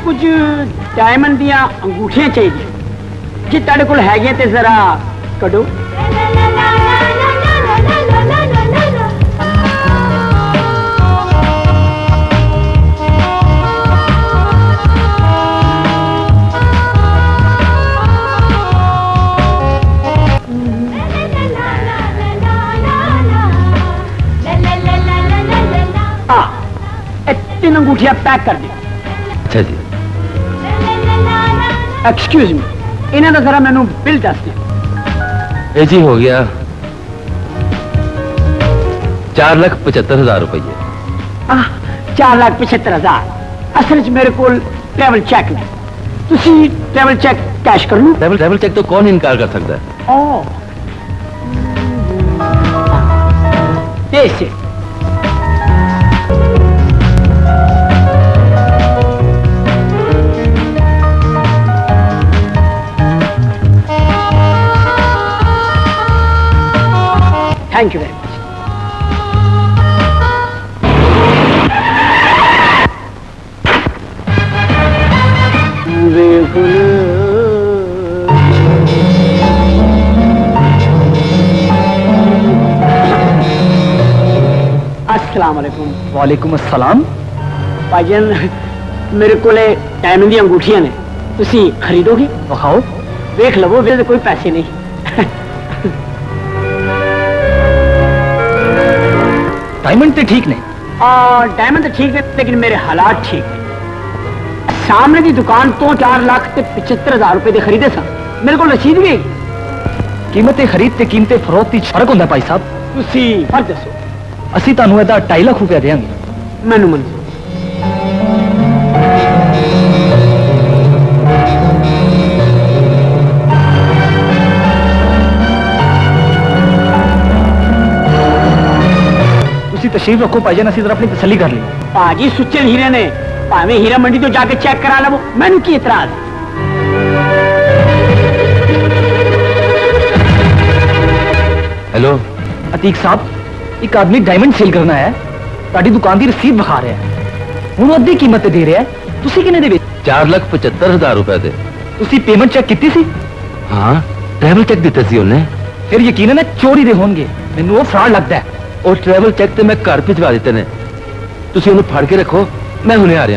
कुछ डायमंड दियां अंगूठियां चाहिए जी तेरे कोल हैगियां ते जरा कढो। तीन अंगूठियां पैक कर दी। अच्छा जी। एक्सक्यूज मी, इन्हां दा जरा मैनू बिल दस दे। ये जी हो गया 4,75,000 रुपये। 4,75,000 असल च मेरे कोल ट्रैवल चेक ने, तुसी ट्रैवल चेक कैश कर लो। ट्रैवल चेक तो कौन इनकार कर सकता है। से थैंक यू वेरी मच। अस्सलाम वालेकुम। वालेकुम अस्सलाम। भाईजान मेरे को डायमंड दी अंगूठियां ने, तुसी खरीदोगे? दिखाओ। देख लवो, मेरे कोई पैसे नहीं। डायमंड तो ठीक नहीं। डायमंड तो ठीक है लेकिन मेरे हालात ठीक है। सामने की दुकान तो 4,75,000 रुपए दे खरीदे सा, मेरे को रसीद भी है। कीमतें खरीद ते कीमतें फरोख्त च फर्क होंदा भाई साहब। तुसी फर्क दसो। असी तानू एदा 2.5 लाख रुपया देंगे। मैनू मंजूर। तशरीफ रखो भाईजान, असी जरा अपनी तसल्ली कर ली। भाजी सुच्चे हीरे ने, भावे हीरा मंडी तो जाके चेक करा लो, मैनू की इतराज। हेलो अतीक साहब, एक आदमी डायमंड सेल करना है, ताड़ी दुकान की रसीद विखा रहा है, हुण अद्धी कीमत दे रहा है, तुसी किन्ने दे? 4,75,000 रुपए दे। तुसी पेमेंट चेक कीती सी? हाँ, ट्रैवल चेक दिता सी उन्हें। फिर यकीनन चोरी दे होणगे, मैनू वो फ्रॉड लगता है। और ट्रैवल चेक तो मैं घर भिजवा दिते ने, तुसी उन्हें फड़ के रखो, मैं हुणे आ रहा।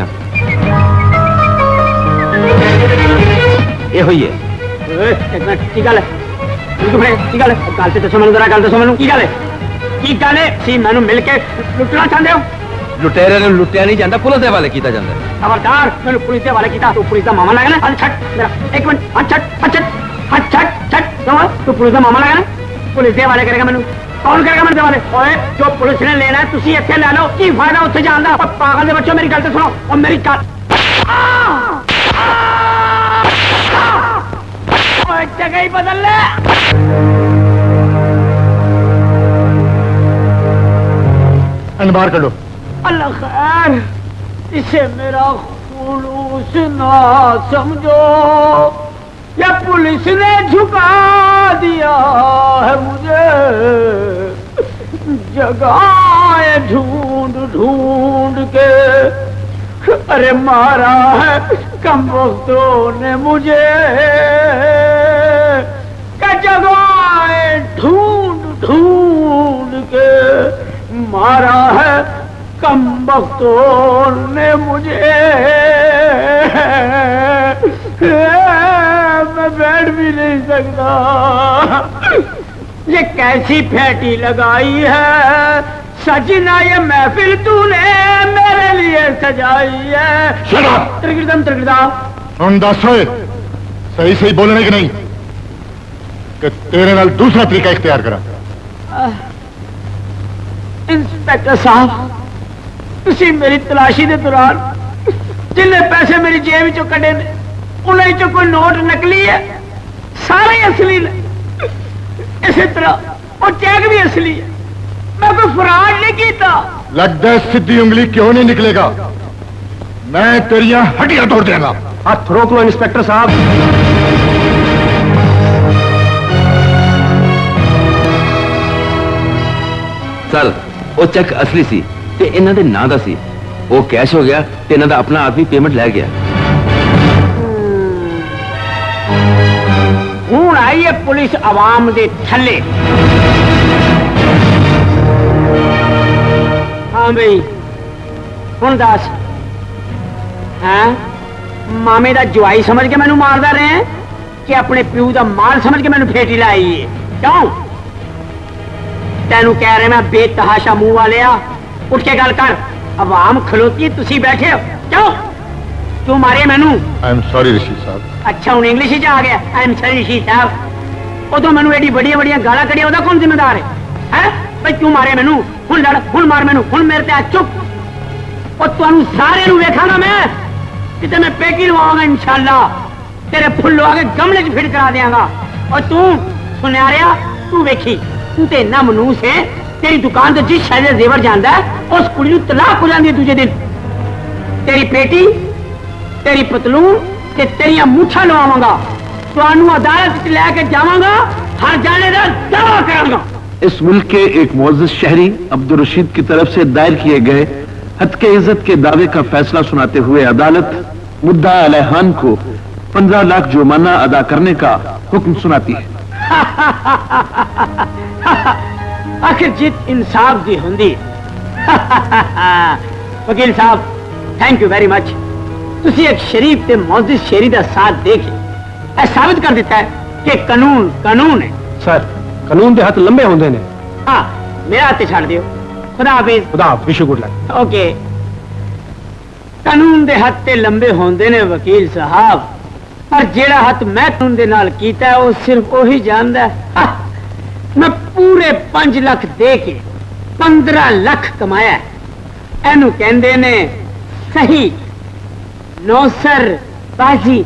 ये होई है। एक मिनट, की गल है? की गल है? गल ते दसो मैनू, जरा गल दसो मैनू, की गल है? की गल है? सी मैनू मिल के लुटना चाहते हो? लुटेरे ने लुटिया नहीं जाता, पुलिस के हवाले किया जाता है। खबरदार, मैनू पुलिस के हवाले किया तो पुलिस का मामा लगना। हाथ छट मेरा, एक मिनट, हाथ छट, हाथ छट, हाथ छट छट। तू पुलिस का मामा लगना, पुलिस के हवाले करेगा मैनू? कौन करेगा मेरे वाले? ओए जो पुलिस ने लेना है तुसी इत्थे ले लो, की फायदा उत्थे जान दा? पागल दे बच्चों, मेरी गल तो सुनो, और मेरी गल ओए जगह ही बदल ले। अनबार कर लो। अल्लाह खैर, इसे मेरा खुलूस ना समझो, या पुलिस ने झुका दिया है मुझे, जगह ढूंढ ढूंढ के, अरे मारा है कम वक्तों ने मुझे, जगह ढूंढ ढूंढ के मारा है कम वक्तों ने मुझे। मैं बैठ भी नहीं सकता। ये कैसी फेटी लगाई है सजना, ये महफिल तूने मेरे लिए सजाई है। त्रिगिरदम त्रिगिरदम। दस सही सही बोलने की नहीं कि तेरे नाल दूसरा तरीका इख्तियार करा। इंस्पेक्टर साहब, तुसी मेरी तलाशी के दौरान जिन्ने पैसे मेरी जेब चो कटे ने, उन्हें चो कोई नोट नकली है, सारे असली ने। इसी तरह वो चेक भी असली है, मैं कोई फ्रॉड नहीं किया। लगता है सीधी उंगली क्यों नहीं निकलेगा, मैं तेरिया हड्डियां तोड़ देगा। हाथ रोक लो इंस्पेक्टर साहब। सर वो चेक असली सी ते इन्हां दे नां दा सी, वो कैश हो गया ते इन्हां दा अपना आदमी पेमेंट लै गया। आई है पुलिस आवाम दे थले। हाँ भाई हुण दस, हैं मामे दा जवाई समझ के मैनू मारदा रहे हैं कि अपने प्यू दा माल समझ के मैनू फेटी लाई है? क्यों? तेनू कह रहे मैं बेतहाशा मुंह वाले आ, उठ के गल कर। अवाम खलोती तुसी बैठे हो, क्यों क्यों मारे मैनू? आई एम सॉरी रशीद साहब। अच्छा हूँ इंग्लिश ही आ गया, आई एम सॉरी रशीद साहब। उदों मैनू एडी बड़िया बड़िया गाला कढ़िया, ओदा कौन जिम्मेदार है? भाई क्यों मारे मैनू? हुण लड़, हुण मार मैनू, हुण मेरे ते आ चुप। और तुहानू सारे नू वेखांगा मैं, किते मैं पेटी लवाऊंगा इंशाअल्लाह, तेरे फुल्लो आके गमले च फिट करा देंगा। और तू सुनिया तू वेखी, तू ते इन्ना मनूस है, तेरी दुकान तो जिस शहर जेवर जाता है उस कुड़ी नू तलाक हो जाती है दूजे दिन। तेरी पेटी, तेरी पतलून ते तेरिया मुछा लवावांगा, तुहानू अदालत च लैके जावांगा, हर जाने का दावा करांगा। इस मुल्क के एक मुअज़्ज़ज़ शहरी अब्दुल रशीद की तरफ से दायर किए गए हत्के इज्जत के दावे का फैसला सुनाते हुए अदालत मुद्दा अलैहान को 15 लाख जुर्माना अदा करने का हुक्म सुनाती है। आखिर जीत इंसाफ की होंगी। वकील साहब थैंक यू वेरी मच, तुसी एक शरीफ ते मुअज़्ज़ज़ शेरी का साथ देके ऐ साबित कर दिता है कि कानून कानून है। सर कानून के हाथ लंबे होंगे ने। हाँ मेरा हाथ छाड़ दियो। खुदा हाफिज। खुदा wish you good luck. Okay कानून दे हाथ ते लंबे होंदे ने वकील साहब, पर जेड़ा हाथ मैं कानून दे नाल कीता है वो सिर्फ वही जानदा है। मैं पूरे 5 लाख दे के 15 लाख कमाया। एनू कहंदे ने सही नौसर बाजी।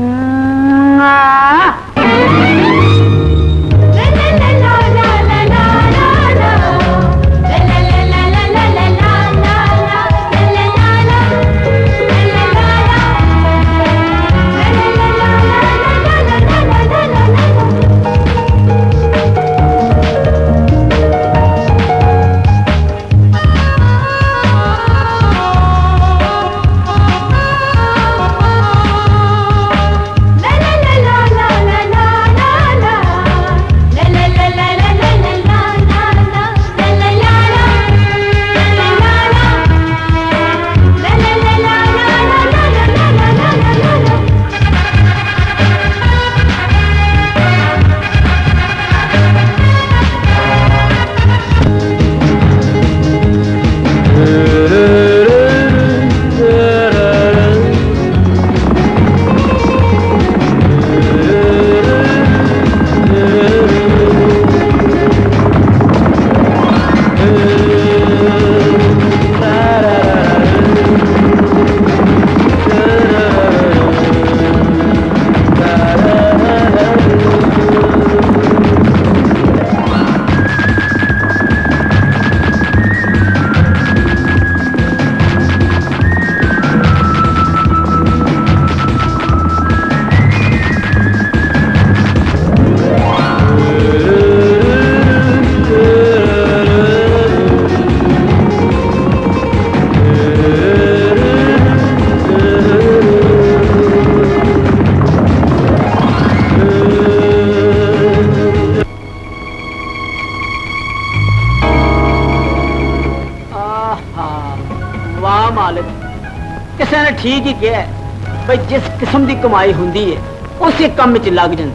ठीक ही क्या है भाई, जिस किस्म की कमाई होंदी है उस काम में लग जाती।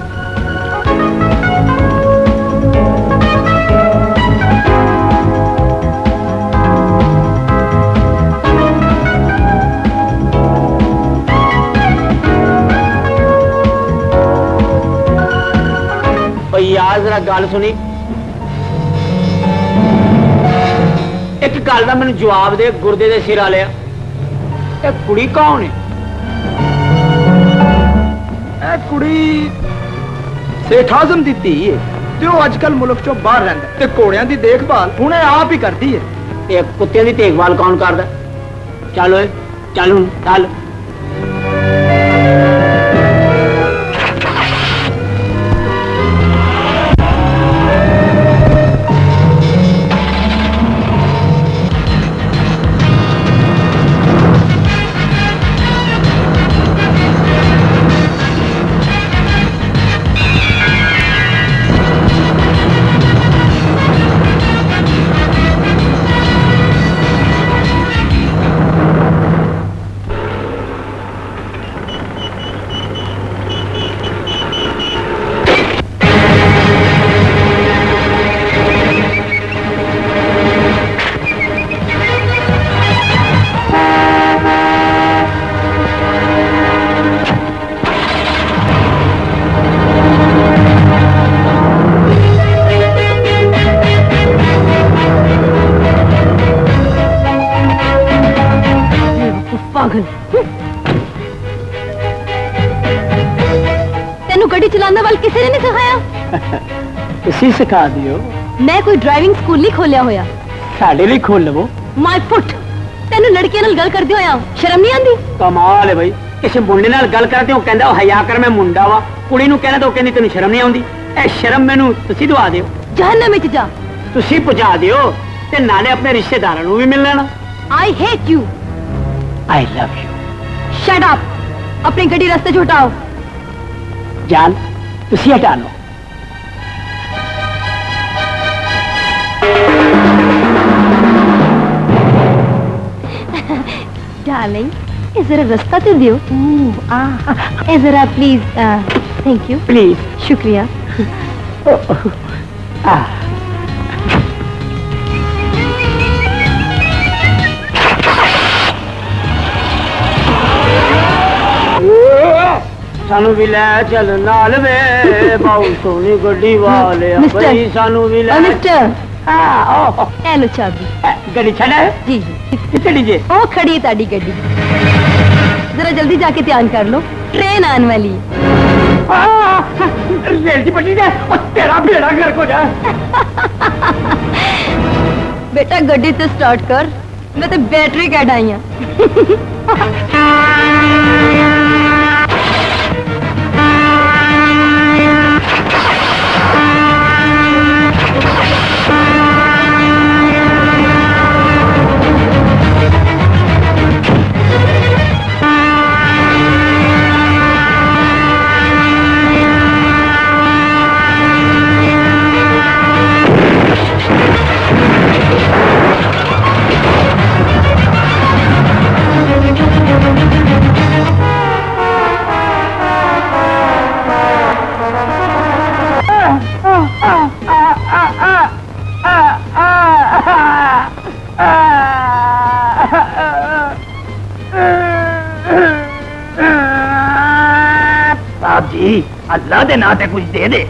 यार जरा गल सुनी, एक गल का मैनू जवाब दे, गुर्दे दे सिर वाले कुड़ी कौन है? कुड़ी सेठ आज़म दी धी है, जो अजकल मुल्क चो बाहर रहिंदा ते घोड़ियां दी देखभाल हुणे आप ही करदी है। कुत्तियां दी देखभाल कौन करदा? चलो चल चल। तेनू गड्डी चलाने वाल किसी ने नहीं सिखाया? तुसी सिखा दियो। मैं कोई ड्राइविंग स्कूल नहीं खोलिया होया। साडे लिए खोल लवो। माय फुट, तेनू लड़कियां नाल गल करदे होया शर्म नहीं आंदी? कमाल है भाई, किसी मुंडे नाल गल करदे हो कहंदा हया कर मैं मुंडा वा, कुड़ी नू कहना तो कहंदी तैनू शर्म नहीं आउंदी। ए शर्म मैनू तुसी दवा दियो। जहन्नम विच जा। तुसी पहुंचा दियो ते नाले अपने रिश्तेदारां नू भी मिल लेना। I hate you. I love you. Shut up, अपनी गड्डी रास्ते से हटाओ। जान तुसी हटा लो। डार्लिंग, जरा रास्ता तो दियो। जरा प्लीज। Thank you. प्लीज। शुक्रिया। सानू भी ले चल नाल वे बहुत सोनी गड्डी वाले भाई, सानू भी ले। मिस्टर, हाँ ए लो चाबी। गड्डी छड़ा है? जी जी। कितने डीजे? ओ खड़ी है ताड़ी गड्डी, जरा जल्दी जाके ध्यान कर लो, ट्रेन आने वाली है। रेल की पटरी है और तेरा बेड़ा गर्क हो जाए। बेटा गड्डी तो स्टार्ट कर, मैं तो बैटरी कट आई हूँ। जी अल्लाह दे नाते कुछ दे दे।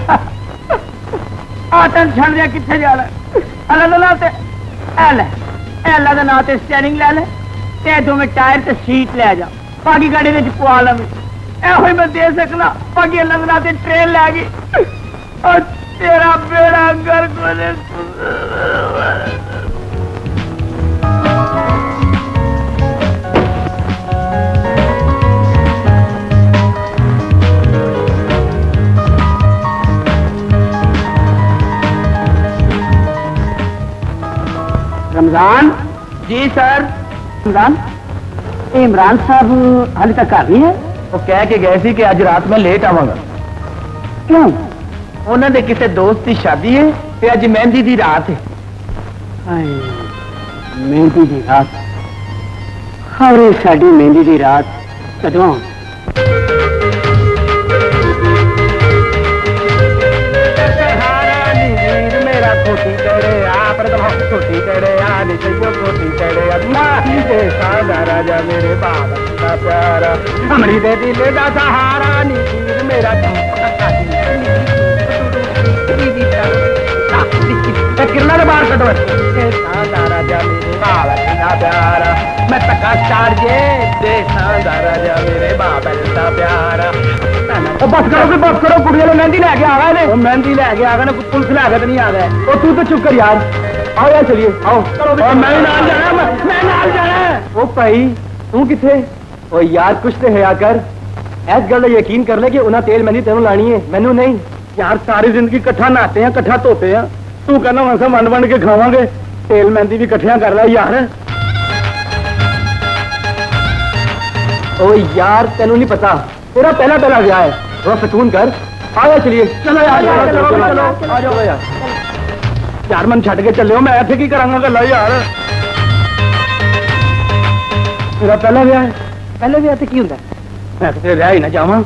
आटन छड़ दिया किथे जा रहा? अल्लाह दे नाते ए ले, अल्लाह दे नाते स्टीयरिंग ले ले ते दो में टायर ते सीट ले जा, बाकी गाड़ी विच पवा लवे। ए होई मैं दे सकना, बाकी अल्लाह दे नाते ट्रेन ले गई और तेरा बेड़ा गर्क हो जाए। रमजान जी सर। रमजान, इमरान साहब हाले तक घर नहीं है? वो कह के गए सी कि आज रात में लेट आवांगा। क्यों? उन्होंने किसी दोस्त की शादी है ते अज मेहंदी की रात है। मेहंदी की रात? खबरे साडी मेहंदी की रात कदों? छोटी तेरे आने चाहिए छोटी तेरे अम्मा दे सादा राजा मेरे बाबा का प्यारा अमरी दे दिल दा सहारा नीर मेरा किरना बाहर कटो सादा राजा मेरे बाबा का प्यारा मैं तका चार जे दे सादा राजा मेरे बाबा का प्यारा। बस करो कुड़िया मेहंदी लैके आ गए। मेहंदी लैके आ गए, पुलिस लैके तो नहीं आ गए। तू तो चुप कर यार। आओ यार चलिए आओ। और मैं नाल जाना, मैं नाल जाना। ओ भाई तू किथे? ओ यार कुछ तो है कर, ऐस गल यकीन कर ले कि उन्हें तेल मेहंदी तेनों लानी है, मैनू नहीं। यार सारी जिंदगी कट्ठा नहाते हैं कट्ठा धोते हैं, तू कहना वैसे वंड वंड के खावांगे, तेल मेहंदी भी कट्ठियां कर ले यार। ओ यार तेनू नहीं पता, तेरा पहला पहला ब्याह है, थोड़ा सुकून कर। आओ चलिए। चलो यार चलो आ जाओ यार। यार मन छड़ के चलो, मैं इत्थे की करांगा गल्ला यार। तेरा पहला ब्याह है? पहले ब्याह ते की हुंदा? मैं किते ब्याह ही ना जावां।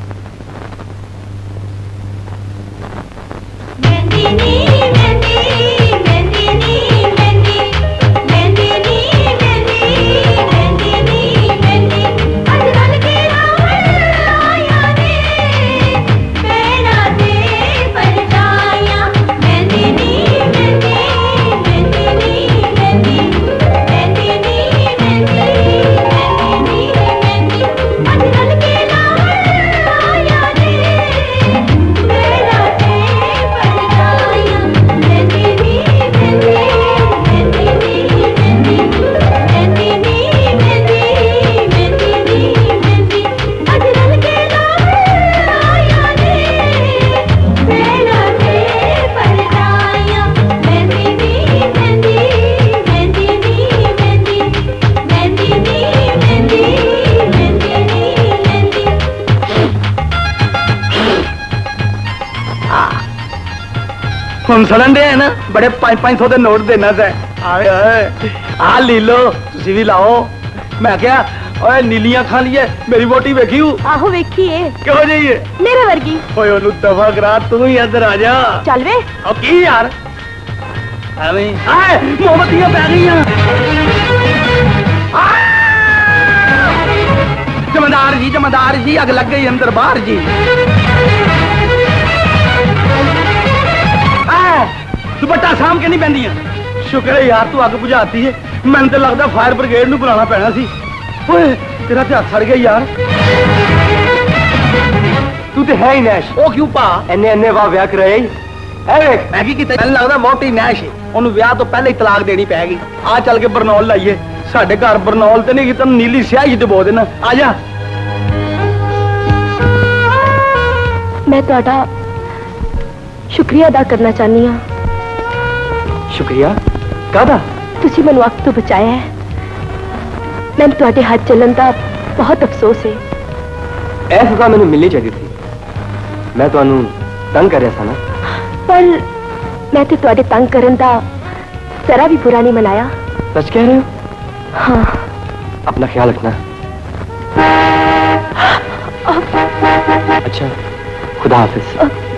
हम सड़न दे है ना बड़े 500 के नोट देना से आ ली लो तुसी भी लाओ मैं क्या ओए नीलियां खा लिए मेरी वोटी वेखी आहो वेखिए क्यों जाइए मेरे वर्गी ओए ओनू दफा करा तू ही इधर आ जा चल वे ओ की यार एवें आए मोमबत्तियां पै गई जमादार जी अग लग गई अंदर बाहर जी दुपट्टा साम के नहीं पहनदियां शुक्र है यार तू अग बुझाती है मैंने तो लगता फायर ब्रिगेड नूं बुलाना पैना सी ओए तेरा ते हाथ सड़ गया यार तू तो है ही नैश ओ क्यों पा एने वाह व्याह कराया मैं की मैंने लगता मोटी नैश है उन्होंने व्याह तो पहले ही तलाक देनी पैगी आ चल के बरनौल लाइए साडे घर बरनौल तो नहीं की तेन नीली स्याही डबो देना आ जा मैं तुहाडा शुक्रिया अदा करना चाहनी हाँ शुक्रिया कादा तुसी मैनू अग तो बचाया है मैंने तुहाडे हाथ चलन का बहुत अफसोस है ऐ सजा मैंने मिलनी चाहिए थी मैं तुहानू तंग कर रहा था ना पर मैं तो तुहाडे तंग करन दा जरा भी बुरा नहीं मनाया सच कह रहे हो हाँ अपना ख्याल रखना अच्छा खुदा हाफिज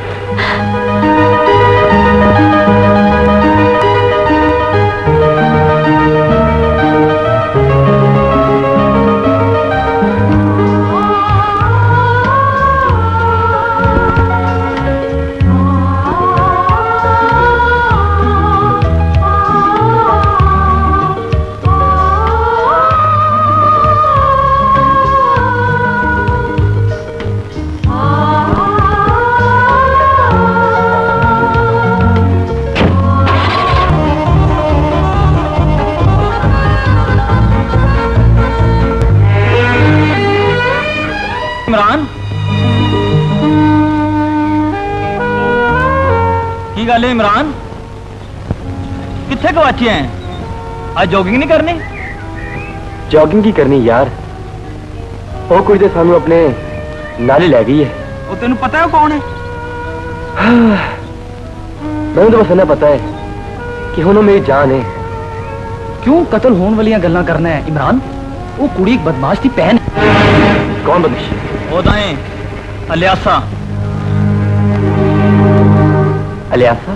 इमरान की गल है इमरान किथे गवाचे हैं आज जॉगिंग नहीं करनी जॉगिंग की करनी यार वो कुछ दे सानू अपने नाले लै गई है वो तेन पता है कौन है मैंने तो बस इन्ना पता है कि हुण मेरी जान है क्यों कतल होने वाली गल्लां करना है इमरान वो कुड़ी एक बदमाश की बहन कौन बदमाश अलियासा अलियासा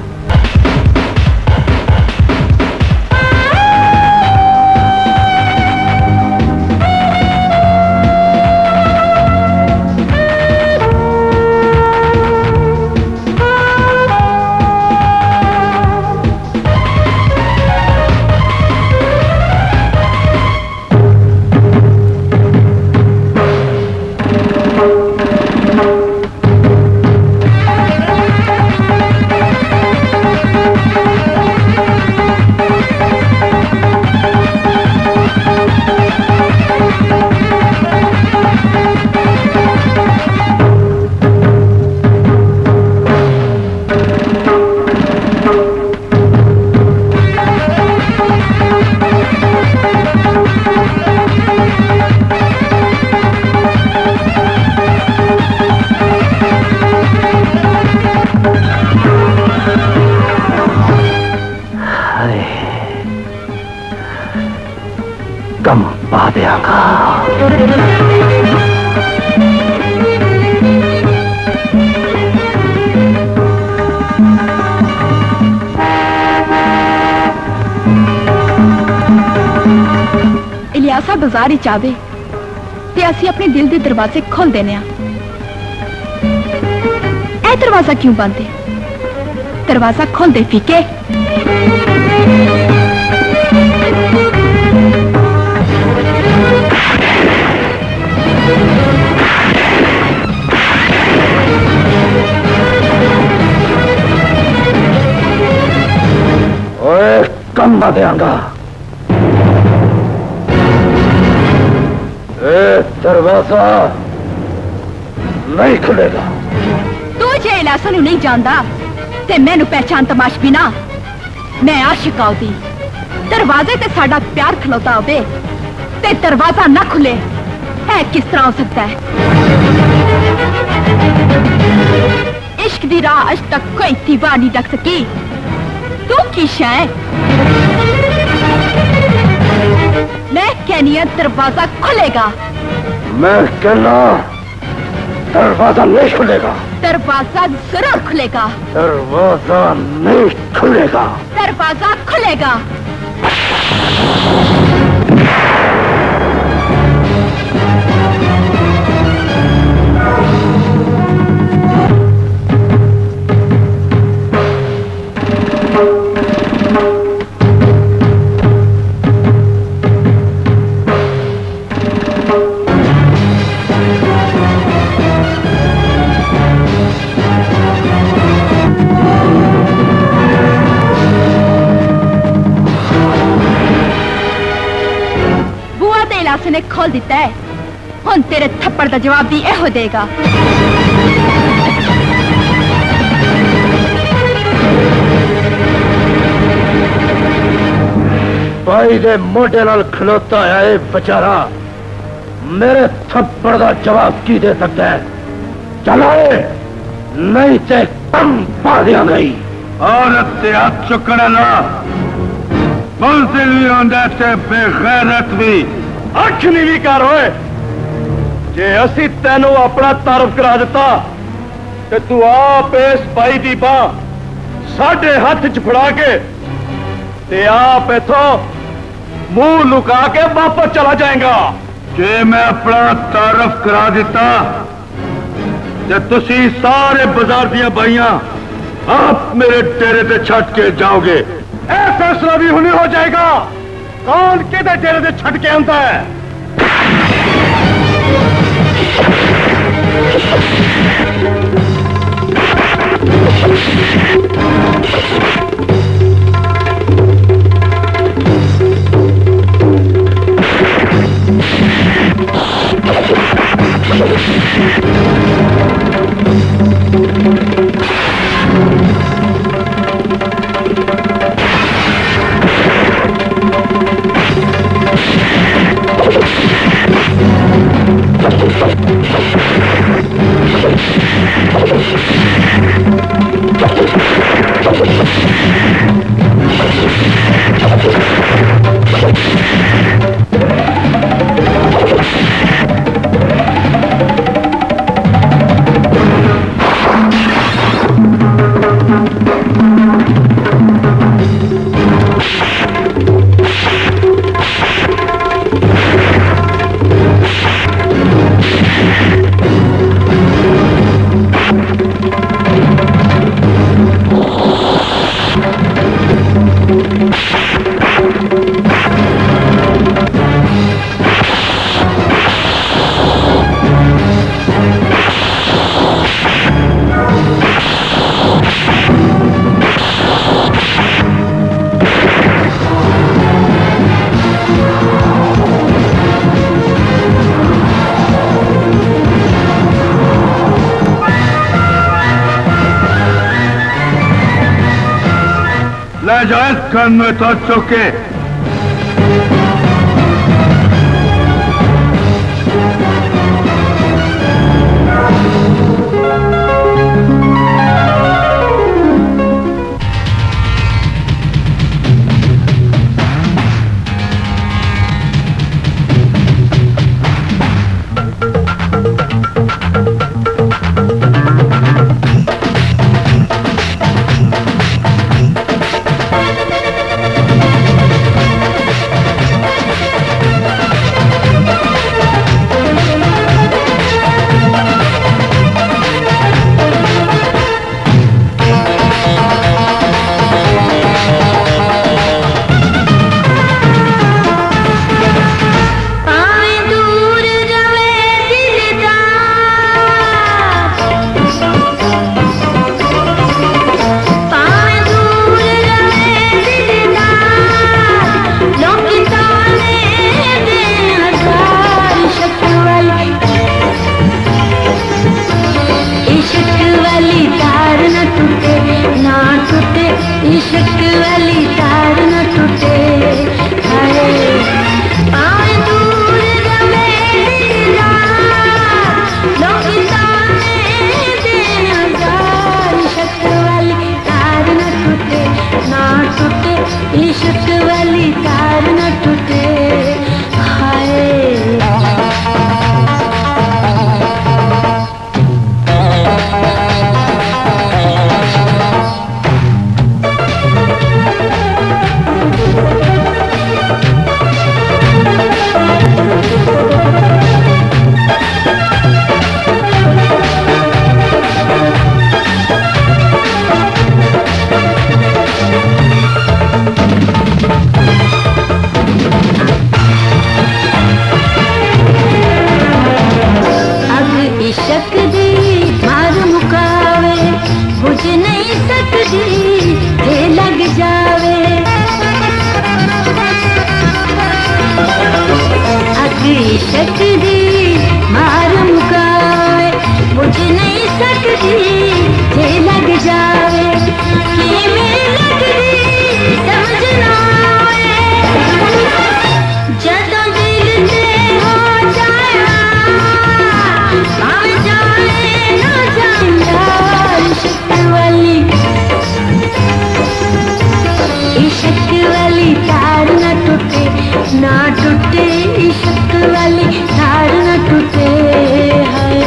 कम पा देगा इलियासा बाजार ही चावे ते असी अपने दिल के दरवाजे खोल देने ए दरवाजा क्यों बंद है दरवाजा खोल दे फीके कम पा देगा दरवाजा नहीं खुलेगा तू जे इलियासा नू नहीं जानदा ते मैनू पहचान तमाश भी ना मैं आशिक आउदी दरवाजे ते साडा प्यार खलोता होवे ते दरवाजा ना खुले है किस तरह हो सकता है इस इश्क दी राह अज तक कोई दीवार नहीं रख सकी। तू की शय? मैं कहनी दरवाजा खुलेगा। मैं कहना दरवाजा नहीं खुलेगा। दरवाजा जरूर खुलेगा। दरवाजा नहीं खुलेगा। दरवाजा खुलेगा। ने खोल दिता है। हुन तेरे थप्पड़ का जवाब भी एहो देगा। भाई दे मोटे नाल खलोता है बेचारा, मेरे थप्पड़ का जवाब की दे सकता है? चलो नहीं ते कम पा दिया गई। औरत से हाथ चुकना ना, मुंसिल भी होंदा ते बेगैरत भी अख नहीं भी कर होए। जे असी तेनों अपना तारफ करा दिता ते तू आप इस भाई दी बांह साडे हाथ च फड़ा के ते आप इथों मुंह लुका के वापस चला जाएगा। जे मैं अपना तारफ करा दिता ते तुसी सारे बाजार दिया भाइयां आप मेरे डेरे ते छट के जाओगे। ए फैसला भी हुने हो जाएगा कौन किधर डेरे से छट के आता है। नाजायज खान में तो चौके इश्क दी मार मुकावे मुझे नहीं सकती जे लग जावे कि मेरी लगदी समझ ना आवे जदों दिल से हो जाए भावे जाने ना जांदा इश्क वाली तार न टूटे ना टूटे इश्क वाली तार न टूटे हाय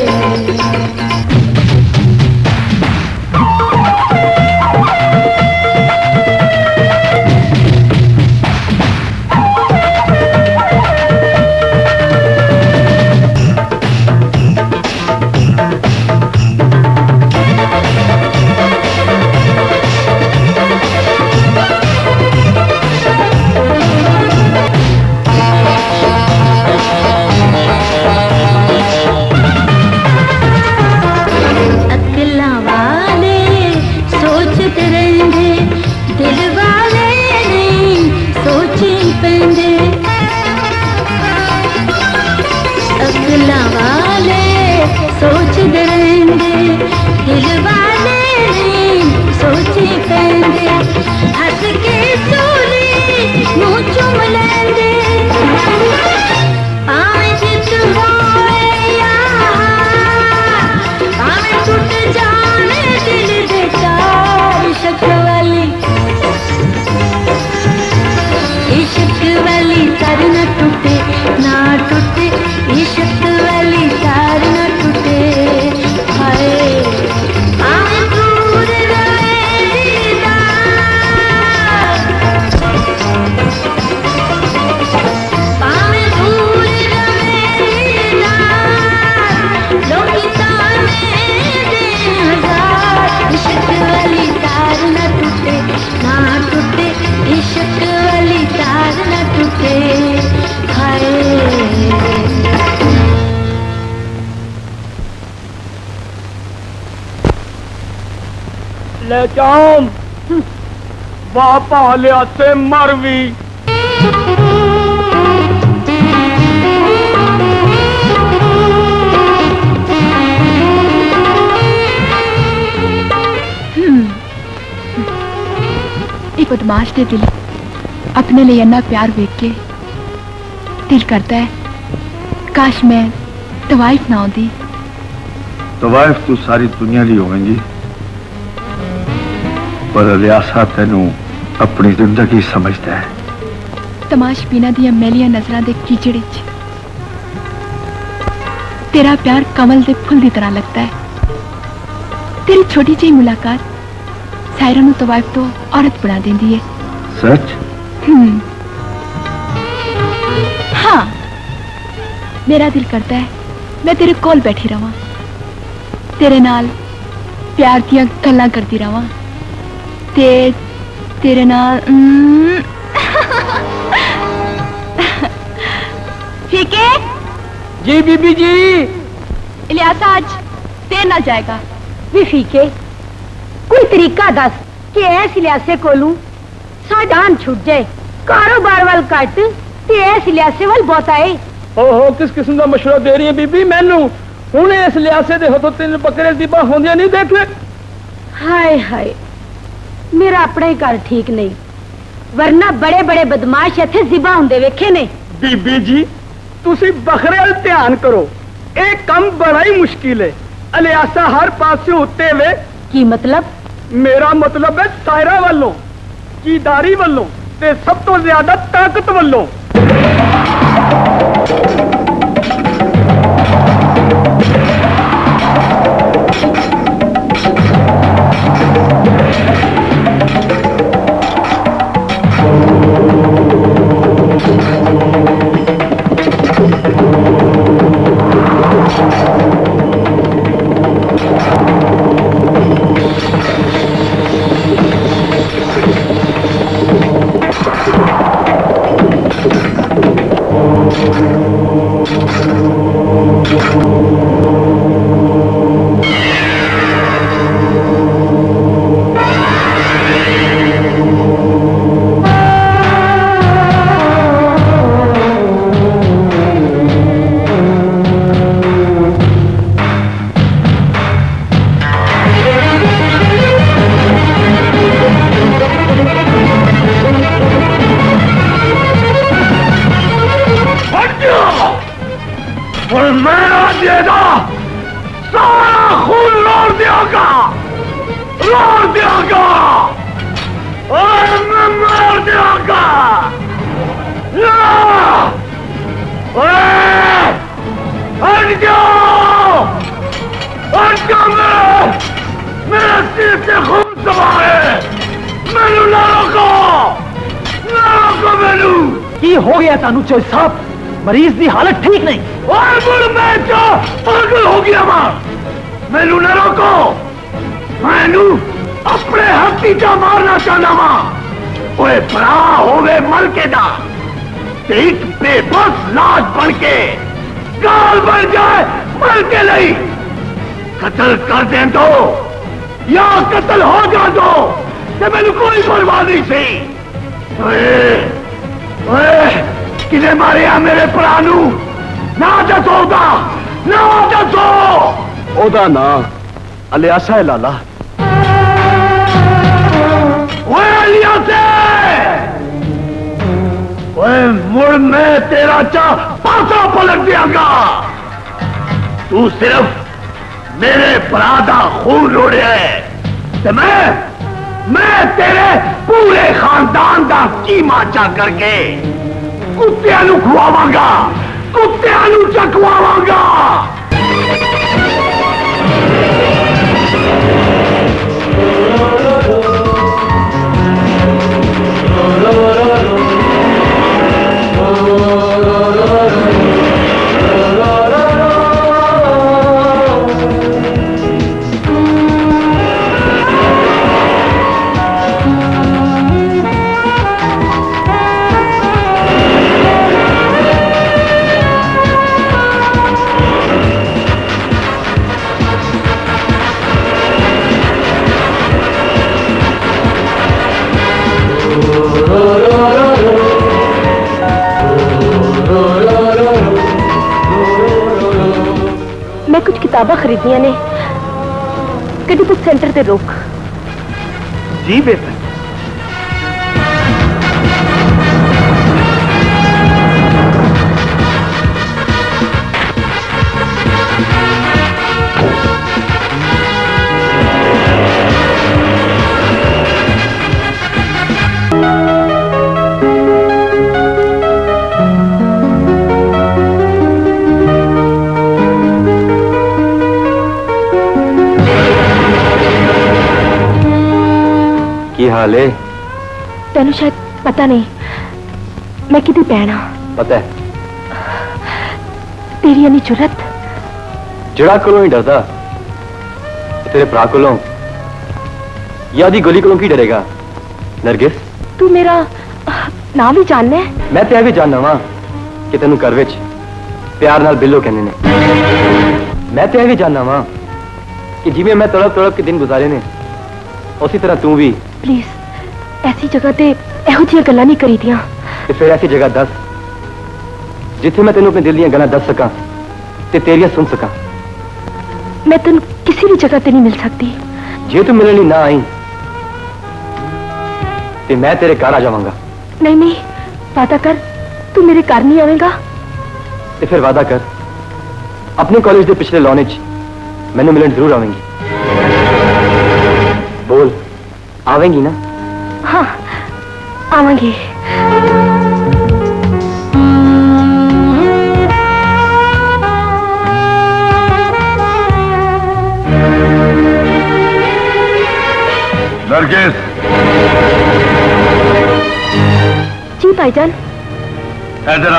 ले जाऊं वाह पालिया से मर भी एक बदमाश दे दिल अपने लिए इन्ना प्यार वेख के दिल करता है काश मैं तवाइफ ना होती। तवाइफ तो सारी दुनिया ली होवेंगी पर अलियासा तेनू अपनी जिंदगी समझता है। तमाश बिना दिया मैलिया नजरां दे कीचड़ च तेरा प्यार कमल दे फुल दी तरह लगता है। तेरी छोटी जी मुलाकात सायरा नू तवाइफ तो औरत बना देंदी है। सच? हाँ मेरा दिल करता है मैं तेरे कोल बैठी रवां तेरे नाल प्यार दियां गल्लां करती रवां तेरे नाल ठीक है जी बीबी जी। इलियासा आज देर ना जाएगा भी फीके कोई तरीका दस कि ऐस लियासे कोलू साडान छुट जाए कारोबार वाल कट ते ऐस लियासे वाल बहुत आए। ओहो किस किस्म का मशवरा दे रही है बीबी मैनू हुणे इस लियासे दे होतो 3 बकरे दी बाह होंदियां नहीं देख ले। हाय हाय मेरा अपना ही घर ठीक नहीं वरना बड़े बड़े बदमाश इत्थे जिबा हुंदे वेखे ने। बीबी जी तुसी बकरे वाल ध्यान करो एक काम बड़ा ही मुश्किल है। अलियासा हर पासे उत्ते वे की मतलब? मेरा मतलब है सायरा वालों कीदारी वालों ते सब तो ज्यादा ताकत वालों। की हो गया तानू चोई साहब? मरीज की हालत ठीक नहीं। मैं तो पागल हो गया मां, मैनू न रोको, मैनू अपने हाथी चा मारना चाहना वा। ओए भरा होवे मलके दा, एक बेबस लाश बन के गाल बन जाए मलके नहीं। कत्ल कर दे दो या कत्ल हो जा दो, ते मैनू कोई परवाह नहीं सी। किने मारे आ मेरे भरा नू? ना दसो ओदा, ना दसो। ओदा ना अलियासा है लाला। ओए अलियासे, ओए मुड़ मैं तेरा चा पासा पलट दियांगा। तू सिर्फ मेरे भरा दा खून रोड़े है, ते मैं तेरे पूरे खानदान दा कीमा चा करके कुत्तियां नू खुआवांगा, कुत्तियां नू चखवावांगा। मैं कुछ किताबा खरीदिया ने, कभी बुक सेंटर ते रोक। जी बेटा। हाल है? तेनू शायद पता नहीं, मैं किती भैन हाँ। पता है। तेरी इन्नी जुरत? जड़ा कोलों ही डरदा, तेरे भरा कोलों या दी गली कोलों की डरेगा? नरगिस, तू मेरा नाम भी जानना है? मैं तो यह भी जानना वा कि तेनू घर विच प्यार नाल बिल्लो कहने ने। मैं तो यह भी जानना वा कि जिवें मैं तड़प तड़प के दिन गुजारे ने, उसी तरह तू भी। प्लीज ऐसी जगह ते एहो जिहियां गल्लां नहीं करी दियां। ते फिर ऐसी जगह दस जिथे मैं तेनू अपने दिल दीयां गल्लां दस सकां ते तेरियां सुन सकां। मैं तेन किसी भी जगह ते नहीं मिल सकती। जे तू मिलने ना आई ते मैं तेरे घर आ जावांगा। नहीं नहीं, वादा कर तू मेरे घर नहीं आवेगा। ते फिर वादा कर अपने कॉलेज के पिछले लॉन च मैनू मिलन जरूर आवेंगी। बोल, आवेंगी ना? हाँ आवांगी। नरगिस। जी भाईजान। इधर आ।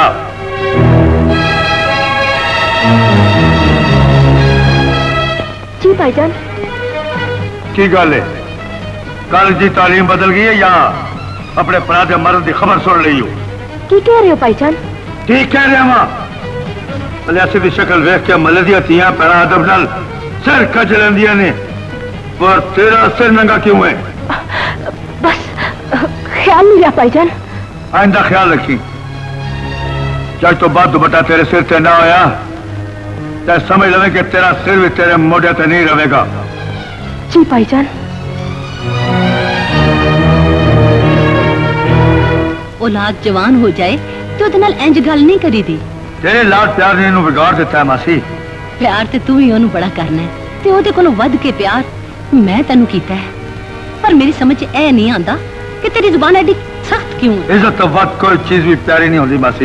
जी भाईजान। की गल है? कॉलेज की तालीम बदल गई है या अपने भरा के मरण की खबर सुन ली हो? की कह रहे हो भाईजान? ठीक कह रहा वा। अलियासी की शक्ल वेख के मले दियां तियां भैणां अदब नाल सिर कज लैंदियां ने, पर तेरा सिर नंगा क्यों है? बस ख्याल नहीं रहा भाईजान। आइंदा ख्याल रखी। जब तो बाद दुपट्टा तेरे सिर ते ना होया तो समझ लवे कि तेरा सिर भी तेरे मोढे ते नहीं रहेगा। जी भाईजान। औलाद जवान हो जाए तो उहदे नाल इंज गल नहीं करी दी। तेरे लाड प्यार ने इन्हू बिगाड़ दिता है मासी। प्यार ते तू ही ओनू बड़ा करना है ते ओहदे कोलों वध के प्यार मैं तेनू कीता है। पर मेरी समझ ए नहीं आंदा कि तेरी जुबान एडी सख्त क्यों? इज्जत तो वक्त कोई चीज भी प्यारी नहीं होती मासी।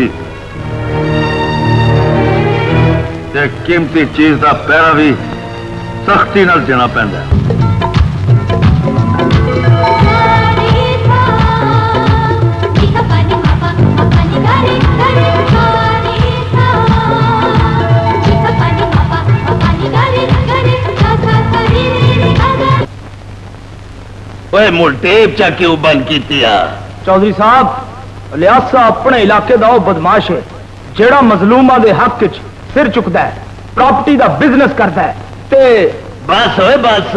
ते कीमती चीज का पैरा भी सख्ती नाल देना पैंदा है। Ika pani mapa, mapa ni ga ओए मुलटेप चा क्यों बंद की? चौधरी साहब लियासा अपने इलाके का बदमाश है जेड़ा मजलूमा के हक च सिर चुकता है, प्रॉपर्टी का बिजनेस करता है ते बस ओए बस।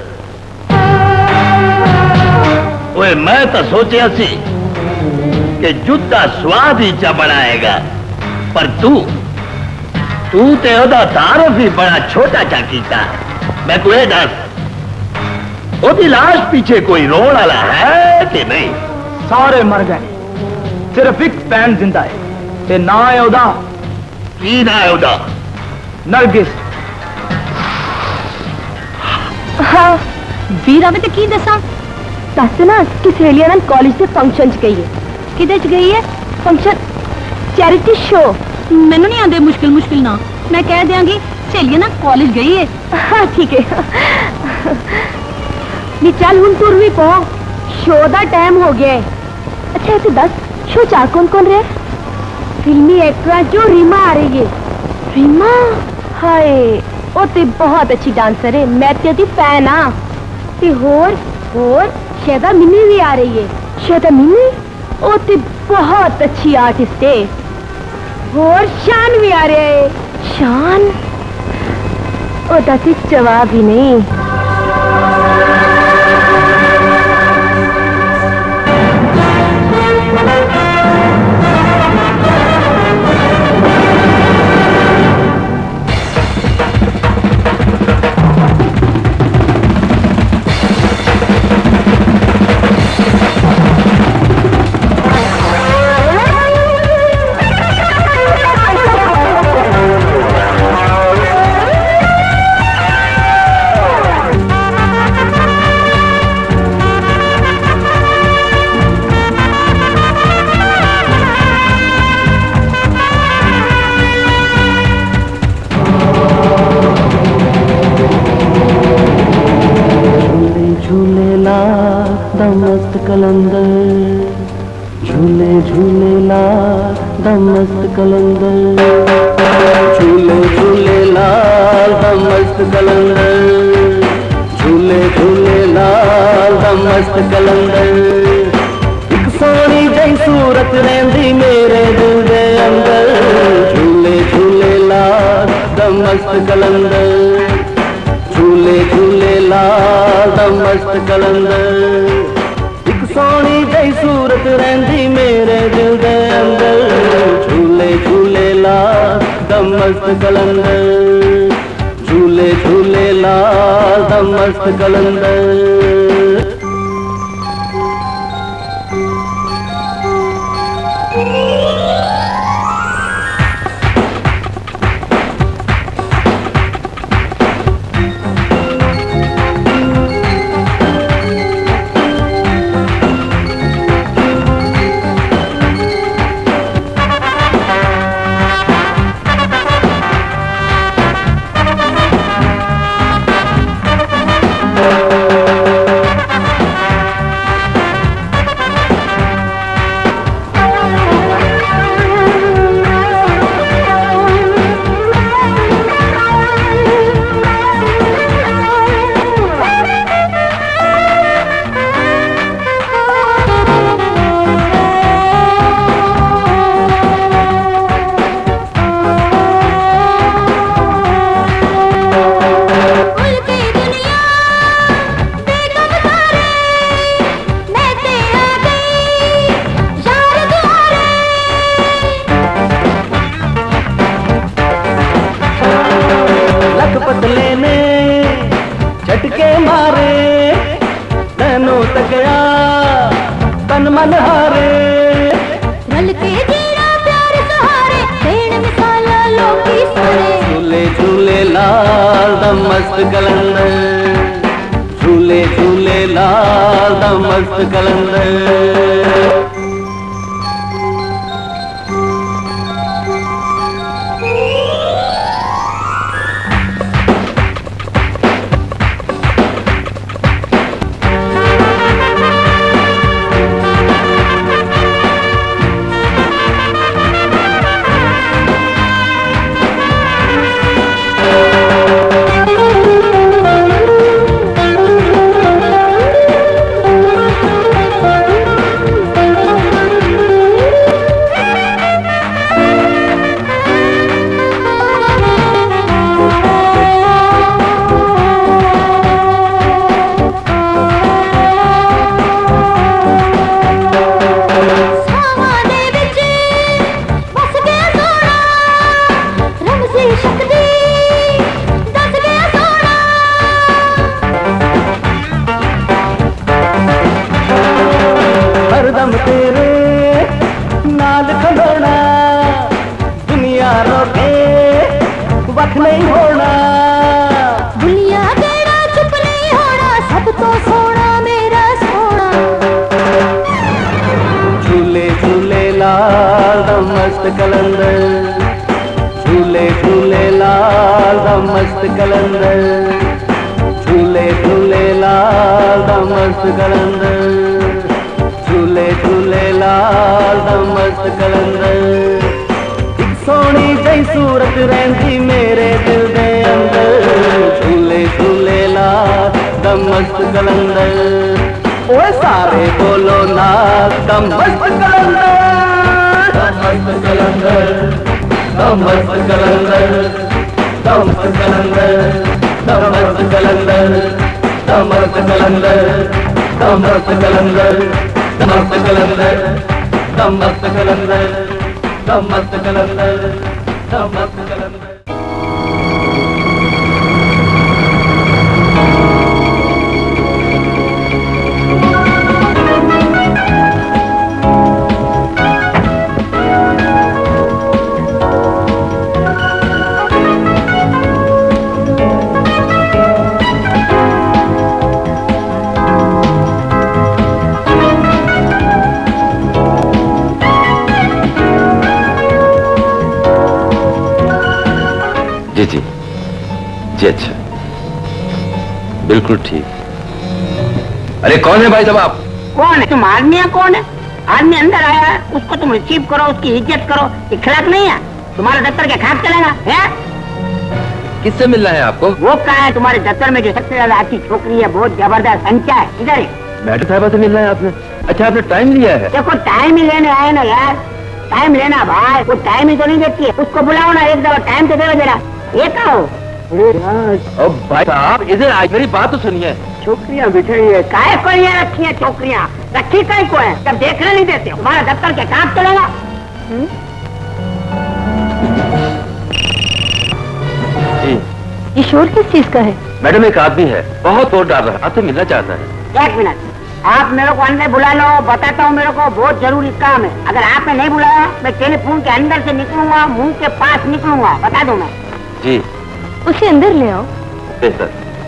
ओए मैं तो सोचा सी कि जुद्दा स्वाद ही चा बनाएगा, पर तू ते ओदा तारफ ही बड़ा छोटा चा कीता। मैं तुझे दस ओदी लाश पीछे कोई रोन वाला है कि नहीं? सारे मर गए, सिर्फ एक पैन जिंदा है ते ना है ओदा। की ना है ओदा? नरगिस। हाँ वीरा में तो की दसा दस ना कि सहेलियां नाल कॉलेज के फंक्शन च गई है। किदे च गई है? Function charity show. मैनू नहीं आंदे मुश्किल मुश्किल ना, मैं कह देंगी सहेलियां ना कॉलेज गई है। हाँ ठीक है। नी चल हुन तुर भी पो, शो दा टाइम हो गया है। अच्छा तो दस शो चार कौन कौन रहे? फिल्मी एक्ट्रेस जो रीमा आ रही है। रीमा? हाय वो तो बहुत अच्छी डांसर है, मैं तो दी फैन हाँ। ते होर शैदा मिनी भी आ रही है। शैदा मिनी? वो तो बहुत अच्छी आर्टिस्ट है। और शान भी आ रहा है। शान? वो दस जवाब ही नहीं। मस्त कलंदर झूले झूले लाल दमस्त कलंदर झूले झूले लाल दमस्त कलंदर झूले झूले लाल दमस्त कलंदर एक सोनी जई सूरत रहंदी मेरे दिल दे अंदर झूले झूले लाल दमस्त कलंदर झूले झूले लाल दमस्त कलंदर सोनी जई सूरत रहंदी मेरे दिल दे अंदर झूले झूले लाल दमस्त कलंदर झूले झूले लाल दमस्त कलंदर। झूले झूले लाल दमस्त कलंदर। मस्त कलंदर, झूले झूले लाल दा मस्त कलंदर, झूले झूले लाल दा मस्त कलंदर, झूले झूले लाल दा मस्त कलंदर। एक सोनी जई सूरत रहंदी मेरे दिल दे अंदर, झूले झूले लाल दा मस्त कलंदर। ओए सारे बोलो ना दा मस्त कलंदर, दा मस्त कलंदर, दा मस्त कलंदर, दा मस्त कलंदर, दा मस्त कलंदर, दा मस्त कलंदर, दा मस्त कलंदर, दा मस्त कलंदर, दा मस्त कलंदर, दा मस्त कलंदर, दा मस्त कलंदर। जी जी जी, अच्छा, बिल्कुल ठीक। अरे कौन है भाई साहब आप? कौन है? तुम आदमी है? कौन है? आदमी अंदर आया है, उसको तुम रिसीव करो, उसकी इज्जत करो। इखलाक नहीं है? तुम्हारे दफ्तर के खाक चलेगा है? किससे मिलना है आपको? वो कहा है तुम्हारे दफ्तर में जो सबसे ज्यादा अच्छी छोकरी है, बहुत जबरदस्त संख्या है, इधर है। मैडम साहबा से मिलना है आपने? अच्छा, आपने टाइम लिया है? देखो टाइम ही लेने आए ना यार, टाइम लेना भाई, वो टाइम ही तो नहीं देती है। उसको बुलाओ ना, एक दफा टाइम तो दे जरा। ये कहो भाई साहब इधर आज मेरी बात तो सुनिए। छोकरियाँ बिछड़ी है, काय को ये रखी है छोकरियाँ? रखी काय को है? जब देखने नहीं देते तुम्हारा दफ्तर के काम चलेगा? जी। ये शोर किस चीज का है? मैडम एक आदमी है, बहुत शोर डाल रहा है, आपसे मिलना चाहता है। एक मिनट, आप मेरे को अंदर बुला लो, बताता हूँ, मेरे को बहुत जरूरी काम है। अगर आपने नहीं बुलाया मैं टेलीफोन के अंदर से निकलूंगा, मुंह के पास निकलूंगा, बता दूं मैं। जी। उसे अंदर ले आओ। बेहतर।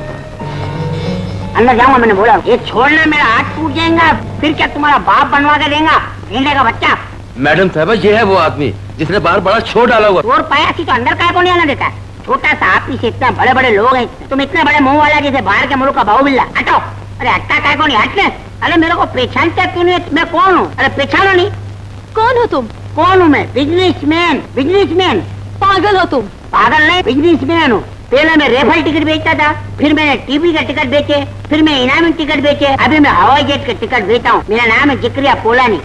अंदर जाऊंगा, मैंने बोला। ये छोड़ना, मेरा हाथ टूट जाएगा, फिर क्या तुम्हारा बाप बनवा के देगा भेड़े का बच्चा? मैडम साहबा ये है वो आदमी जिसने बार बड़ा शोर डाला हुआ। चोर पाया कि तो अंदर काय को नहीं आना देता? छोटा सा आप से इतना बड़े बड़े लोग हैं, तुम इतने बड़े मुंह वाला जैसे बाहर के मुल्क का बाहुबल्ला। हटाओ। अरे हट्टा काय को नहीं, हटने। अरे मेरे को पहचानते क्यों नहीं? मैं कौन हूँ? अरे पहचानो नहीं। कौन हो तुम? कौन हूँ मैं? बिजनेसमैन। बिजनेसमैन। पागल हो तुम? पागल नहीं, बिजनेसमैन हूँ। पहले मैं रेफल टिकट बेचता था, फिर मैंने टीवी का टिकट बेचे, फिर मैं इनामी टिकट बेचे, अभी मैं हवाई जेट का टिकट बेचता हूँ। मेरा नाम है जिक्रिया पोलानी।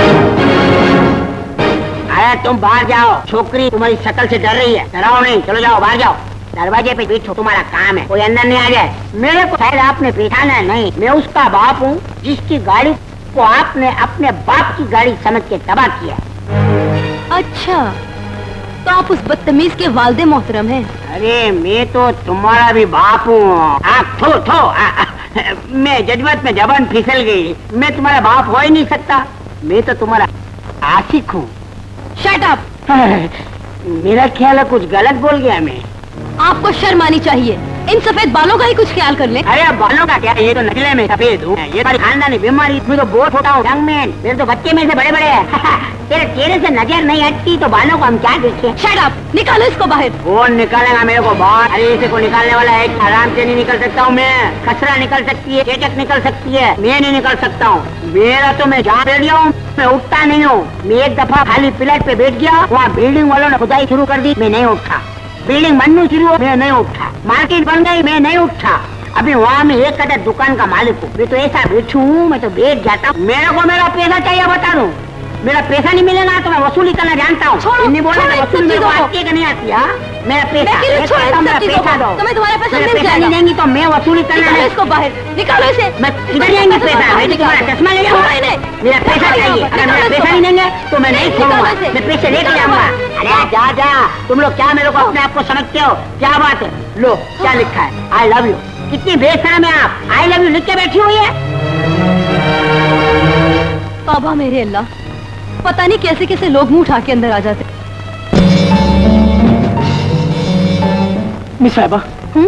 अरे तुम बाहर जाओ, छोकरी तुम्हारी शक्ल से डर रही है। डराओ नहीं, चलो जाओ बाहर जाओ, दरवाजे पे बैठो, तुम्हारा काम है, कोई अंदर नहीं आ जाए। मेरे को शायद आपने पहचाना नहीं, मैं उसका बाप हूँ जिसकी गाड़ी को आपने अपने बाप की गाड़ी समझ के तबाह किया। अच्छा, तो आप उस बदतमीज के वालिद मोहतरम हैं? अरे मैं तो तुम्हारा भी बाप हूँ। आप थो मैं जज्बात में जबान फिसल गई। मैं तुम्हारा बाप हो ही नहीं सकता, मैं तो तुम्हारा आशिक हूँ। Shut up. मेरा ख्याल है कुछ गलत बोल गया मैं। आपको शर्म आनी चाहिए, इन सफेद बालों का ही कुछ ख्याल कर ले। अरे अब बालों का क्या, ये तो नजले में सफेद हूँ, ये हमारी खानदानी बीमारी। मैं तो बहुत छोटा हूँ, यंग मैन, मेरे तो बच्चे में से बड़े बड़े हैं। तेरे चेहरे से नजर नहीं हटती तो बालों को हम क्या देखें? शट अप, निकालो इसको बाहर। कौन निकालेगा मेरे को बाहर? अरे इसे को निकालने वाला है? आराम से नहीं निकल सकता हूँ मैं। खसरा निकल सकती है, चेचक निकल सकती है, मैं नहीं निकल सकता हूँ। मेरा तो मैं जहाँ बैठ गया हूँ, मैं उठता नहीं हूँ। मैं एक दफा खाली प्लेट पे बैठ गया, वहाँ बिल्डिंग वालों ने खुदाई शुरू कर दी, मैं नहीं उठा। बिल्डिंग बननी शुरू हो, मैं नहीं उठा। मार्केट बन गई, मैं नहीं उठा। अभी वहाँ मैं एक कदर दुकान का मालिक हूँ, मैं तो ऐसा बैठू हूँ, मैं तो बैठ जाता हूँ। मेरे को मेरा पैसा चाहिए, बता दूँ। मेरा पैसा नहीं मिलेगा तो मैं वसूली करना जानता हूँ। नहीं बोला वसूली मेरे को आती है कि नहीं आती है? मेरा पैसा, मेरा पैसा दो। तुम्हें तुम्हारा पैसा मेरा पैसा नहीं देंगी तो मैं वसूली करना है। इसको बाहर निकालो इसे। मैं किधर जाएंगी पैसा? मैं तुम्हारा चश्मा ले जाऊंगा। मेरा पैसा चाहिए, अगर मेरा पैसा नहीं देंगे तो मैं नहीं छोड़ूंगा, मैं पैसे लेके जाऊंगा। अरे जा जा, तुम लोग क्या मेरे को अपने आप को समझते हो? क्या बात है? लो क्या लिखा है, आई लव यू। कितनी बेशरम है आप, आई लव यू लिख के बैठी हुई है। बाबा मेरे अल्लाह, पता नहीं कैसे कैसे लोग मुंह उठा के अंदर आ जाते। मिस साहिबा,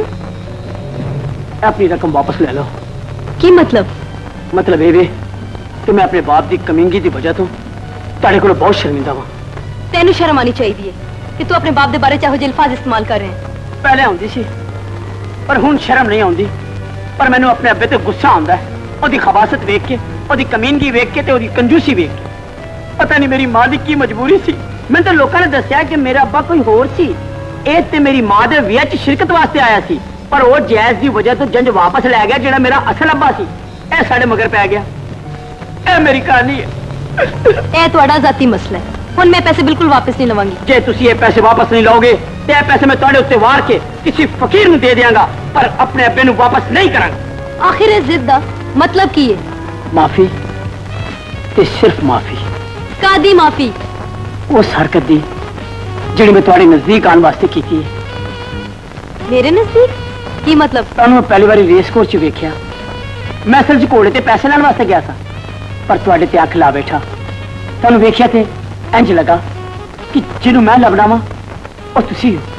अपनी रकम वापस ले लो। की मतलब? मतलब ये कि मैं अपने बाप की कमींगी की वजह तो ताड़े को बहुत शर्मिंदा हुआ। तेनू शर्म आनी चाहिए कि तू अपने बाप दे बारे चाहो अल्फाज इस्तेमाल कर रहे हैं। पहले आउंदी सी पर हुण शर्म नहीं आउंदी, पर मैनू अपने अब्बे ते गुस्सा आउंदा है, ओदी खबासत वेख के, ओदी कमीनगी वेख के ते ओदी कंजूसी वेख के। पता नहीं मेरी मां दी की मजबूरी सी। मैं तो लोगों ने दस्या कि मेरा अब्बा कोई होर सी, ए ते मेरी मां दे विआह च शिरकत वास्ते आया सी, पर वो जैज दी वजह तो जंज वापस ले गया जेड़ा मेरा असल अब्बा सी। ए साडे मगर पै गया। ए मेरी कहानी है। ए तुहाडा जाती मसला है। हुण मैं पैसे बिल्कुल वापस नहीं लवांगी। जे तुसी ये पैसे वापस नहीं लाओगे ते ए पैसे मैं तुहाडे उत्ते वार के किसी फकीर नूं दे देंगा, पर अपने अब्बे नूं वापस नहीं करांगा। आखिर इस जिद दा मतलब की है? माफी ते सिर्फ माफी। कादी माफी? उस हरकत दी जिहड़ी मैं तुहाडे नजदीक आने वास्ते कीती है। मेरे नजदीक की मतलब? तुहानूं पहली बारी रेस कोर्स च वेख्या, मैं असल च घोड़े ते पैसे लैण वास्ते गया था, पर तुहाडे ते अख ला बैठा। तुहानूं वेख्या ते इंज लगा कि जिन्हों मैं लभना वा और तुसी हो।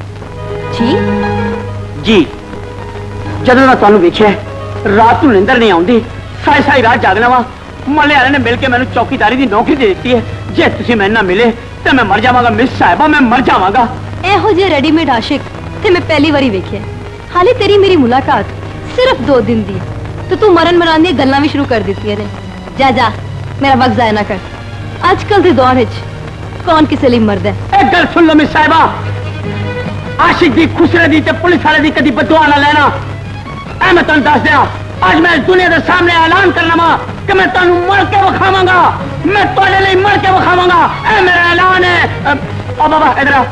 जी जदों मैं तुहानूं वेख्या रात नूं निंदर नहीं आउंदी, सारी सारी रात जागना वा। मल्ले वाले ने मिलके मैनूं चौकीदारी की नौकरी दे दी है। जे तुसी मैनूं ना मिले तो मैं मर जावांगा मिस साहिबा, मैं मर जावांगा। एहो जे रेडीमेड आशिक ते मैं पहली बारी वेख्या। हाले तेरी मेरी मुलाकात सिर्फ 2 दिन दी, तो तू मरन मरान दी गल्लां भी शुरू कर दित्तियां ने। जा जा मेरा वक्त जाया ना कर। आजकल के दौर विच कौन किसे लिए मरदा है? एक गल सुन लो मिस साहिबा, आशिक दी खुसरे दी ते पुलिस वाले दी कदी बददुआ ना लेना। ऐ मैं तुहानूं दस दियां, आज मैं दुनिया के सामने ऐलान करना वा कि मैं तुहानूं मर के विखावांगा, मैं तुहाडे लिए मर के विखावांगा। ऐ मेरा ऐलान है। ओ बाबा इधर आ।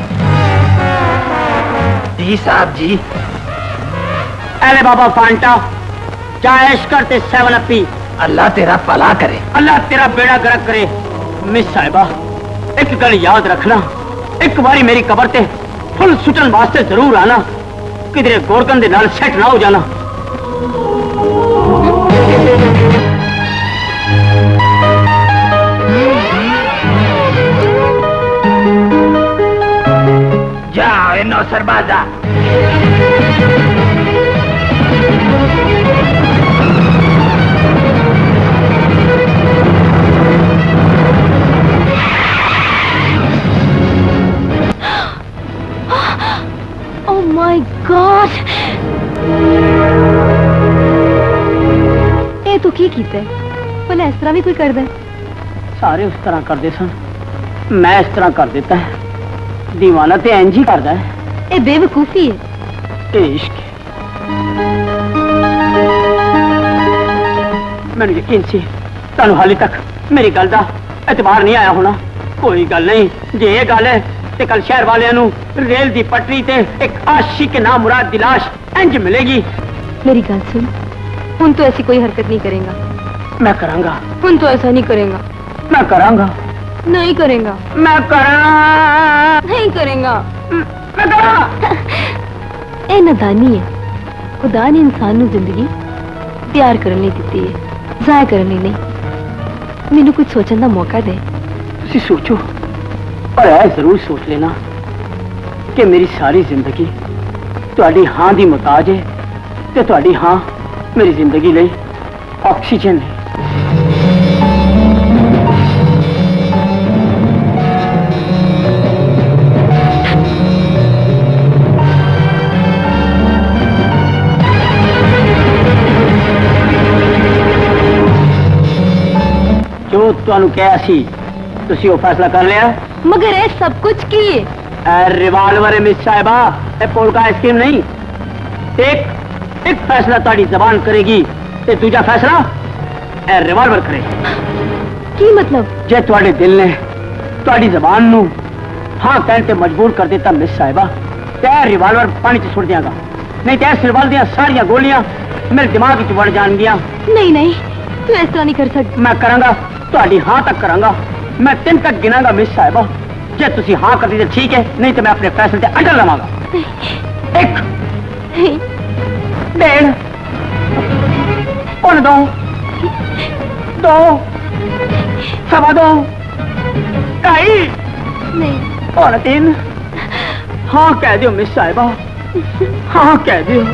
जी साहब जी। अरे बाबा फांटा चाय करते 7 अप पी। अल्लाह तेरा भला करे। अल्लाह तेरा बेड़ा गर्क करे। मिस साहिबा एक गल याद रखना, एक बारी मेरी कबर ते फुल सुटन वास्ते जरूर आना, किधरे गोरकन दे नाल सेट ना हो जाना। जाओ इनो सरबाजा। Oh my God! ए तू की कीता है? भला इस तरह भी कोई करदा है? सारे उस तरह करते सन, मैं इस तरह कर देता है। दीवाना ते इंज ही करदा है। ए बेवकूफी है। ए इश्क है। मैनूं यकीन सी तुहानूं हाले तक मेरी गल दा एतबार नहीं आया होना। कोई गल नहीं, जे ये गल है ते कल शहर वालियां नूं रेल दी पटरी ते एक आशिक ना मुराद दी लाश इंज मिलेगी। मेरी गल सुन, हुण तो ऐसी कोई हरकत नहीं करेगा। मैं करांगा। हुण तो ऐसा नहीं करेगा। मैं करांगा। नहीं करेगा। मैं करांगा। नहीं करेगा। मैं करांगा। ए नादानी है। खुदा ने इंसान नूं जिंदगी प्यार करने दी है, जाया करने नहीं। मैनू कुछ सोचने का मौका दे। तुसी सोचो, पर ऐ जरूर सोच लेना कि मेरी सारी जिंदगी तुहाडी हां दी मुताज है ते तुहाडी हां मेरी जिंदगी लई ऑक्सीजन है। जो तुहानू कहा सी तुसी वो फैसला कर लिया? मगर ये सब कुछ की रिवाल्वर है मिस साहिबा, पोलका आइसक्रीम नहीं। एक फैसला ताड़ी जबान करेगी ते दूजा फैसला रिवाल्वर करेगी। की मतलब? जे तुहाडे दिल ने तुहाडी जबान नू हां कहने ते मजबूर कर देता मिस साहिबा, ते रिवाल्वर पानी च सुट दियागा, नहीं ते सिरवाल दियां सारियां गोलियां मेरे दिमाग च वड़ जाणगियां। नहीं नहीं, तू इस तरह नहीं कर सकती। मैं करांगा, तुहाडी हां तक करांगा। मैं 3 तक गिनांगा मिस साहिबा, जे तुसी हां कर दी तो ठीक है, नहीं तो मैं अपने फैसले से अटल रहांगा। 1 1.5 और 2 2 सवा 2 2.5 नहीं और 3। हाँ कह दियो मिस साहिबा, हाँ कह दियो।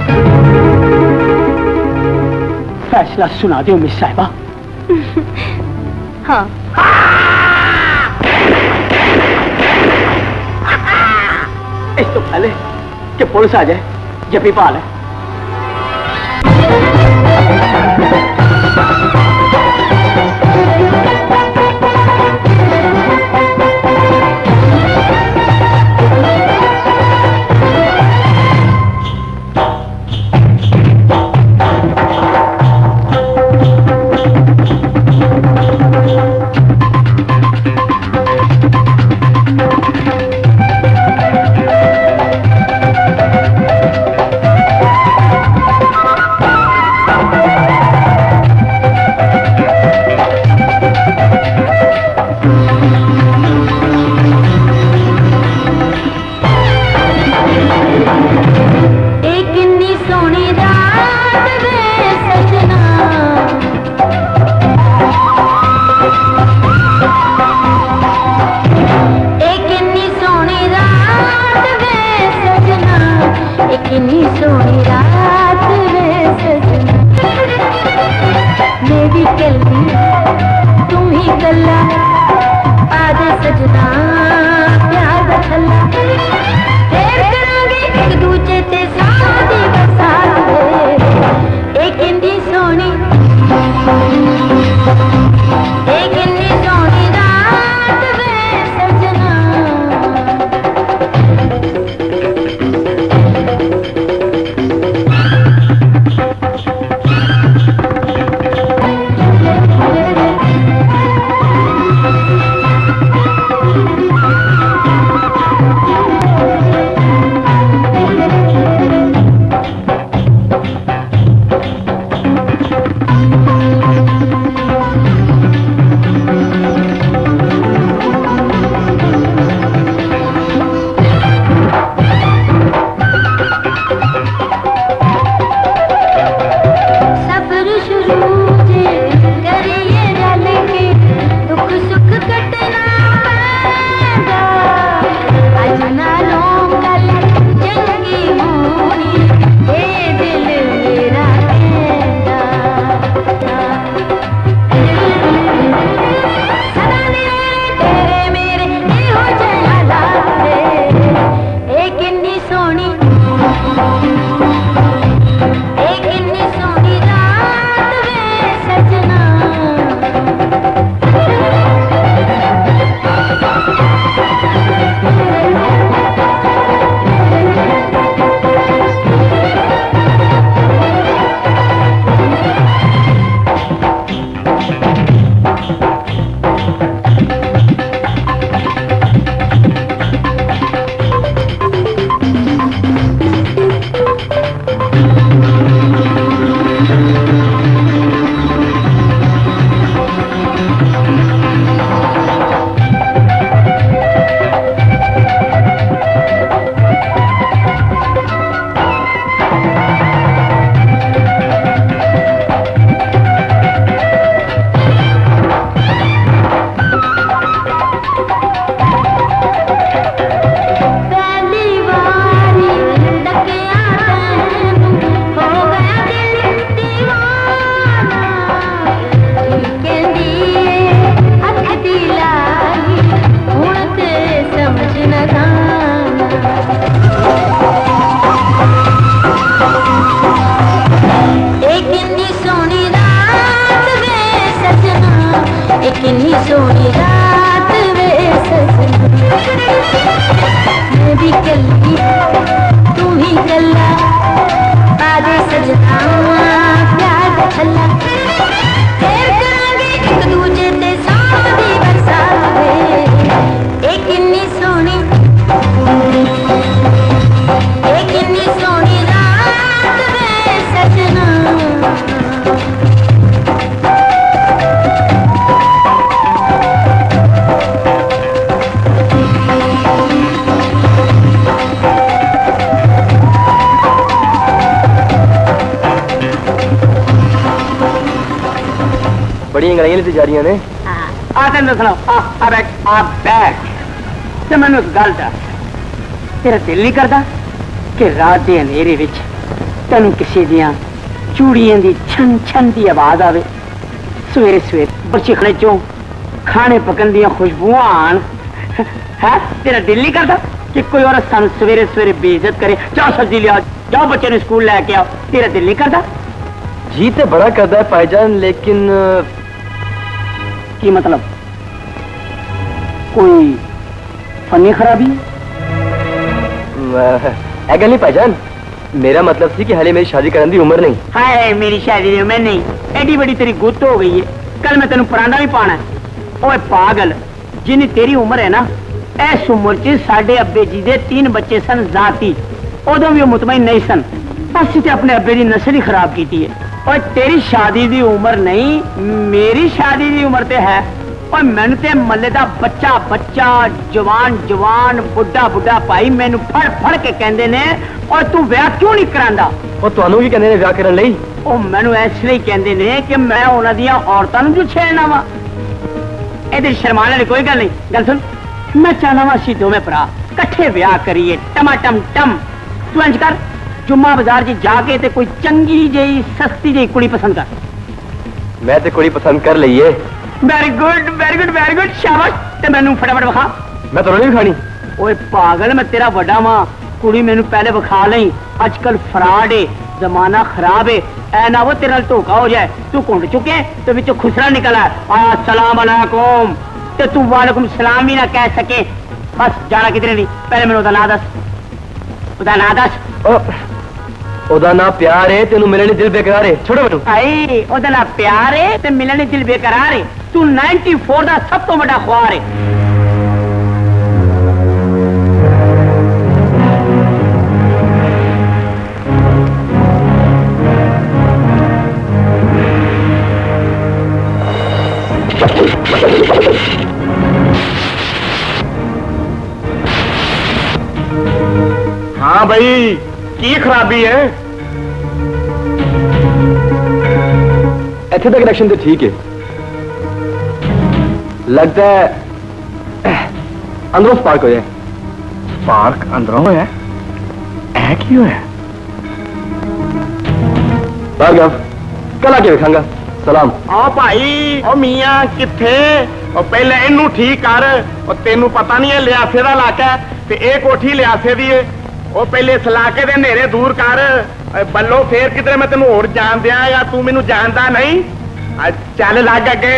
फैसला सुना दियो मिस साहिबा। हाँ इस तो पहले कि पुलिस आ जाए जपी पा ले। बड़ी अंग्रेजी लिखी जा रही ने तेन दसना ते मैनू एक गल दस, तेरा दिल नहीं करता कि रात के अंधेरे विच तेनू किसी दियां चूड़ियां दी छन छन की आवाज आवे, सवेरे सवेरे बरछिखने चों खाने पकन दियां खुशबुआं आन? है तेरा दिल नहीं करता? कि कोई औरत सानू सवेरे सवेरे बेइज्जत करे। जाओ सब्जी लिया, जाओ बच्चे ने स्कूल लेके आओ। तेरा दिल नहीं करता? जी तो बड़ा करता है भाईजान, लेकिन की मतलब कोई फनी खराबी है गल नहीं भाईजान, मेरा मतलब सी कि हाले मेरी शादी करने की उम्र नहीं। हाय मेरी शादी की उम्र नहीं, एडी बड़ी तेरी गुत्त हो गई है। कल मैं तेन परांदा भी पाना है। ओए पागल, जिन्नी तेरी उम्र है ना, इस उम्र च साडे अब्बे जी दे 3 बच्चे सन जाती, उदों भी मुतमईन नहीं सन। असि ते अपने अब्बे दी नस्ल ही खराब की है। और तेरी शादी दी उम्र नहीं, मेरी शादी दी उम्र ते है। और मैनू ते मल्ले दा बच्चा बच्चा, जवान जवान, बुढ़ा बुढ़ा भाई मैनू फड़ फड़ के कहंदे ने, और तू ब्याह क्यों नहीं करांदा? और तुहानू भी कहंदे ने ब्याह करन लई? ओ मैनू इसलिए कहंदे ने कि मैं उन्हां दियां औरतां नूं जो छेड़ना वा। इहदे शर्माने वाली कोई गल नहीं। गल सुन, मैं चाहना वा असीं दोवें भरा कट्ठे ब्याह करिए, टमाटम टम। तू इंज कर, जुम्मा बाजार च जाके ते कोई चंगी जेही सस्ती जेही कुड़ी पसंद कर। मैं ते कुड़ी पसंद कर लई है। Very good very good very good, शाबाश। ते मैनू फटाफट विखा। मैं तो नहीं खानी। ओए पागल, मैं तेरा बड़ा वां, कुड़ी मैनू पहले विखा लई। अजकल फ्रॉड है, जमाना खराब है, ऐ ना वो तेरे नाल धोखा हो जाए। तू कुंड चुके तो विचों खुसरा निकला, अस्सलाम अलैकुम, ते तू वालेकुम सलाम भी ना कह सके। बस जाना किधरे नहीं, पहले मैनू ओदा नाम दस। ओदा नाम दस। ओदा ना प्यार है, तेनू मिलने दिल बेकरार है। छोड़ो मैनू। आई ओदा ना प्यार है ते मिलने दिल बेकरार है। तू 94 दा सब तो बड़ा ख्वार है। हाँ भाई, की खराबी है? इत्थे तक कनेक्शन तो ठीक है, लगता है अंदरों स्पार्क हो जाए। स्पार्क अंदरों है? ऐ की होया? बाहर गया, कल आके वेखांगा। सलाम। ओ भाई, ओ मियां किथे? ओ पहले इनू ठीक कर। ओ तेनू पता नहीं है लियासे दा इलाका ते ए कोठी लियासे दी है। ओ पहले इस इलाके दे नेरे दूर कर। बल्लो फेर किधरे मैं तेनू होर जान दिया या तू मैनू जानदा नहीं? चल लग अगे।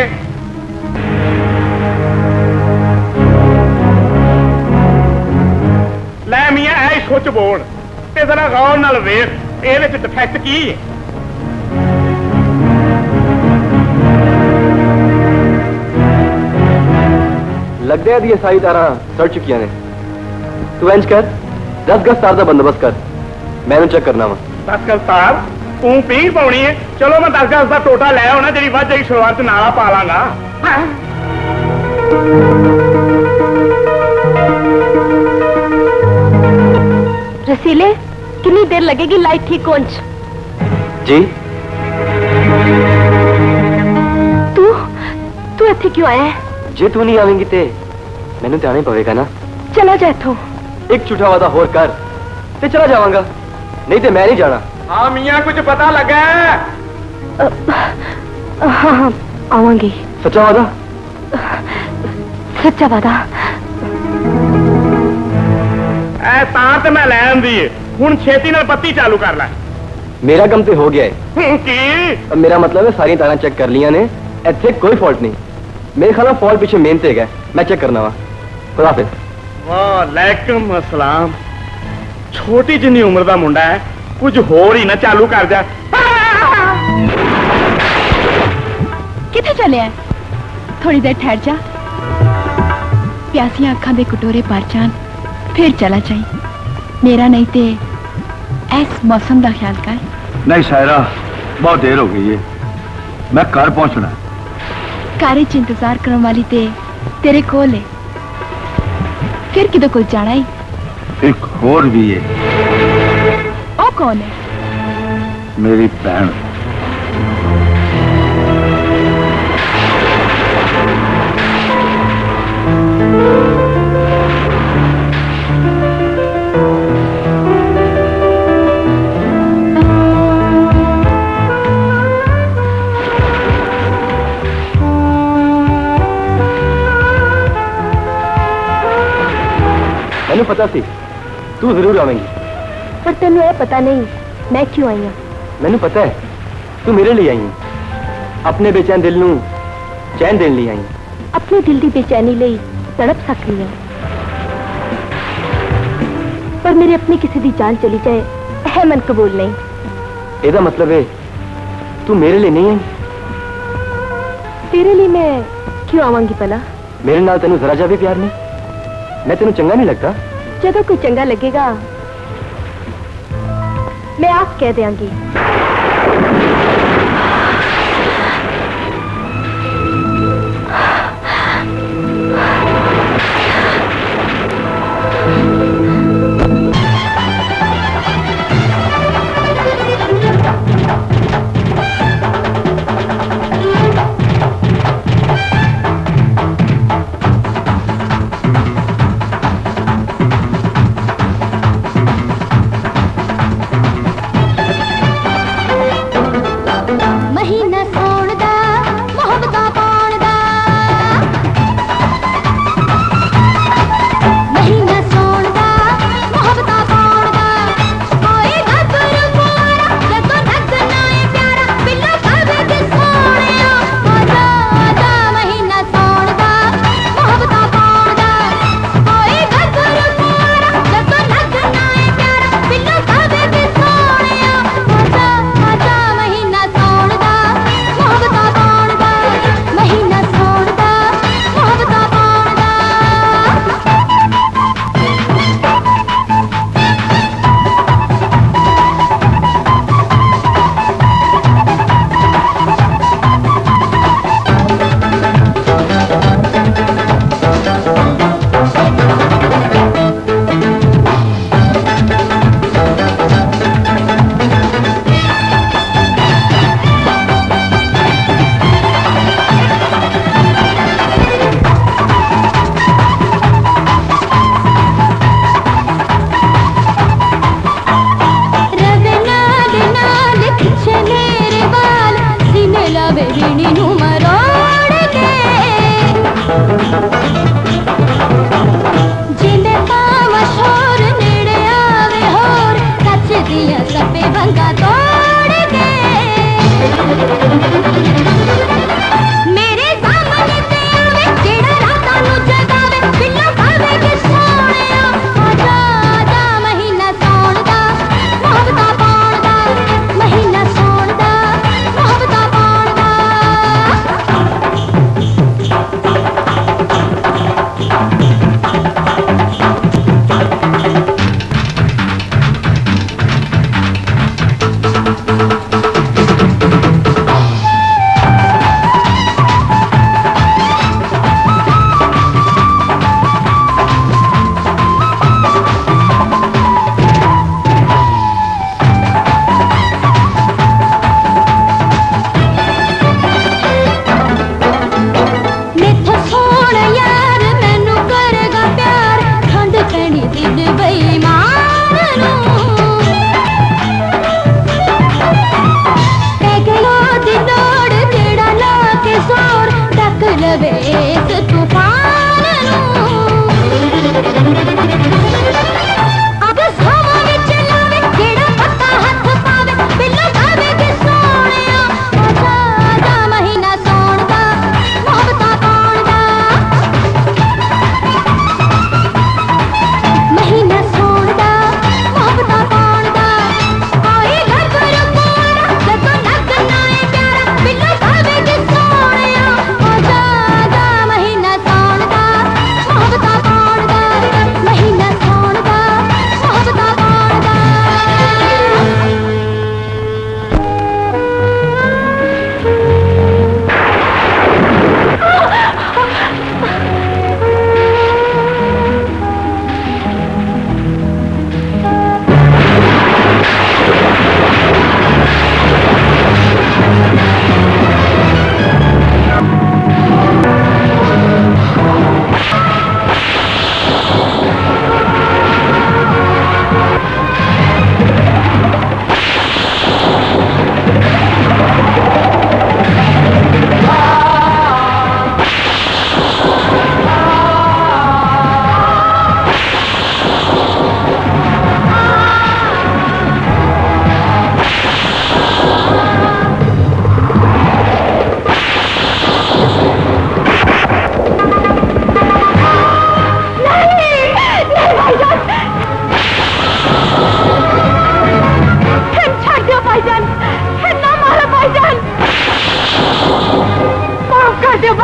ले मियां ऐ सोच बोल ते जरा गौर नाल वेख, इहदे च डिफेक्ट की है? लगता है ये सारी तारा सड़ चुकी ने। तू इंज कर, 10 गज तार का बंदोबस्त कर, मैंने चेक करना वा। 10 गज तार तू पी पाउनी है? चलो मैं 10 गज का टोटा लै आना, जी वज जाएगी शुरुआत नाला पा लांगा। रसीले, कितनी देर लगेगी लाइट ठीक पहुंच? जी तू इत्थे क्यों आया है? जे तू नहीं आवेंगी ते मैनू ते आने पवेगा ना। चला जा इत्थों। एक झूठा वादा होर कर ते चला जावांगा, नहीं ते मैं नहीं जाना। हाँ मियां, कुछ पता लगा है? हाँ आवांगी। सच्चा वादा? सच्चा वादा। ऐ तार ते मैं लै आंदी है, हुण छेती नाल बत्ती चालू कर लै। मेरा कम तो हो गया है। की? मेरा मतलब है सारी तारा चेक कर लिया ने, इत्थे कोई फॉल्ट नहीं। मेरे ख्याल फॉल्ट पीछे मेहनत है, मैं चेक करना वा। खुदा हाफिज़। वालेकुम अस्सलाम। छोटी जिन्नी उम्र का मुंडा है, कुछ होर ही ना चालू कर जा। किथे चले हैं? थोड़ी देर ठहर जा, प्यासियां अखां दे कटोरे भर जान, फिर चला जाई। मेरा नहीं ते ऐस मौसम का ख्याल कर। नहीं सायरा, बहुत देर हो गई है, मैं घर पहुंचना। कार च इंतजार करने वाली ते तेरे कोल है, फिर किदे कोल जाना ही? एक और भी है। ओ कौन है? मेरी बहन। मैंने पता सी तू जरूर आवेंगी, पर तेन यह पता नहीं मैं क्यों आई हूँ। मैंने पता है तू मेरे लिए आई है, अपने बेचैन दिल नू चैन देने लिए आई है। अपने दिल की बेचैनी ਲਈ तड़प सकती है, पर मेरे अपनी किसी की जान चली जाए यह मन कबूल नहीं। ਇਹਦਾ मतलब है तू मेरे लिए नहीं आई? तेरे लिए मैं क्यों आवांगी भला? मेरे नाल तेनू जरा जा भी प्यार नहीं? मैं तेनू चंगा नहीं लगता? जदों कोई चंगा लगेगा मैं आप कह देंगी।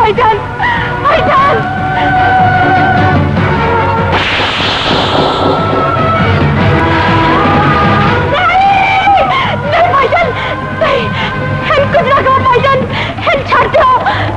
भाईजान, भाईजान। नहीं भाईजान, नहीं, हम कुछ ना करो भाईजान, हम छोड़ दो।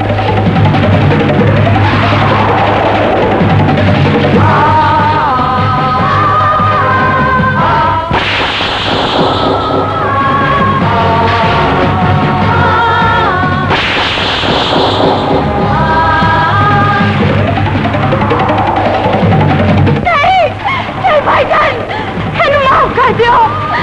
भाईजान, हमें माफ कर दो।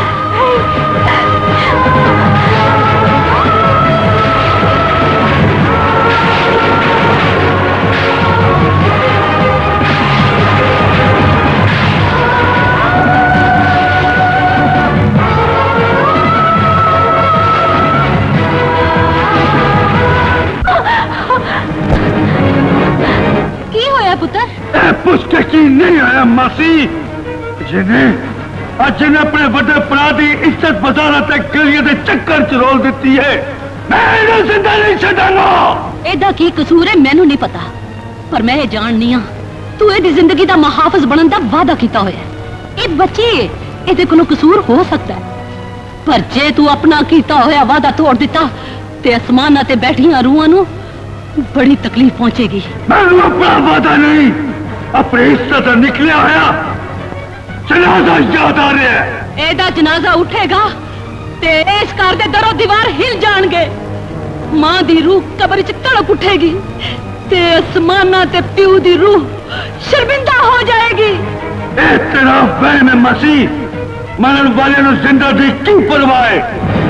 की होया पुत्र? पुछते की नहीं आया मासी, जिन्हें अपने बड़े भरा की इज्जत बाजारा तक गलियों के चक्कर च रोल दी है, मैं जिंदा नहीं छड़ांगा। एदा की कसूर है मैनू नहीं पता, पर मैं ये जाननी हाँ तू एदी जिंदगी का मुहाफिज बनने का वादा किया होया। ये बच्ची एदे कोलों कसूर हो सकता है, पर जे तू अपना किया होया वादा तोड़ दिता ते आसमाना ते बैठियां रूहां नू बड़ी तकलीफ पहुंचेगी। मैनू अपना वादा नहीं, अपनी इज्जत निकलिया होया जनाजा याद आ रहा है। एदा जनाजा उठेगा ते इस घर दे दरो दीवार हिल जाणगे, मां दी रूह कब्र च तड़प उठेगी ते आसमाना ते प्यू दी रूह शर्मिंदा हो जाएगी। ए तेरा वहम है मसीह, मरन वाले नु जिंदा दी क्यों परवाह है?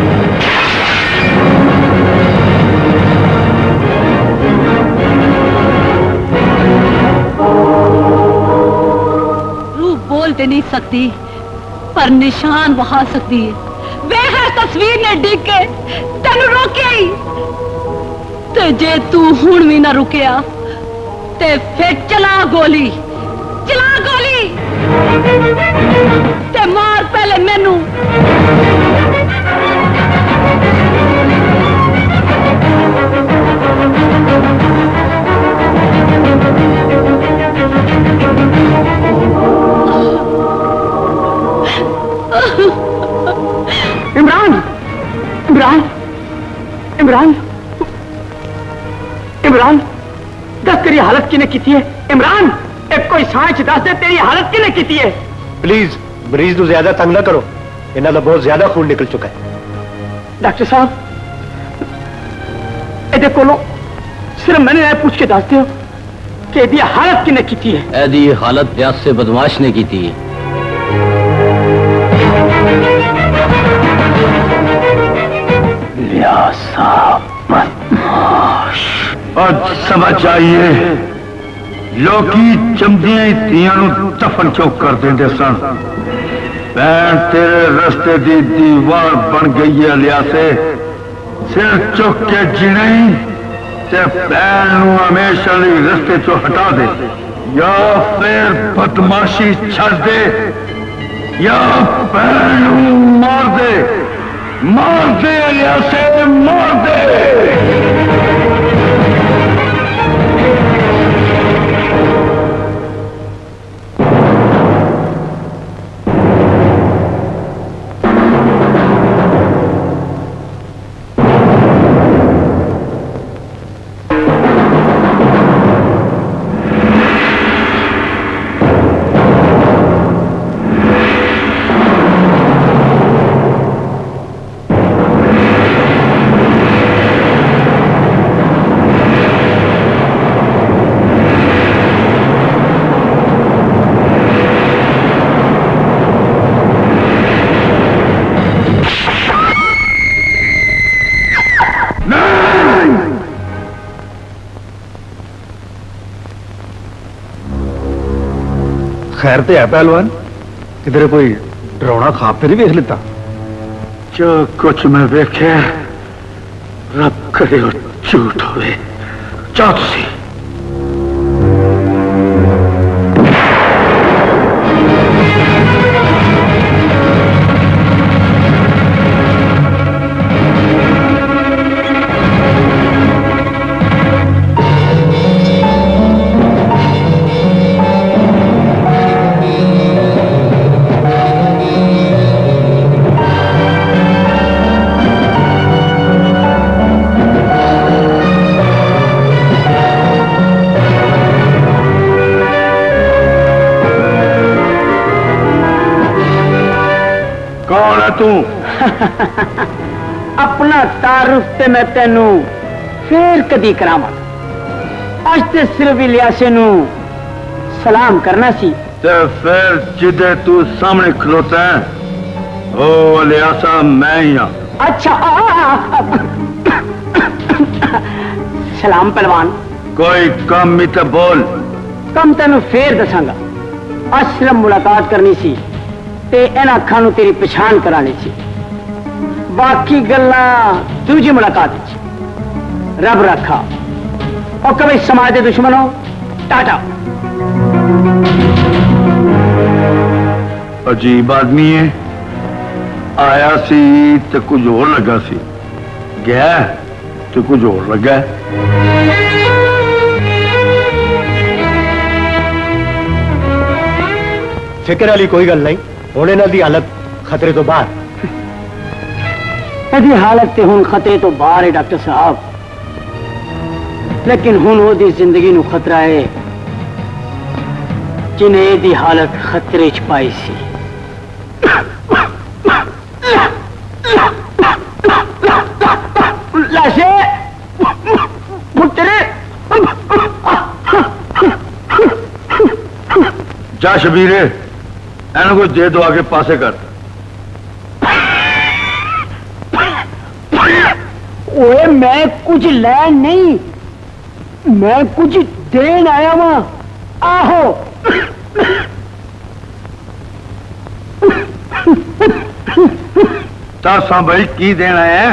बोलते नहीं सकती पर निशान वहा सकती है। वे है तस्वीर ने डिग के तेन रोके ही, ते जे तू हुण भी ना रुकिया ते फिर चला गोली, चला गोली ते मार पहले मैनू। इमरान, इमरान, इमरान, इमरान, दस तेरी हालत किने की है? इमरान, एक कोई सांच दस दे तेरी हालत किने की है? प्लीज मरीज को ज्यादा तंग ना करो, इन्हों का बहुत ज्यादा खून निकल चुका है। डॉक्टर साहब, एदे कोलों सिर्फ मैंने पूछ के दस दो कि एदी हालत किने की है? एदी हालत रियाज से बदमाश ने की थी। बदमाश, अब समझ आइए लोकी चमदियां तियां दफन क्यों कर देंगे सन। भैन तेरे रस्ते दी दीवार बन गई है लियासे, सिर चुक के जीने ते भैन हमेशा लिए रस्ते चो हटा दे, या फिर बदमाशी छड़ दे या भैन मार दे, मार दे लियासे, मार दे। खैर ते है पहलवान, किधर कोई डरावना खाब फिर वेख लेता। जो कुछ मैं वेखे रब करे झूठ होवे। जाओ तुसी। तू अपना तारुफ ते मैं तेनू फिर कदी करावा। अज ते सिर्फ इलियासे नू सलाम करना सी। ते फिर जिदे तू सामने खलोता है ओ इलियासा मैं ही हाँ। अच्छा सलाम पहलवान। कोई कम ही तो बोल। कम तेन फिर दसांगा। अज सिर्फ मुलाकात करनी सी ते इन अखां नूं तेरी पछाण करानी सी। बाकी गल्लां दूजी मुलाकात विच। रब रखा। और कभी समाज के दुश्मनों टाटा। अजीब आदमी है। आया सी तो कुछ और लगा सी, गया तो कुछ और लगा। फिक्र वाली कोई गल नहीं। हुण इन्हां दी हालत खतरे तो बाहर। यदि हालत ते हुण खतरे तो बाहर है डॉक्टर साहब, लेकिन हुण ओदी जिंदगी नूं खतरा है जिन्हें एदी हालत खतरे च पाई सी। लाशे मुत्तरे जा शबीरे एन को दे दो आगे पासे कर। ओए मैं कुछ लैन नहीं, मैं कुछ देन आया वहां। आहो तासा भाई की देना है?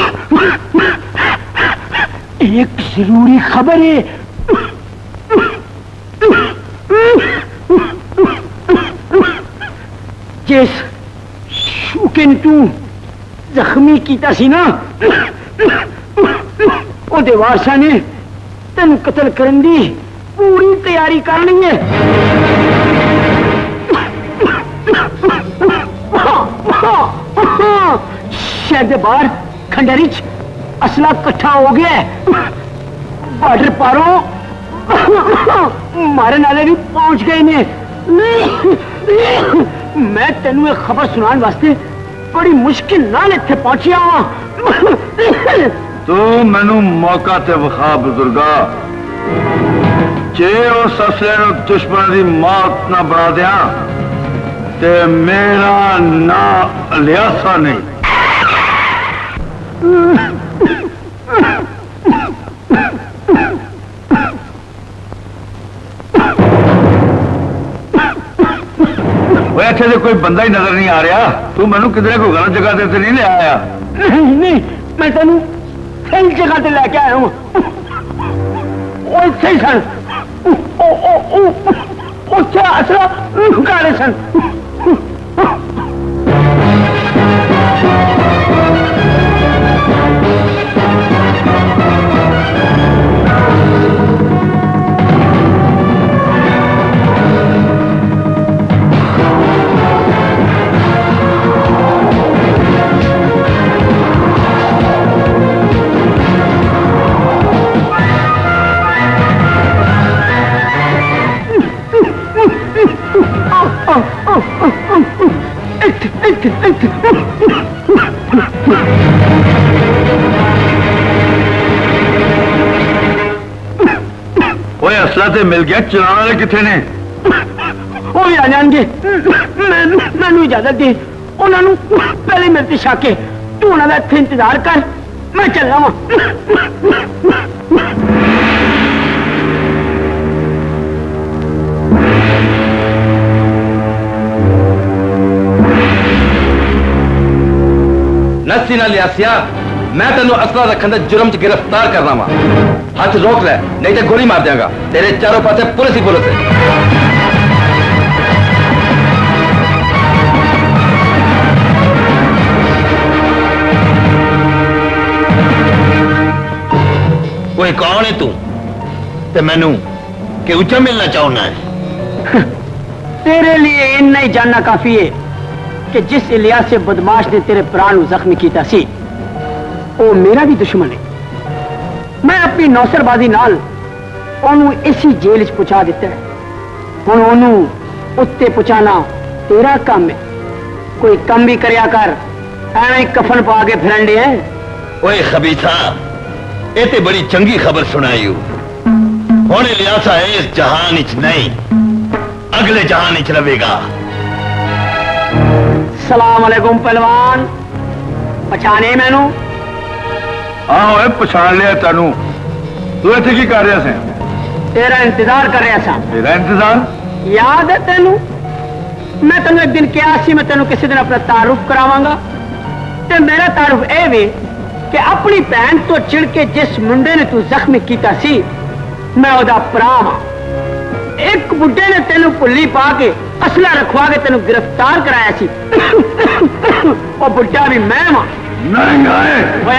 एक जरूरी खबर है। जिस शूकिन तू जख्मी कीता सी ना, ओदे वारसां ने तेन कतल करन दी पूरी तैयारी कर ली है। शहर के बाहर खंडहरी च असला इकट्ठा हो गया है। बॉर्डर पारों मारन वाले भी पहुंच गए ने। मैं तेनू एक खबर सुनाने वास्ते बड़ी मुश्किल नाल इत्थे पहुंचिया वा। तू मैनू मौका ते विखा बुजुर्गा। जे उस असले नू दुश्मन की मौत ना बना दिया ते मेरा ना इलियासा नहीं। इत्थे कोई बंदा ही नजर नहीं आ रहा। तू मैनू किधरे कोई गलत जगह ते नहीं ले आया? नहीं, मैं तेनू सही जगह ते लेके आया हूं। सही सन उत्थे असला गाने सन। ओए असला ते मिल गया, चलाने वाले किथे ने? वो भी आ जाएंगे। मैनू इजाजत दे। उन्होंने पहले मेरे ते शक है। तू उन्होंने इत्थे इंतजार कर, मैं चल रहा नस्सी ना लियासिया, मैं तेनों असला रखने के जुर्म च गिरफ्तार करना वा। हाथ रोक ले, नहीं तो गोली मार देगा। तेरे चारों पासे पुलिस ही पुलिस है। कोई कौन है तू? ते मैनू के ऊंचा मिलना चाहना है? तेरे लिए इतना ही जानना काफी है कि जिस इलियास से बदमाश ने तेरे प्राण जख्मी किया सी, वो मेरा भी दुश्मन है। मैं अपनी नौसरबाजी नाल ओनू इसी जेल च पहुंचा दिता है। हुण ओनू उत्ते पहुंचाना तेरा काम है। कोई कम भी करया कर एवं कफन पा के फिरन डे ओए खबीसा, ये ते बड़ी चंगी खबर सुनाई होने लियासा है इस जहान इच नहीं, अगले जहान इच रवेगा। सलाम अलैकुम पहलवान, पछाने मैनू? हाँ पछाण लिया तेनू। तू इत्थे की कर रहा है? तेरा इंतजार कर रहा था। मेरा इंतजार? याद है तेनू? मैं तेनू एक दिन कहा सी मैं तेनू किसी दिन अपना तारुफ करावांगा। ते मेरा तारुफ यह भी कि अपनी भैन तो चिड़ के जिस मुंडे ने तू जख्मी किया सी, मैं ओदा भरा हां। एक बुड्ढे ने तेनू भुल्ली पा के असला रखवा के तेनू गिरफ्तार कराया सी। और बुड्ढा भी मैं हां। नहीं आए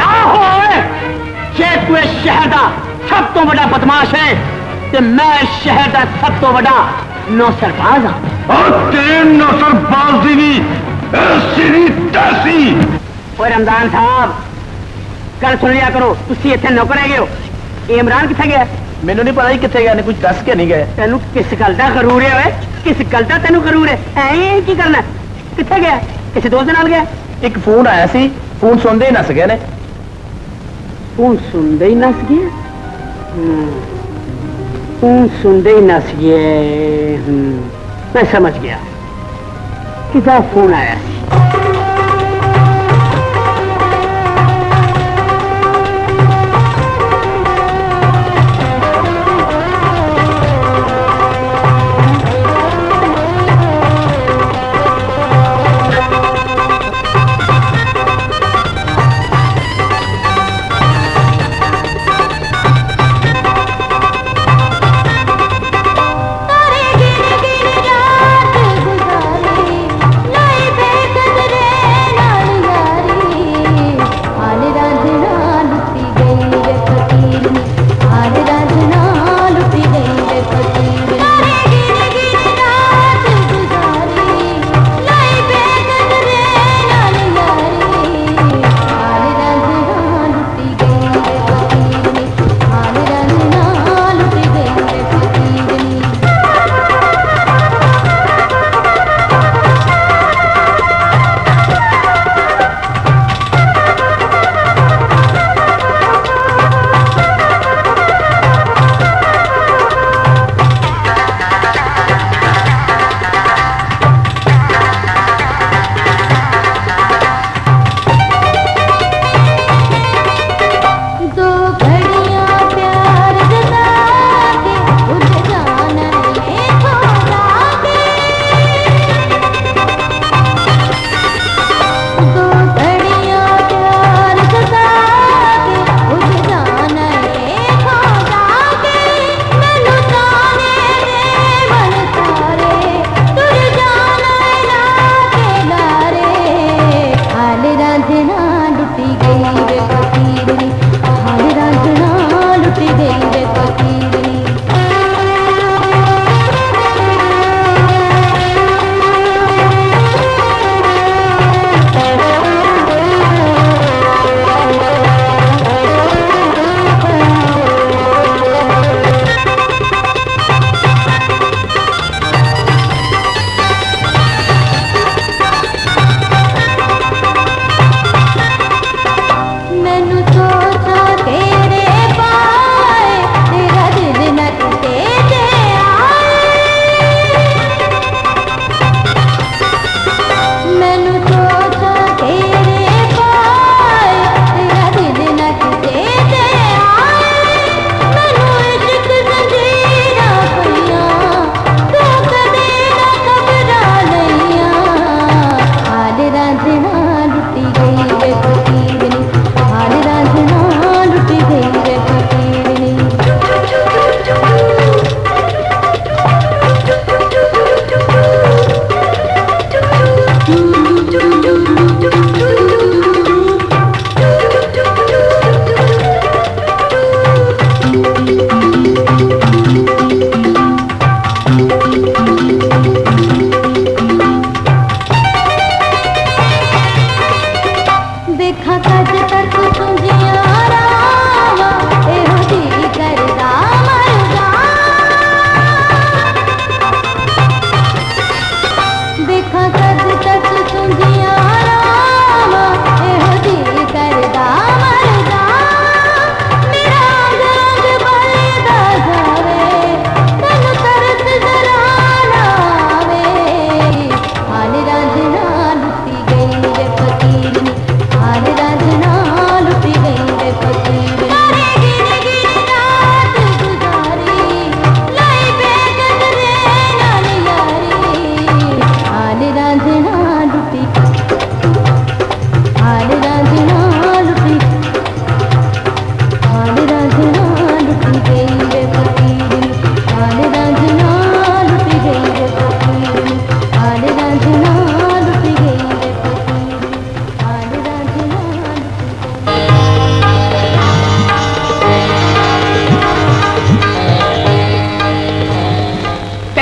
जे तू इस शहर का सब तो बड़ा बदमाश है ते मैं इस शहर का सब तो बड़ा नौसरबाज हाँ। नौसरबाजी भी ऐसी तैसी। रमजान साहब कल सुन लिया करो, तुसी इतने नौकर है हो। इमरान किथे गया? मैनू नहीं पता ही किथे गया, कुछ दस के नहीं गए। तेनू किस गल का गरूर है? किस गल का तेनू गरूर है? ऐ की करना? किथे गया? किसी दोस्त नाल गया? एक फोन आया सी, फोन सुनते ही नस गए ने। फोन सुनते ही नस गया? फोन सुनते ही नस गए। मैं समझ गया किदा फोन आया सी। तारे गिर गिर रात गुजारे, लाए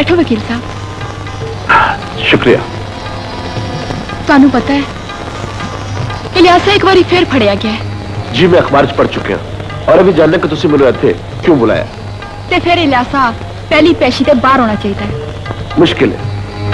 बैठो वकील साहब। शुक्रिया। तानू पता है इलियासा एक बारी फिर फड़िया गया है। जी मैं अखबार च पढ़ चुके हैं और अभी जानने को तुसी मिलो इत्थे क्यों बुलाया? ते फिर इलियासा पहली पेशी ते बाहर होना चाहिए। मुश्किल है,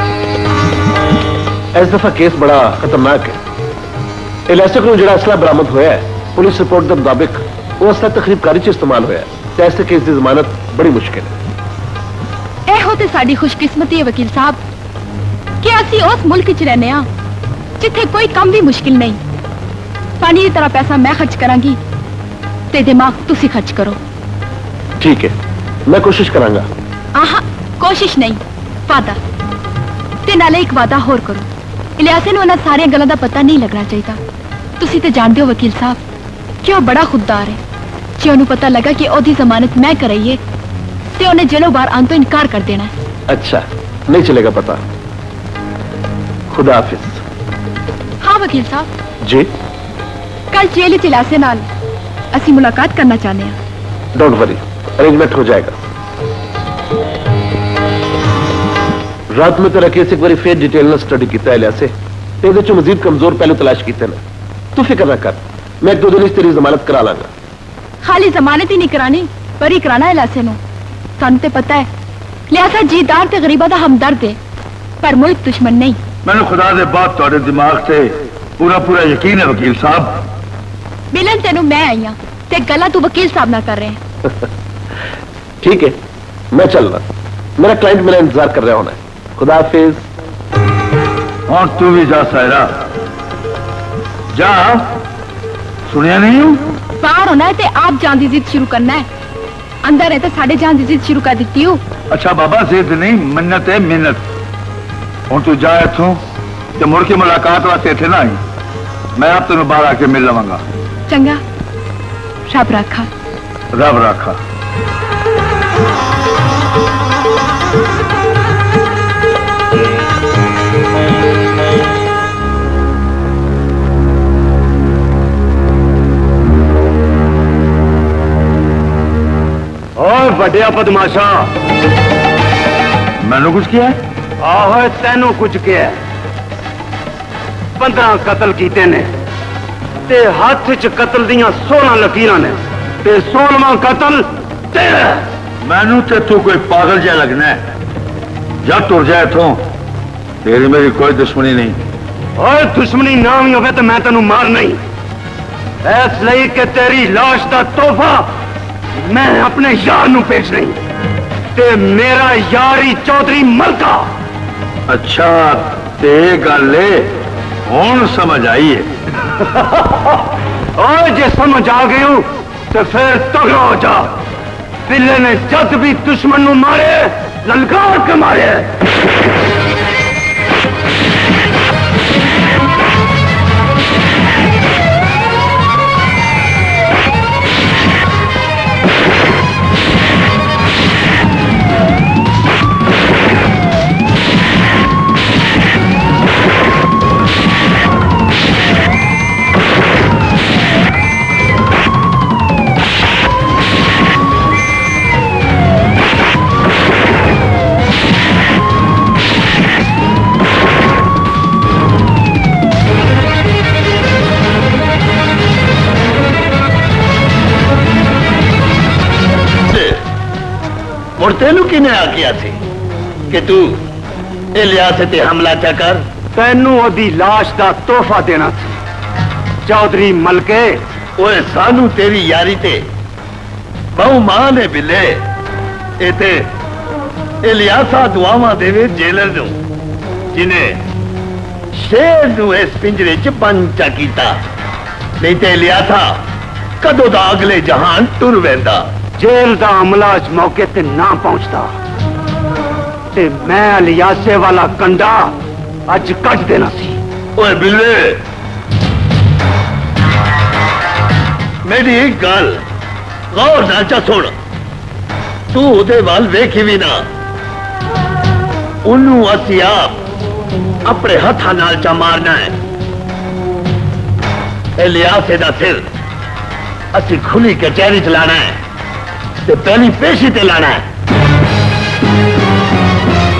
इस दफा केस बड़ा खतरनाक है। इलियासा को जो असला बरामद होया है पुलिस रिपोर्ट के मुताबिक वो असला तकरीबकारी च इस्तेमाल होया है। ऐसे केस की जमानत बड़ी मुश्किल है। एहो ते साडी खुशकिस्मती है वकील साहब कि असी उस मुल्क च रहने आ जिथे कोई कम भी मुश्किल नहीं। पानी की तरह पैसा मैं खर्च करांगी ते दिमाग तुसी खर्च करो। ठीक है, मैं कोशिश करांगा। आहा कोशिश नहीं, वादा। ते नाले एक वादा होर करो, इलियासे नूं उन्हां सारियां गल्लां दा पता नहीं लगना चाहिए। तुसी ते जानदे हो वकील साहब कि वह बड़ा खुददार है। जे उन्हें पता लगा कि ओदी जमानत मैं कराइए ते उन्हें जेलों बाहर आने तो इनकार कर देना है। अच्छा, नहीं चलेगा पता। खुदा हाफिज। हाँ वकील साहब जी, कल जेल च इलियासे नाल असी मुलाकात करना चाहते हैं। डोंट वरी, अरेंजमेंट हो जाएगा। रात में तेरा केस एक बार फिर डिटेल ना स्टडी किया इलियासे ते इहदे चों मजीद कमजोर पहलू तलाश कीते ने। तू फिक्र ना कर, मैं एक दो दिन तेरी जमानत करा लांगा। खाली जमानत ही नहीं करानी पर ही कराना इलियासे नूं। सानू ते पता है इलियासा जीदार ते गरीबा दा हमदर्द है पर मुल्क दुश्मन नहीं। मैंने खुदा दे बात तुहाडे दिमाग से पूरा पूरा यकीन है वकील साहब। मिलन तेनू मैं आई हां ते गल्लां तू वकील साहब ना कर रहे हैं। ठीक है, मैं चल रहा, मेरा क्लाइंट मेरा इंतजार कर रहा होना है। खुदा हाफिज। और तू भी जा सायरा, जा। सुनिया नहीं हूं? बाहर होना है ते आप जान दी जिद शुरू करना है। अंदर है तो साढ़े जान दी जिद शुरू कर दी हूं। अच्छा बाबा, जिद नहीं मिन्नत है मिन्नत। हूं तू जा इथों ते मुड़ के मुलाकात वास्ते इत्थे ना आई। मैं आप तेन बाहर आके मिल लवांगा। चंगा, रब रखा। रब रखा। और बड़िया बदमाशा, मैनू कुछ किया? आहो तेनू कुछ किया। 15 कतल कीते ने ते हाथ च कतल दियां 16 लकीरां ने ते 16वां कतल तेरा। मैनू ते तू कोई पागल जिहा लगना है। जा तुर जा इथों, तेरी मेरी कोई दुश्मनी नहीं। और दुश्मनी ना भी होवे तो मैं तेनू मार नहीं। इसलिए कि तेरी लाश का तोहफा मैं अपने यार नू पेश नहीं ते मेरा यार ही चौधरी मलका। अच्छा ते गल हुण समझ आई है। और जे समझ आ गई हूं तो फिर तगड़ा हो जा। पिल्ले ने जद भी दुश्मन नू मारे ललकार के मारे। और तेनू किने आखिया थी कि तू इलियासे ते हमला चा कर? तेनू ओदी लाश का तोहफा देना थी चौधरी मलके। ओए सानू तेरी यारी ते बहु मां ने बिले एते इलियासा दुआवा देवे जेलर नू जिन्हें शेर नू इस पिंजरे च बंद चा कीता। नहीं ते इलियासा कदों दा अगले जहान टुर वेंदा। जेल का अमला इस मौके ते ना पहुंचता ते मैं इलियासे वाला कंडा अज कट देना सी। ओए बिल्ले, मेरी एक गल गौर नाल चा सुन। तू उहदे वाल वेखी भी ना, उन्नू असी आप अपने हथा नाल चा मारना है। इलियासे दा सिर असी खुली कचहरी च लाना है ते पहली पेशी ते लाना है।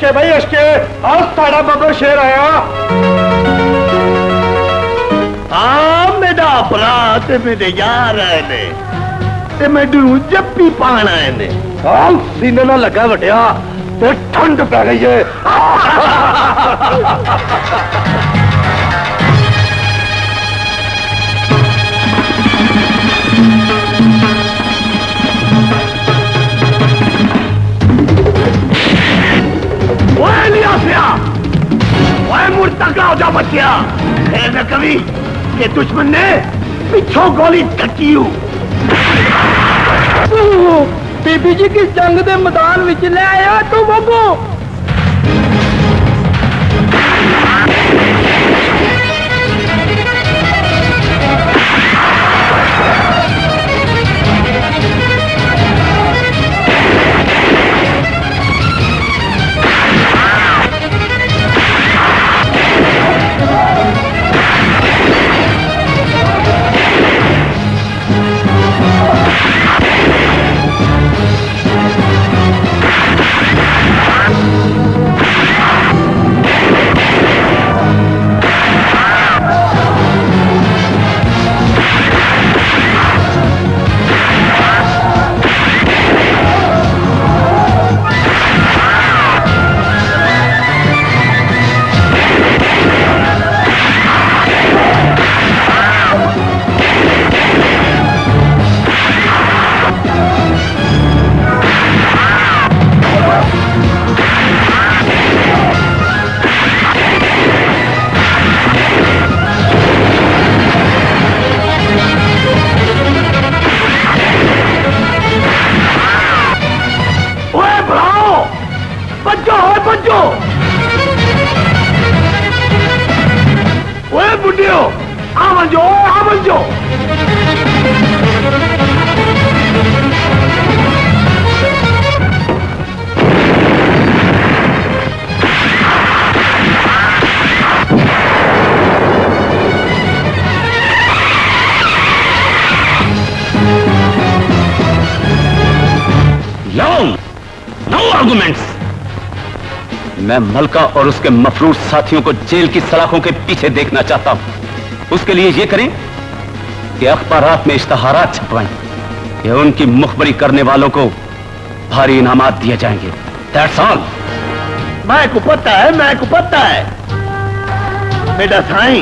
अशके भाई अशके, आज साड़ा बब्बर शेर आया। हाँ मेरा भरा ते मेरे यार आए ने ते मैनू जप्पी पाना आए ने। सीने ना लगा वटिया ते ठंड पै गई है। मुर्तका हो जा बच्चिया, न कभी के दुश्मन ने पिछों गोली कटी। बीबी जी की जंग के मैदान विच ले आया तू बब्बू। मैं मलका और उसके मफरूर साथियों को जेल की सलाखों के पीछे देखना चाहता हूं। उसके लिए ये करें कि अखबारात में इश्तहारात छपवाएं कि उनकी मुखबरी करने वालों को भारी इनामात दिए जाएंगे। That's all। मैं को पता है बेटा साईं,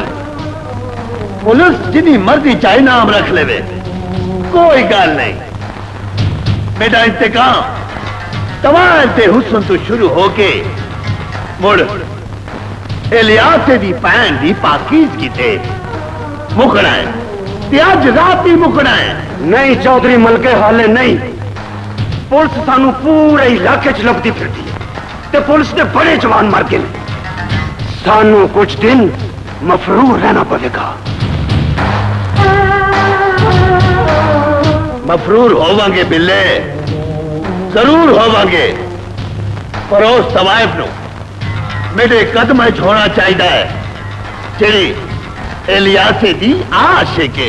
पुलिस जिनी मर्जी चाहे नाम रख ले, कोई गल नहीं। बेटा इंतकाम तवाल ते हुस्न तो शुरू होके मुड़ इलियासे दी भैन दी पाकीज़गी ते मुकना है ते अज रात ही मुकना है। नहीं चौधरी मलके हाले नहीं, पुलिस सानू पूरे इलाके च लभदी फिरदी है ते पुलिस ने बड़े जवान मर गए। सानू कुछ दिन मफरूर रहना पड़ेगा। मफरूर होवांगे बिल्ले, जरूर होवांगे, पर उस तवाइफ नू मेरे कदम होना चाहिए जेड़ी इलियासे दी आशिके।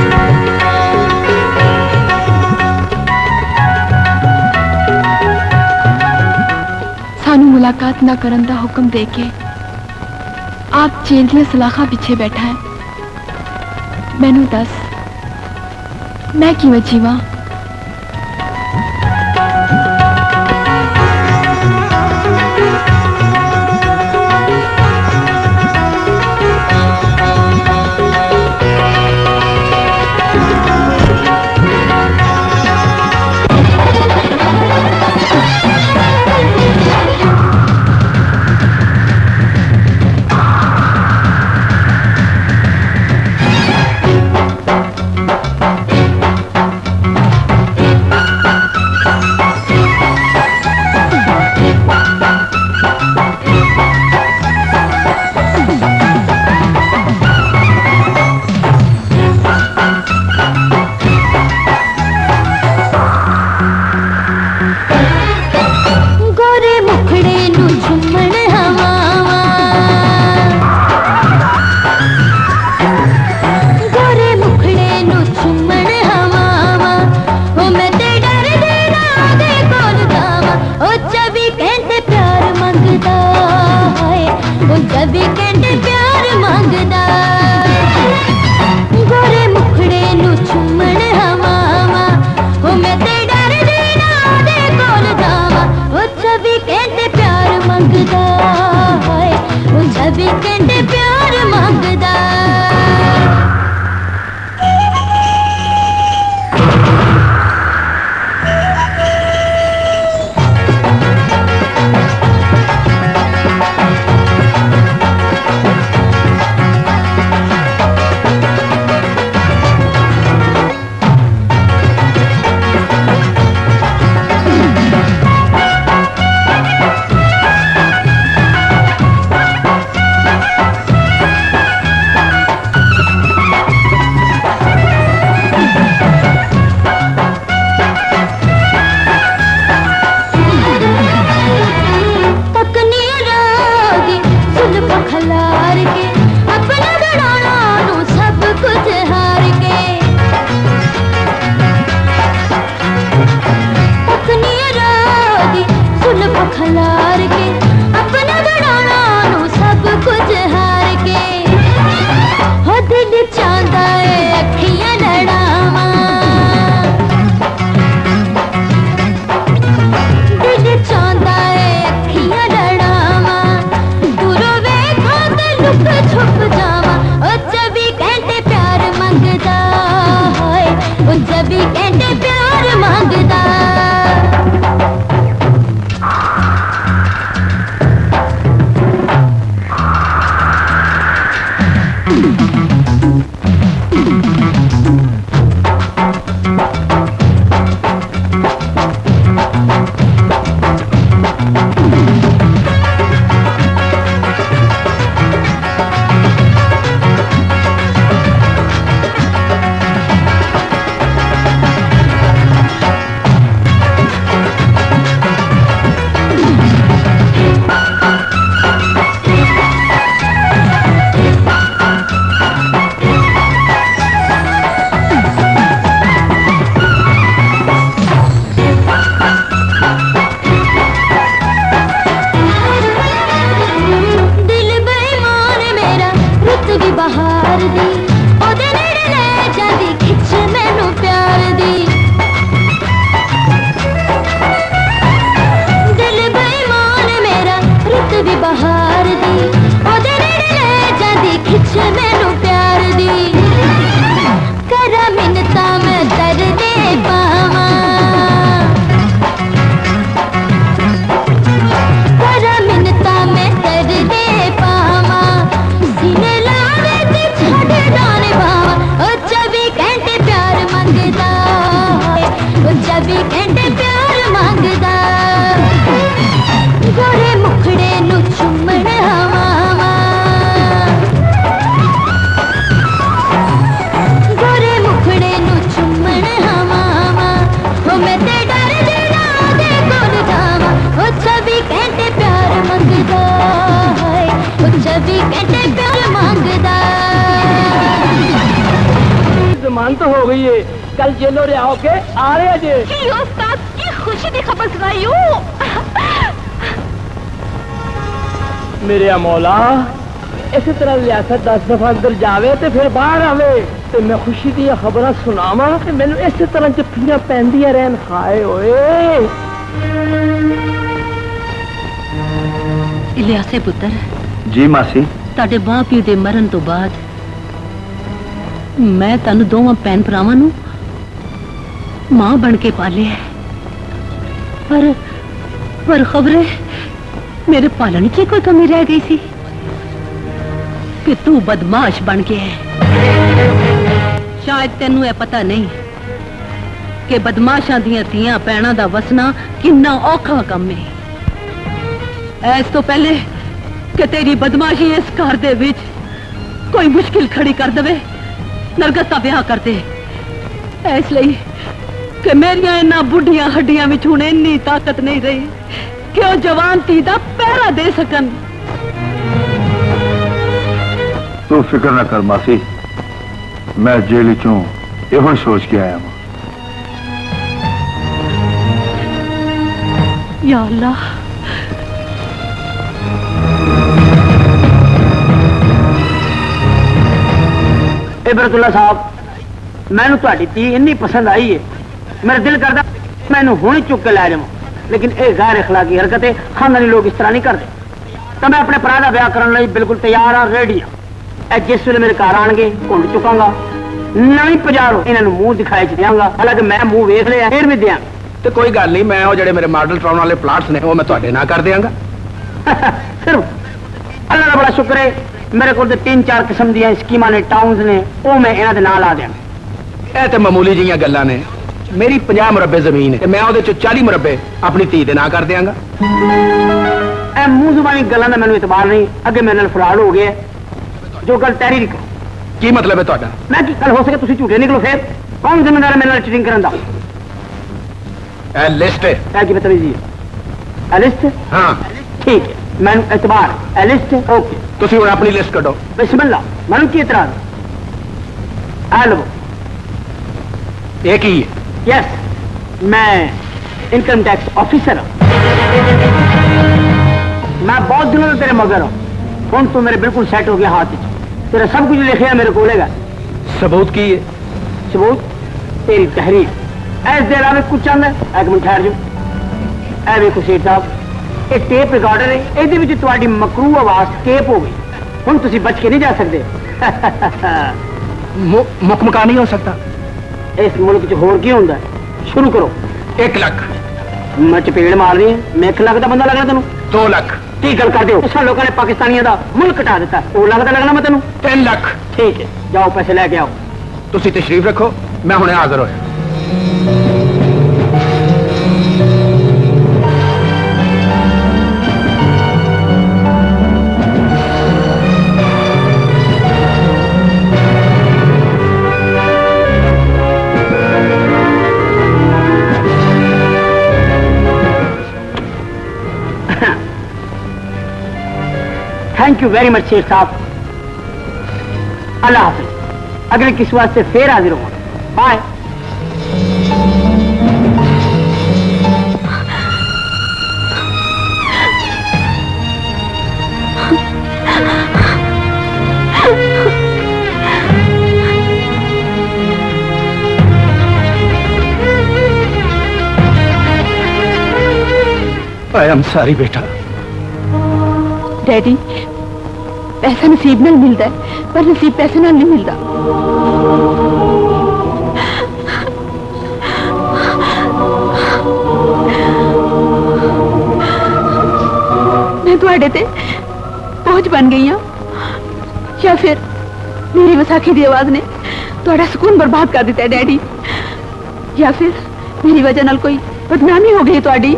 सानू मुलाकात ना करन दा हुक्म दे के आप जेल दी सलाखा पिछे बैठा है। मैनू दस मैं किवें जीवां? तो हो गई है, कल जेलों रिहा होके आ रहे जे। उस्ताद की खुशी की खबर सुनाई हो। मेरे मौला इसी तरह रियासत 10 दफा अंदर जावे तो फिर बाहर आवे तो मैं खुशी दी खबर सुनावा। मैनू इस तरह जफ्फियां पैंदियां रहन खाए होए। इलियासे पुत्र जी मासी, ਤੁਹਾਡੇ ਮਾਂ ਪਿਓ ਦੇ ਮਰਨ ਤੋਂ ਬਾਅਦ ਮੈਂ ਤੁਹਾਨੂੰ ਦੋਵਾਂ ਭੈਣ ਭਰਾਵਾਂ ਨੂੰ ਮਾਂ ਬਣ ਕੇ ਪਾਲਿਆ। ਪਰ ਖਬਰੇ ਮੇਰੇ ਪਾਲਣ 'ਚ ਕੋਈ ਕਮੀ ਰਹਿ ਗਈ ਸੀ ਕਿ ਤੂੰ ਬਦਮਾਸ਼ ਬਣ ਗਿਆ ਹੈ। ਸ਼ਾਇਦ ਤੈਨੂੰ ਇਹ ਪਤਾ ਨਹੀਂ ਕਿ ਬਦਮਾਸ਼ਾਂ ਦੀਆਂ ਧੀਆਂ ਭੈਣਾਂ ਦਾ ਵਸਣਾ ਕਿੰਨਾ ਔਖਾ ਕੰਮ ਹੈ। ਇਸ ਤੋਂ ਪਹਿਲੇ कि तेरी बदमाशी इस घर दे विच कोई मुश्किल खड़ी कर दे, नरगत का ब्याह कर दे। इसलिए कि मेरिया इन्ना बुढ़िया हड्डियां विच हुण इन्नी ताकत नहीं रही कि वो जवान धी दा पहरा दे सकन। तू फिक्र ना कर मासी, मैं जेल चों इहो सोच के आया हूं। या अल्लाह, इबरतुल्ला साहब, मैनू तुहाडी धी इन्नी पसंद आई है, मेरा दिल करदा मैनू हुण चुक के लै जावां, लेकिन ये गैर अखलाकी हरकत है। खानदानी लोग इस तरह नहीं करते। तो मैं अपने भरा दा ब्याह करने लई बिल्कुल तैयार हाँ, रेडी हाँ। जिस वेले मेरे घर आएंगे घुंड चुकांगा, नहीं पजारो इन्हां मुंह दिखाई च देंगा। हालांकि मैं मुंह वेख लिया, फिर भी देंगा। तो कोई गल नहीं, मैं वो जेडे मेरे मॉडल टाउन वाले प्लाट्स ने वो मैं तुहाडे नाल कर देंगा। सिर्फ अल्लाह का बड़ा शुक्र है, मेरे को 3-4 किस्म दी स्कीमां ने, टाउन्स ने, वो मैं इन्हां दे नाल ला देंगा। ये तो मामूली जिहियां गल्लां ने। मेरी 50 मुरब्बे जमीन है, मैं ਉਹਦੇ ਚੋਂ 40 मुरब्बे अपनी धी दे नां कर देंगा। ए मुंह जुबानी गल्लां दा मैनू इतबार नहीं, अगे मेरे नाल फराड हो गया। जो गल तैरी निकलो। की मतलब है ਤੁਹਾਡਾ? मैं की कल हो सके तुसी झूठे निकलो, फिर कौन जिम्मेदार है मेरे नाल चीटिंग करन दा? ए लिस्ट है। क्या की बतमीजी है? A list? हां ठीक है, मैनू एतबार ए लिस्ट। ओके, ਤੁਸੀਂ ਹੁਣ ਆਪਣੀ ਲਿਸਟ ਕੱਢੋ। बिस्मिल्लाह। मैनू की इतराज? आ लो। ये की है? यस, मैं इनकम टैक्स ऑफिसर हूं। मैं बहुत दिनों से तेरे मगर हूं, हुण तू मेरे बिल्कुल सेट हो गया हाथ च। तेरा सब कुछ लिखा मेरे को लेगा। सबूत की है? सबूत तेरी तहरीर। ऐसे दे अलावा कुछ चाहता है? एक मिनट ठहर जाओ। ऐ वेखो सेठ साहब, ये टेप रिकॉर्डर है, ਇਹਦੇ ਵਿੱਚ ਤੁਹਾਡੀ ਮਕਰੂ ਆਵਾਜ਼ ਟੇਪ ਹੋ ਗਈ। ਹੁਣ ਤੁਸੀਂ बच के नहीं जा सकते। मुक मका नहीं हो सकता। इस मुल्क च होर की होंदा है? शुरू करो। 1 लाख। मैं चपेड़ मार रही है, मैं 1 लाख का बंदा लगना तेन? 2 लाख। की गल कर दो, लोगों ने पाकिस्तानियों का मुल्क कटा दिता, 2 लाख का लगना मैं तेन? 3 लाख। ठीक है, जाओ पैसे लेके आओ। तुसी तशरीफ रखो, मैं हुणे हाजिर होया। Thank you very much Sheikh साहब। अल्लाह हाफिज। अगले किस वास्ते फिर हाजिर होगा। बाय। आई एम सॉरी बेटा। डैडी, पैसा नसीब नाल मिलता है, पर नसीब पैसे नाल नहीं मिलता। मैं तुहाडे ते पहुंच बन गई हूं, या फिर मेरी वसाखी की आवाज ने तुहाडा सुकून बर्बाद कर दिता है डैडी, या फिर मेरी वजह नाल कोई बदनामी हो गई तुहाडी।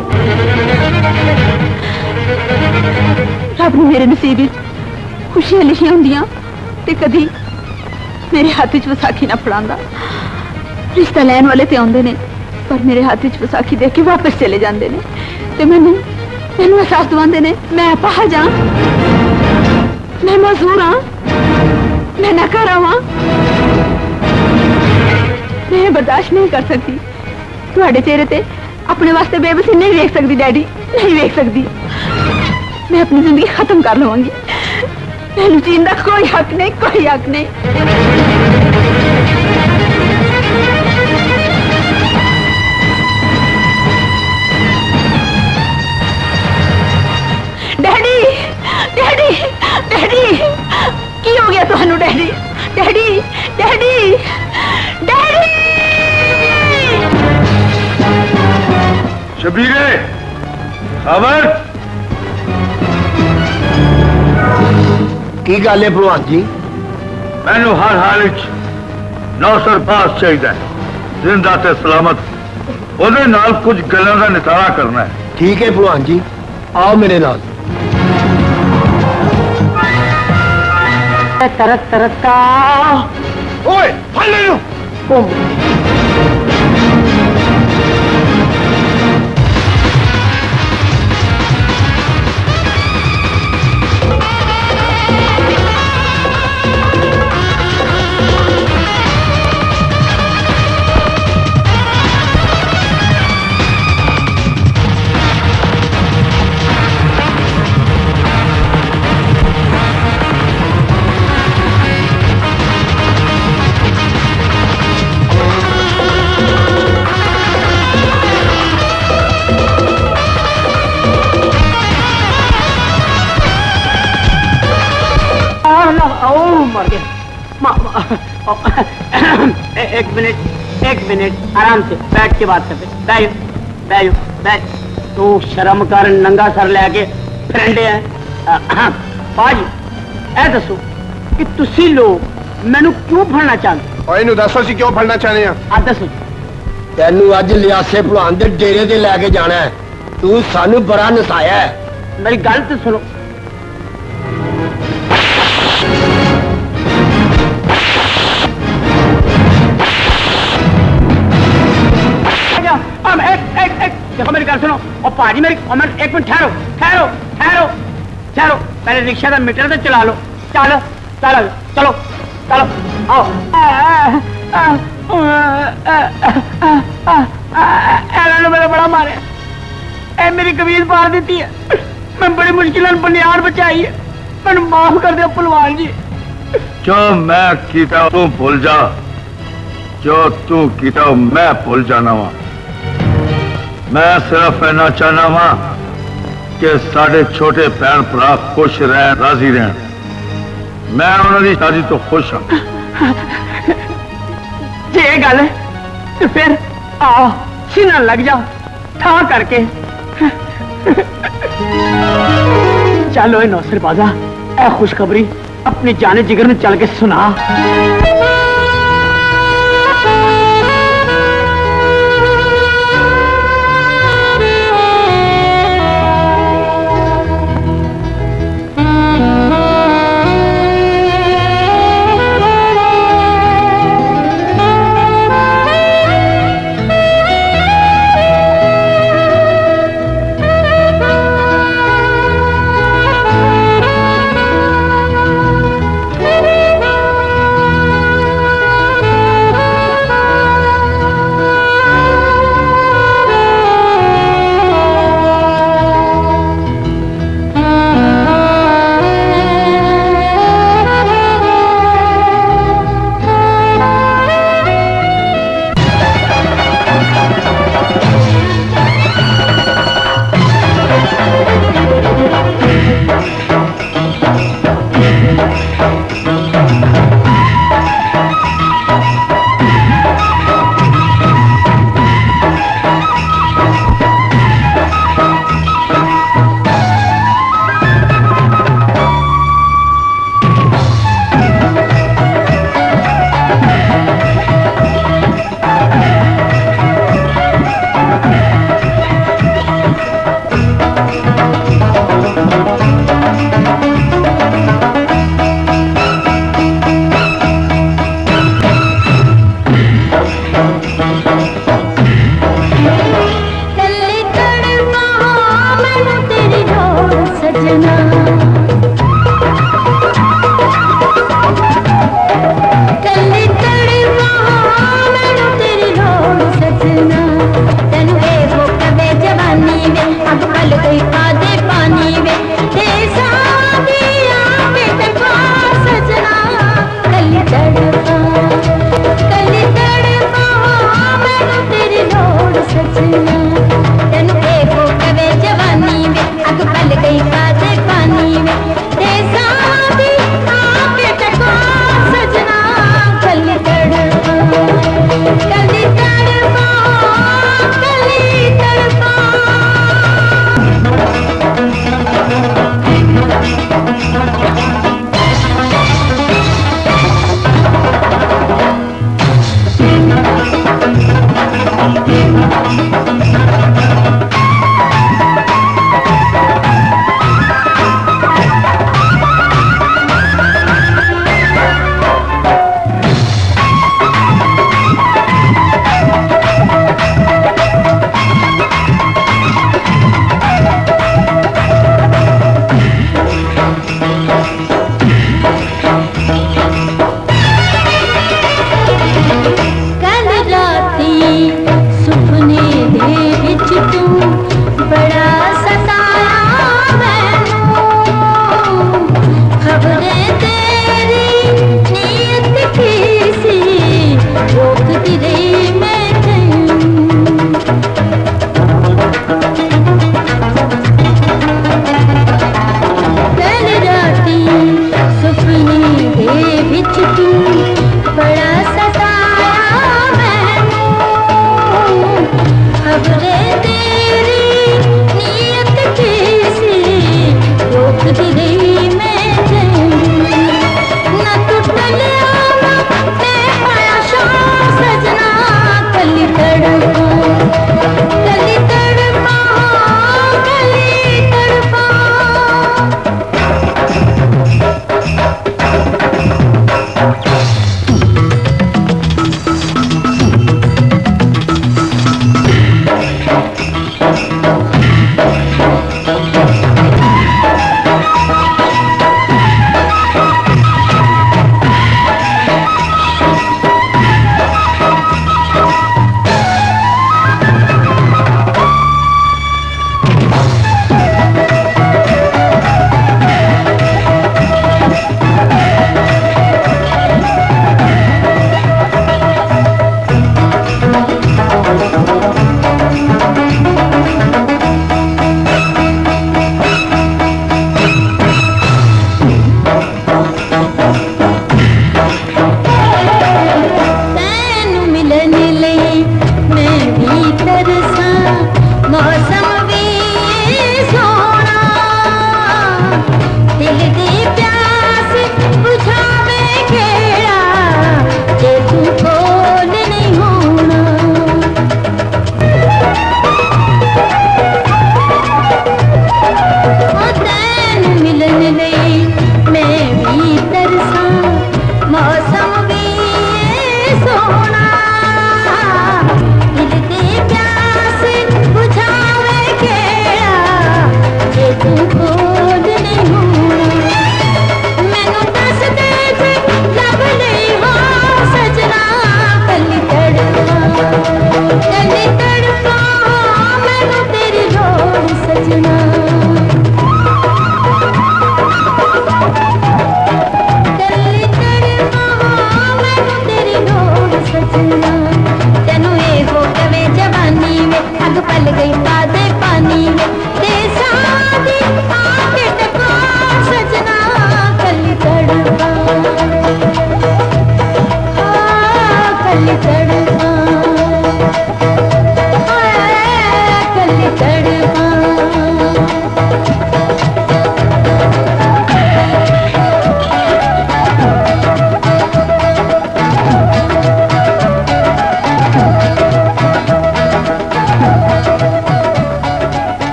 रब ने मेरे नसीब खुशियां लिखियां होंदियां ते कदी मेरे हाथ च वसाखी ना फड़ांदा। रिश्ता लैन वाले ते आउंदे ने, पर मेरे हाथ च वसाखी देख के वापस चले जाते हैं ते मैनू एहसास दवांदे ने मैं अपाहज हां, मैं मजूर हां, मैं नाकारा हां। मैं बर्दाश्त नहीं कर सकती ਤੁਹਾਡੇ चेहरे ते अपने वास्ते बेबसी नहीं देख सकती डैडी, नहीं देख सकती। मैं अपनी जिंदगी खत्म कर लवांगी। मैनू जीने का कोई हक नहीं, कोई हक नहीं। डैडी डैडी डैडी की हो गया तुहानू डैडी? डैडी डैडी डैडी शबीरे खबर की गल है भगवान जी? मैनू हर हाल नौसर पास चाहिए, जिंदा ते सलामत। ओदे नाल कुछ गल्लां दा नितारा करना है। ठीक है भगवान जी, आओ मेरे नाल। तरस तरसता ओए फड़ ले लो। मर गया। एक मिनट आराम से बैठ के बात करते। बैठ बैठ। तू शर्म कर, नंगा सर लेके फ्रेंडे हैं। पाजी ऐ दसो कि तुसी लोग मैनू क्यों फड़ना चाहते? ओए इनू दसो सी क्यों फड़ना चाहते हैं? आ दसो। तेनू अज लियासे भलवान दे डेरे ते लेके जाना है। तू सानू बड़ा नसाया है। मेरी गल तो सुनो। देखो मेरी गल सुनो। और पाजी मेरी एक मिनट ठहरो। पहले रिक्शा का मीटर तो चला लो। चलो आओ। मेरा बड़ा मारे, ए मेरी कमीज पार दी है। मैं बड़ी मुश्किल बुनियाद बचाई है। मैं माफ कर दो पहलवान जी। जो मैं कीता तू भूल जा, जो तू कीता मैं भूल जाना वा। मैं सिर्फ इना चाहना वा कि साढ़े छोटे भैन भरा खुश रहन, राजी रहन। मैं उन्होंने शादी तो खुश हाँ। जे गल है तो फिर आओ सीना लग जाओ ठा करके। चलो नौसर बाजा, ए खुशखबरी अपनी जाने जिगर में चल के सुना।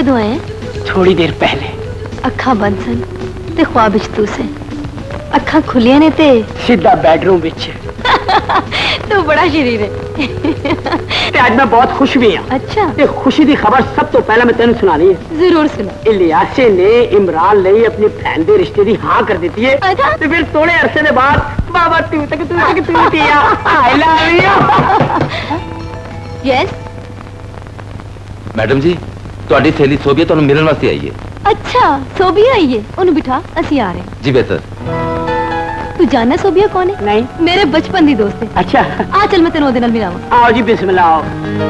कदों आए? थोड़ी देर पहले। अखा बंद सन ते ख्वाब विच तू से, अखा खुलिया ने ते सीधा बेडरूम विच। तू बड़ा शरीर है। ते आज मैं बहुत खुश भी हाँ। अच्छा, ते खुशी की खबर सब तो पहले मैं तेन सुनानी है। जरूर सुना। इलियासे ने इमरान लिए अपनी भैन दे रिश्ते दी हाँ कर दी है। अच्छा। ते फिर थोड़े अरसे के बाद बाबा तू तक I love you. Yes madam ji, ਤੁਹਾਡੀ ਸਹੇਲੀ ਸੋਭੀਆ ਤੁਹਾਨੂੰ ਮਿਲਣ ਵਾਸਤੇ ਆਈ ਹੈ। अच्छा, सोबिया आई है, ओनू बिठा, असी आ रहे हैं। जी बेहतर। तू जानना सोबिया कौन है? नहीं। मेरे बचपन दी दोस्त है। अच्छा, आ चल मैं तेन ओदे नाल मिलावां। आओ जी, बिस्मिल्लाह आओ।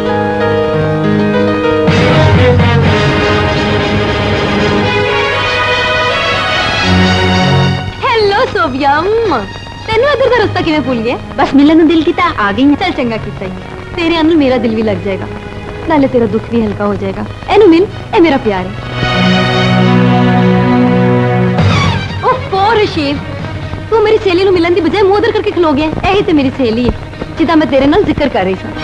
हेलो सोबिया, तेनू इधर का रास्ता किवें भूल गया? बस मिलन नूं दिल कीता आ गई। चल चंगा कीता ही, तेरे नाल मेरा दिल भी लग जाएगा, नाले तेरा दुख भी हल्का हो जाएगा। एनू मिल, ए मेरा प्यार है। ओह रशीद, तू मेरी सहेली नूं मिलन दी बजाय मुंह उधर करके खलो गया। यही तो मेरी सहेली है जिदा मैं तेरे नाल जिक्र कर रही थी।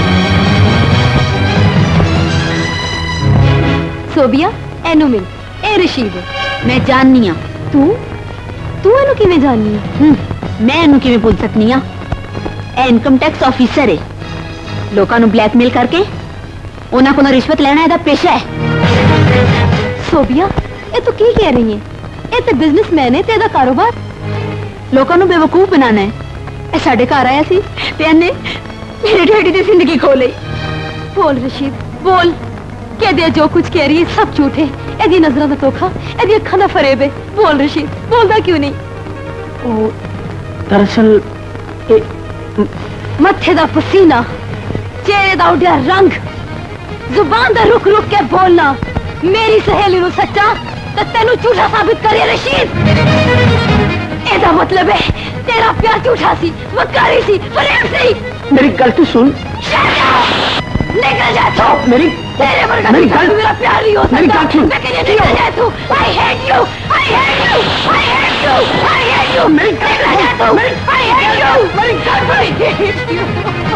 सोबिया, एनू मिल, ए रशीद है। मैं जाननी हाँ। तू एनू किवें जाननी है? मैं एनू किवें भूल सकनी हाँ? ए इनकम टैक्स ऑफिसर है, लोगों को ब्लैकमेल करके उन्होंने को रिश्वत लेना ਇਹਦਾ पेशा है। सोबिया, ये तो की कह रही है? ये तो बिजनेसमैन है, तेरा कारोबार। लोगों को बेवकूफ बनाना है। ए साडे घर आया सी ते इन्ने मेरे डैडी दी जिंदगी खो लई। बोल रशीद, बोल, कह दे जो कुछ कह रही है सब झूठ है। एदी नजरां दा धोखा, एदी अखां दा फरेब है। बोल रशीद, बोलदा क्यों नहीं? ओ दरअसल मत्थे दा पसीना, चेहरे दा उड्या रंग, जुबान दा रुक रुक के बोलना, मेरी सहेली नूं सच्चा ते तेनू झूठा साबित करे। रशीद, एदा मतलब है तेरा प्यार झूठा सी, वकारी सी, फरेब सी। मेरी गलती सुन। निकल जा तू। मेरी तेरे वर्गा मेरी गलती, मेरा प्यार नहीं हो सकता। मेरी गलती सुन। मैं कहने निकल जा तू। I hate you, I hate you, I hate you, I hate you। मेरी निकल जा तू। I hate you, मेरी I hate you,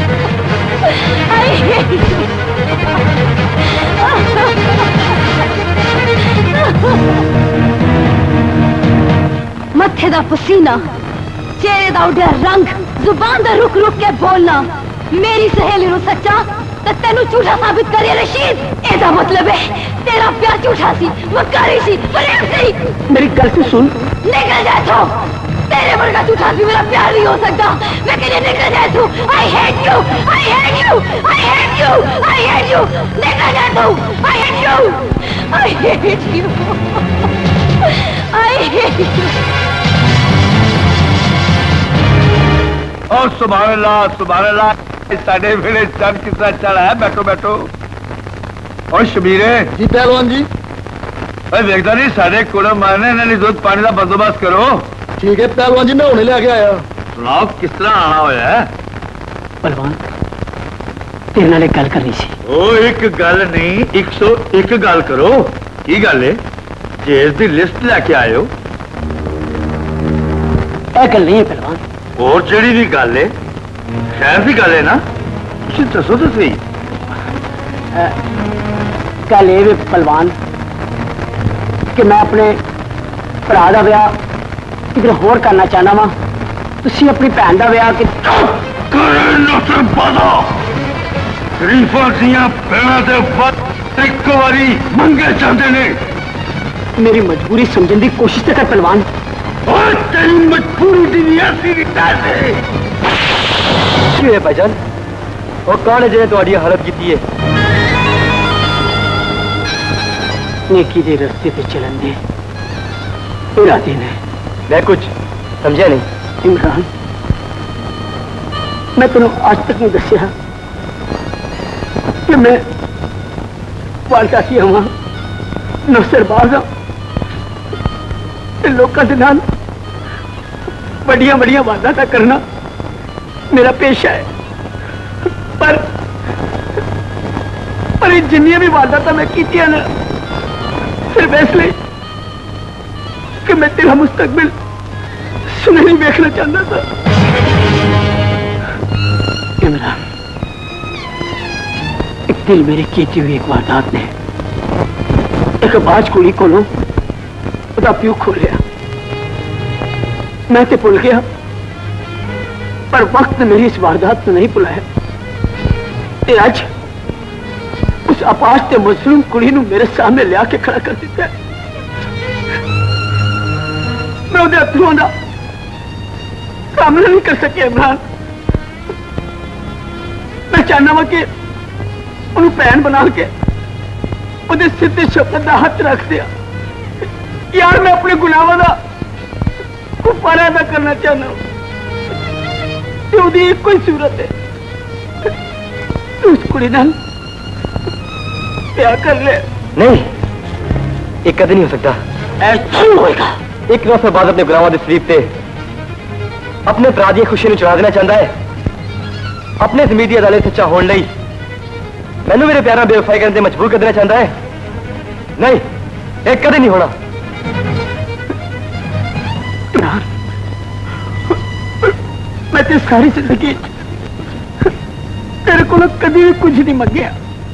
I hate you। मत्थे दा पसीना, चेहरे दा उड्या रंग, जुबान दा रुक रुक के बोलना, मेरी सहेली नूं सच्चा ते तेनू झूठा साबित करे। रशीद, एदा मतलब है तेरा प्यार झूठा सी, वकारी सी, फरेब सी। मेरी गलती सुन। निकल जा तू। तेरे वर्गा झूठा सी मेरा प्यार नहीं हो सकता। मैं कहने निकल जा तू। I hate you, I hate you, I hate you, I hate you। निकल जा तू। I hate you, I hate you, I hate you। और सुभान अल्लाह, साढ़े वेले चंद कितना चढ़ा है। बैठो बैठो। और शबीरे जी पहलवान जी। देखता नहीं साढ़े कूड़ा मारने ने दूध पानी का बंदोबस्त करो। ठीक है पहलवान जी, मैं हुणे लेके आया। सुनाओ किस तरह आना होया है? पहलवान, तेरे नाल एक गल करनी सी। ओ एक गल नहीं, 101 गल करो। की गल है? जेल की लिस्ट लेके आयो। यह गल नहीं है पहलवान। और जेड़ी भी गल है, खैर की गल है ना, तुसी दसो तो सही। गल ये पहलवान कि मैं अपने भरा का विआह किधर होर करना चाहना वा। तुसी अपनी भैन का विआह शरीफा दियां भैणां दे वक्त एक बारी मंगे जांदे ने। मेरी मजबूरी समझने की कोशिश तो कर पहलवान। और तेरी मजबूरी दी ऐसी रिटायर क्यों है भाईजान? वो कौन है जिन्हें तुम्हारी हालत की है? नेकी दे रस्ते पे चलन दे मेरा दिन है। मैं कुछ समझा नहीं। इमरान, मैं तेन आज तक नहीं दसिया कि मैं वालदा की हवा नौसरबाज हाँ। लोगों के नाल बड़िया बड़िया वारदात करना मेरा पेशा है। पर जिन्नियां भी वारदात मैं कीतियां ना, सिर्फ इसलिए कि मैं तेरा मुस्तकबिल सुनहरी देखना चाहता था। इमरान, एक दिल मेरी कीती हुई एक वारदात ने एक बाज कुड़ी को प्यू खो लिया। मैं तो भुल गया, पर वक्त मेरी इस वारदात को नहीं भुलाया। अज उस आपाश के मजलूम कुड़ी मेरे सामने लिया के खड़ा कर दिता है। मैं उहदे अथरूआं दा सामना नहीं कर सकिया। इमरान, मैं चाहना वा कि उन्हें भैन बना के उहदे सिर ते शफकत दा हाथ रख दिया। यार मैं अपने गुनाहों दा कुफारा अदा करना चाहना हूं। एक कोई सूरत है, उस कुड़ी नाल प्यार कर ले। नहीं, ये कभी नहीं हो सकता। ऐसा नहीं होगा। एक नौसर बाद अपने गुलामां दे सलीब ते अपने अपराधी खुशी चुरा देना चाहता है। अपने जमीदी अदालत सच्चा होने लई मैनू मेरे प्यारा बेवफाई करने मजबूर कर देना चाहता है। नहीं, ये कभी नहीं होना। मैं तो सारी जिंदगी तेरे को कभी भी कुछ नहीं मंगया।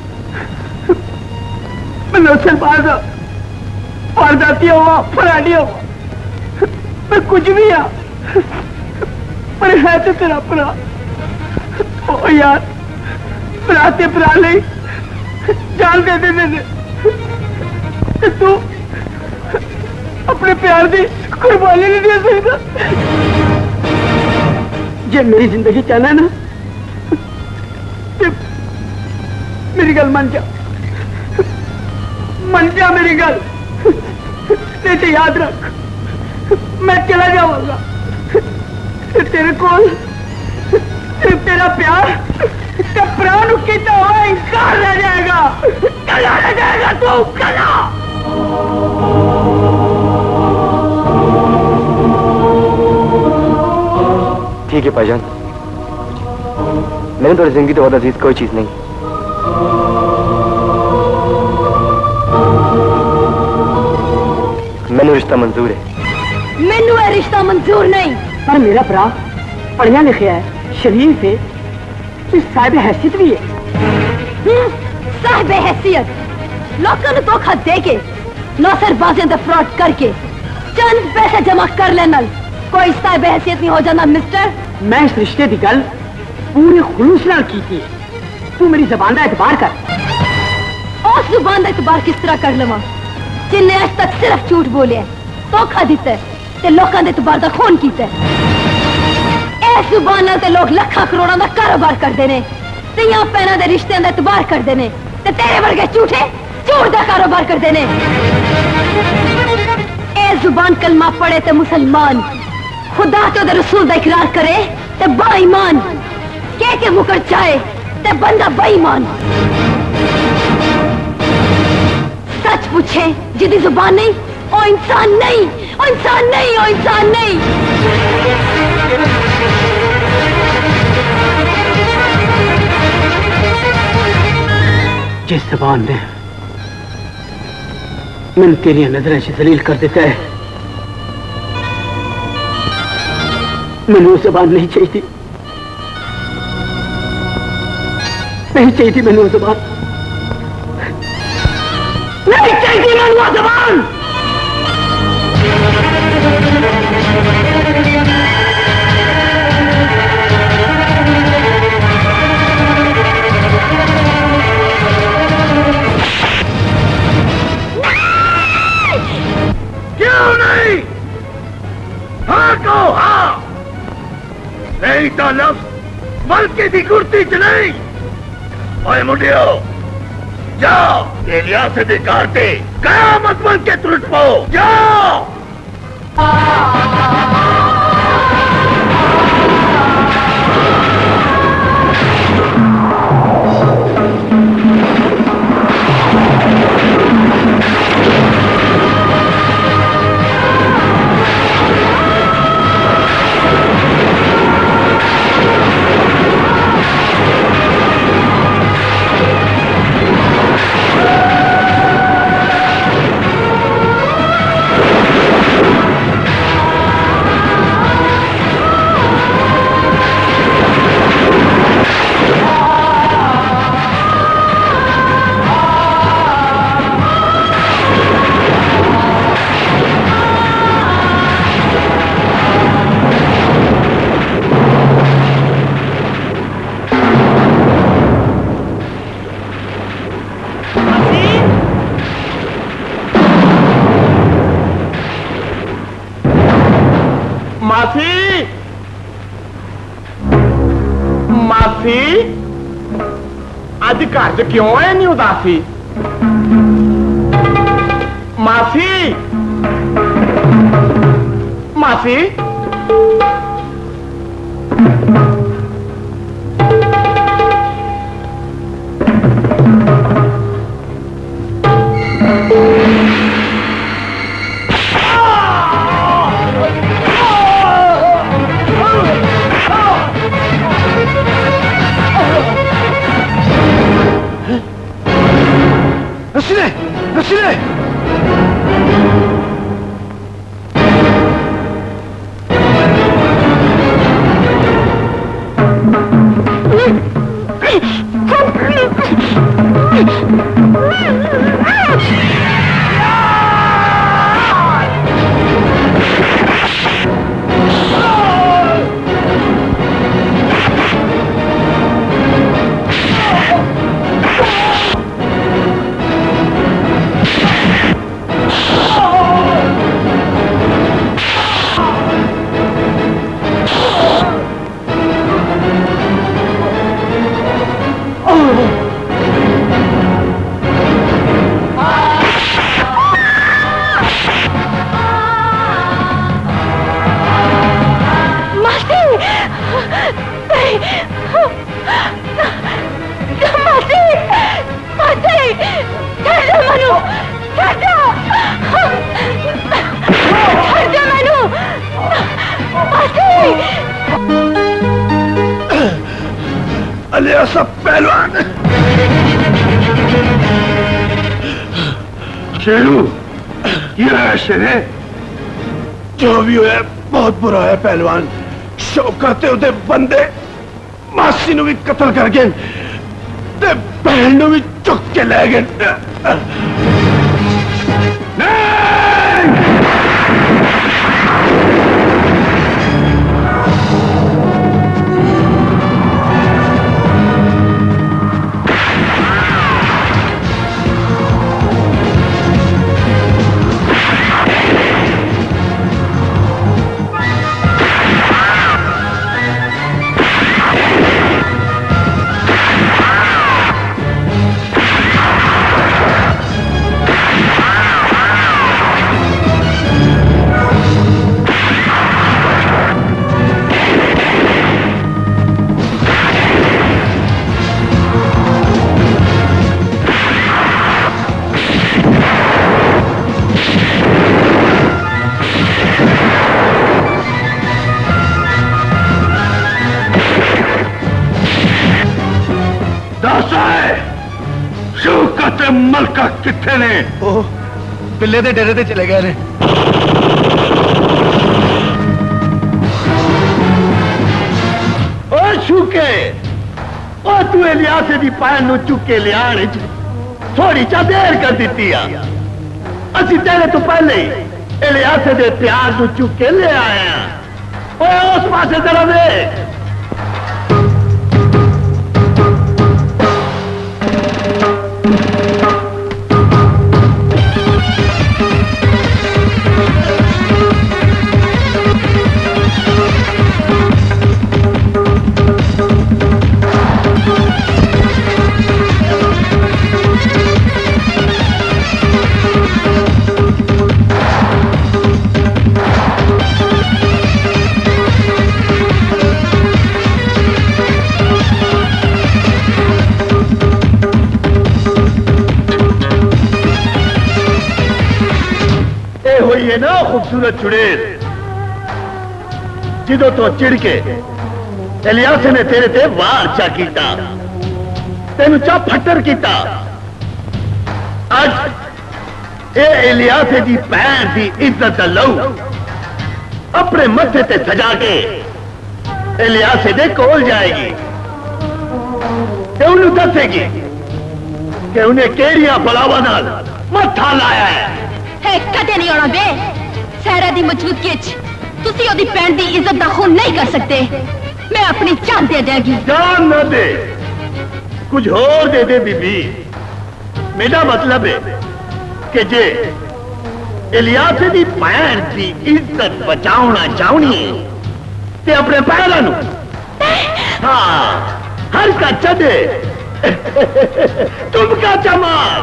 मैं नौसर वारदाती हुआ, फराडी हुआ, मैं कुछ भी आ, पर है तो तेरा भरा। ओ यार, भरा ते भरा ले जान दे दे ते तू अपने प्यार की कुर्बानी नहीं दे सकता। जे मेरी जिंदगी चाहना ना, मेरी गल मन जा मेरी गल। नहीं तो याद रख, मैं चला जाऊंगा। तेरे को तेरा प्यार प्राण किया हुआ इंकार रह जाएगा। कला रह जाएगा तू, कला। ठीक है भाईजान, मैंने थोड़ी जिंदगी तो बहुत अजीज कोई चीज नहीं। मैंने रिश्ता मंजूर है। मैनू यह रिश्ता मंजूर नहीं। पर मेरा भरा पढ़िया लिखा है, शरीफ है, साहिब हैसियत भी है। साहिब हैसियत लोगों को धोखा दे के, नौसरबाज़ियों का फ्रॉड करके चंद पैसे जमा कर लेना कोई साहिब हैसियत नहीं हो जाना मिस्टर। मैं इस रिश्ते की गल पूरे खुलूस नाल की थी। तू मेरी जबान का एतबार कर। उस जुबान का एतबार किस तरह कर लवा जिन्हें आज तक सिर्फ झूठ बोले, धोखा दिता ते लोगों के एतबार का खून किया। इस जुबान नाल ते लोग लाखां करोड़ों का कारोबार करते हैं, तियां भैनां दे रिश्तियां दा एतबार करते हैं, ते तेरे वर्गे झूठे झूठ का कारोबार करते हैं। ए जुबान कलमा पढ़े ते मुसलमान, खुदा ते उहदे रसूल दा इकरार करे ते बाईमान, के मुकर जाए ते बंदा बेईमान। सच पूछे जिदी जुबान नहीं, ओ इंसान नहीं, ओ इंसान नहीं, ओ इंसान नहीं। जिस जबान ने मैंने तेरी नजरें से जलील कर देता है, मैंने वो जबान नहीं चाहिए, नहीं चाहिए मैंने वो जबान, नहीं चाहिए मैंने वो जबान। क्यों नहीं? हाँ को हाँ, नहीं तो लफ्ज बल्कि दी कुर्ती च नहीं। ओए मुंडियो, जाओ एलिया से दिखाते कयामत बन के तुलट पाओ। जाओ। मासी मासी अज घर च क्यों है नहीं उदासी मासी मासी नसीले नसीले सब पहलवान शेरू ये है शेरे जो भी है बहुत बुरा है पहलवान शौकत उदे बंदे मासी भी कत्ल कर गए ते बहन भी चुक के ले गए मलका किथे ने बिल्ले दे डेरे ते चले गए ने छुके तू इलियासे दी पैन नू चुके लियाने थोड़ी चा देर कर दी असी तेरे तो पहले ही इलियासे दे प्यार नू चुके ले आए उस पासे जरा देख ना खूबसूरत चुड़ैल जिदों तो चिड़ के इलियासे ने तेरे ते वार चा कीता तेन चा फट्टर कीता अज ए इलियासे दी भैन दी इज्जत दा लहू अपने मथे ते सजा के इलियासे दे कोल जाएगी ते उन्हें दसेगी कि उन्हें केड़िया बलावा नाल मत्था लाया है कदे नहीं होना बे सहरा दी मौजूदगी तुसी ओदी भैन दी इज्जत दा खून नहीं कर सकते मैं अपनी जान दे जाएगी जान न दे कुछ और दे दे बीबी मेरा मतलब है कि जे इलियासे दी भैन दी इज्जत बचाना चाहनी है ते अपने पैरों नू हाँ हर का चढ़े तुम का चमार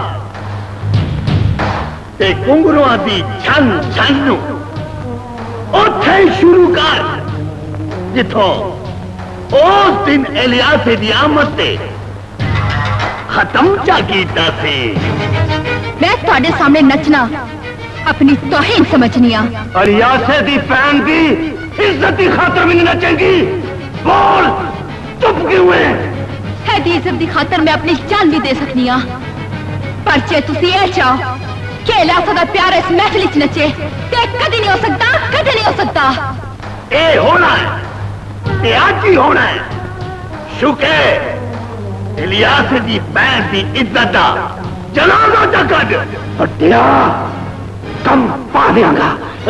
ते घुंघरुआं दी छन छन नू उत्थे शुरू कर जिथों उस दिन इलियासे दी आमद ते खत्म चा कीता सी। मैं तुहाडे सामने नचना अपनी तौहीन समझनी आ। और यासे दी भैन दी इज्जत की खातर भी नहीं नचेंगी। बोल चुप क्यों है? दी इज्जत की खातर मैं अपनी जान भी दे सकनी आ, पर जे तुसी ये चाहो कि इलियासा दा प्यार इस महफिल च नचे ते कदी नहीं हो सकता, कदी नहीं हो सकता। ए होना है ते आज ही होना है। शुके इलियास दी भैन दी इज्जत दा जनाजा चकद हटिया कम पा देंगा।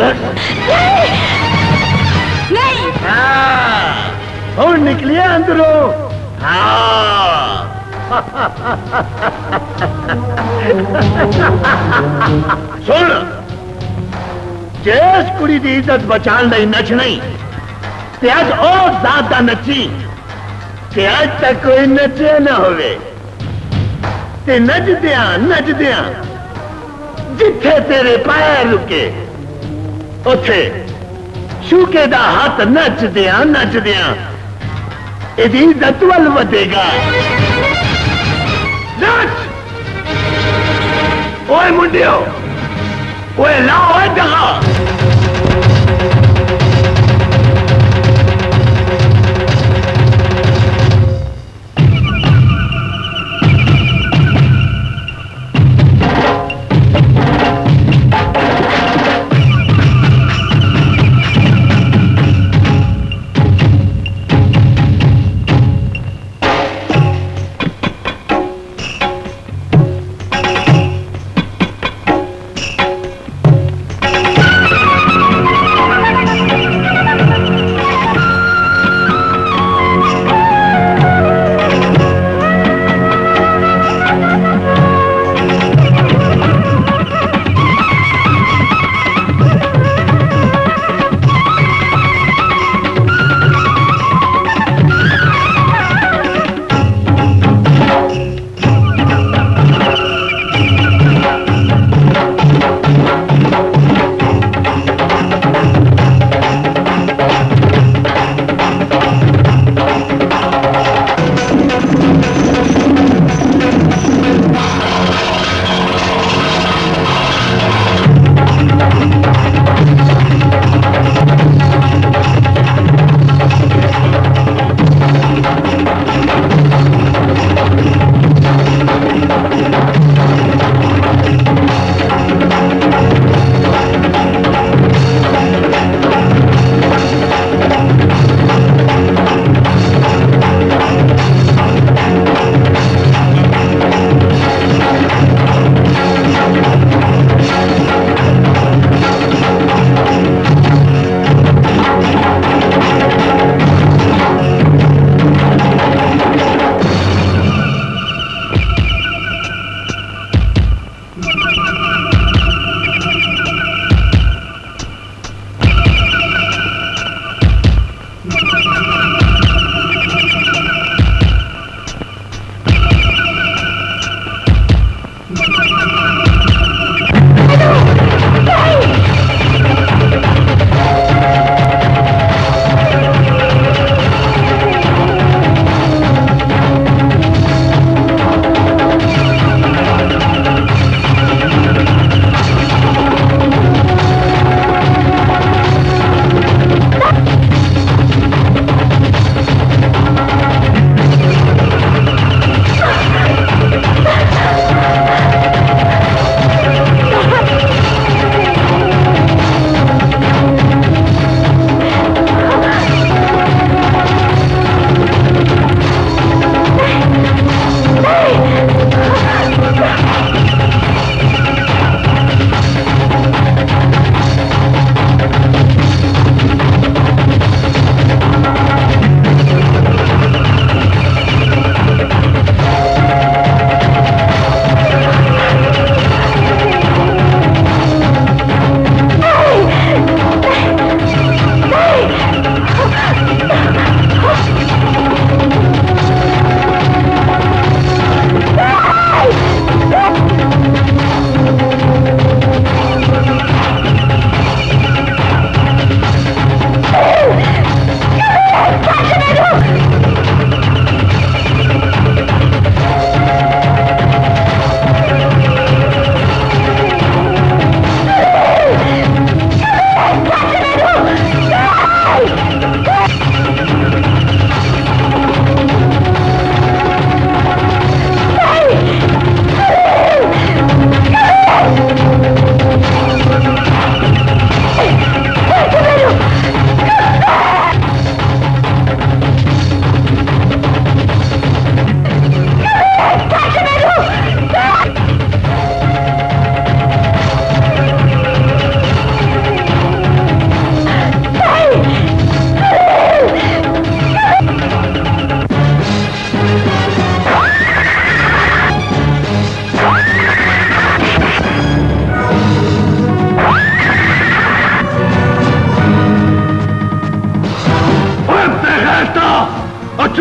नहीं और निकलिए अंदरों। हाँ सुन जिस कुड़ी की इज्जत बचाने लई नच नहीं ते अज और ज्यादा नची ते अज तक कोई नचे ना होवे ते नचदिया जिथे तेरे पैर रुके उथे शूके दा हाथ नचदिया इदी इज्जत वल वधेगा। नच ओए मुंडियो ओए लाओ ओए जगह।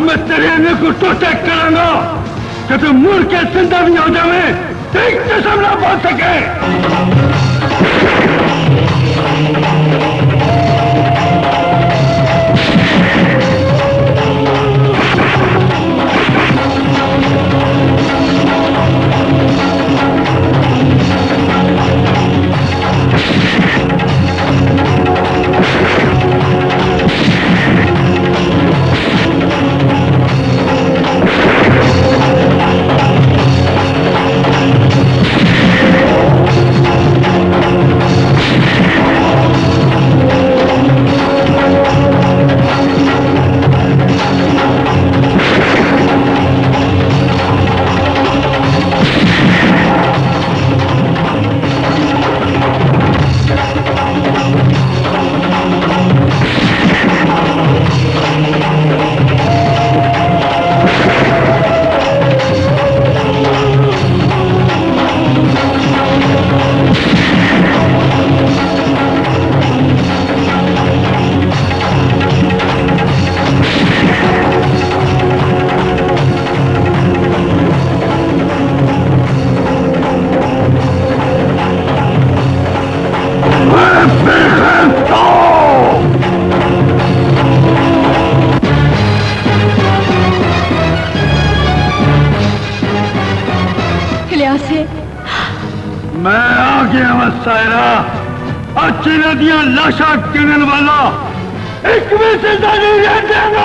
मैं तेरे आने को तो तय करांगा कि तू मुड़ के जिंदा भी हो जावे, एक जिस्म ना बोल सके। मैं आ गया सायरा, अच्छी नदियां लाशा गिनने वाला एक भी जिंदा नहीं रह देगा।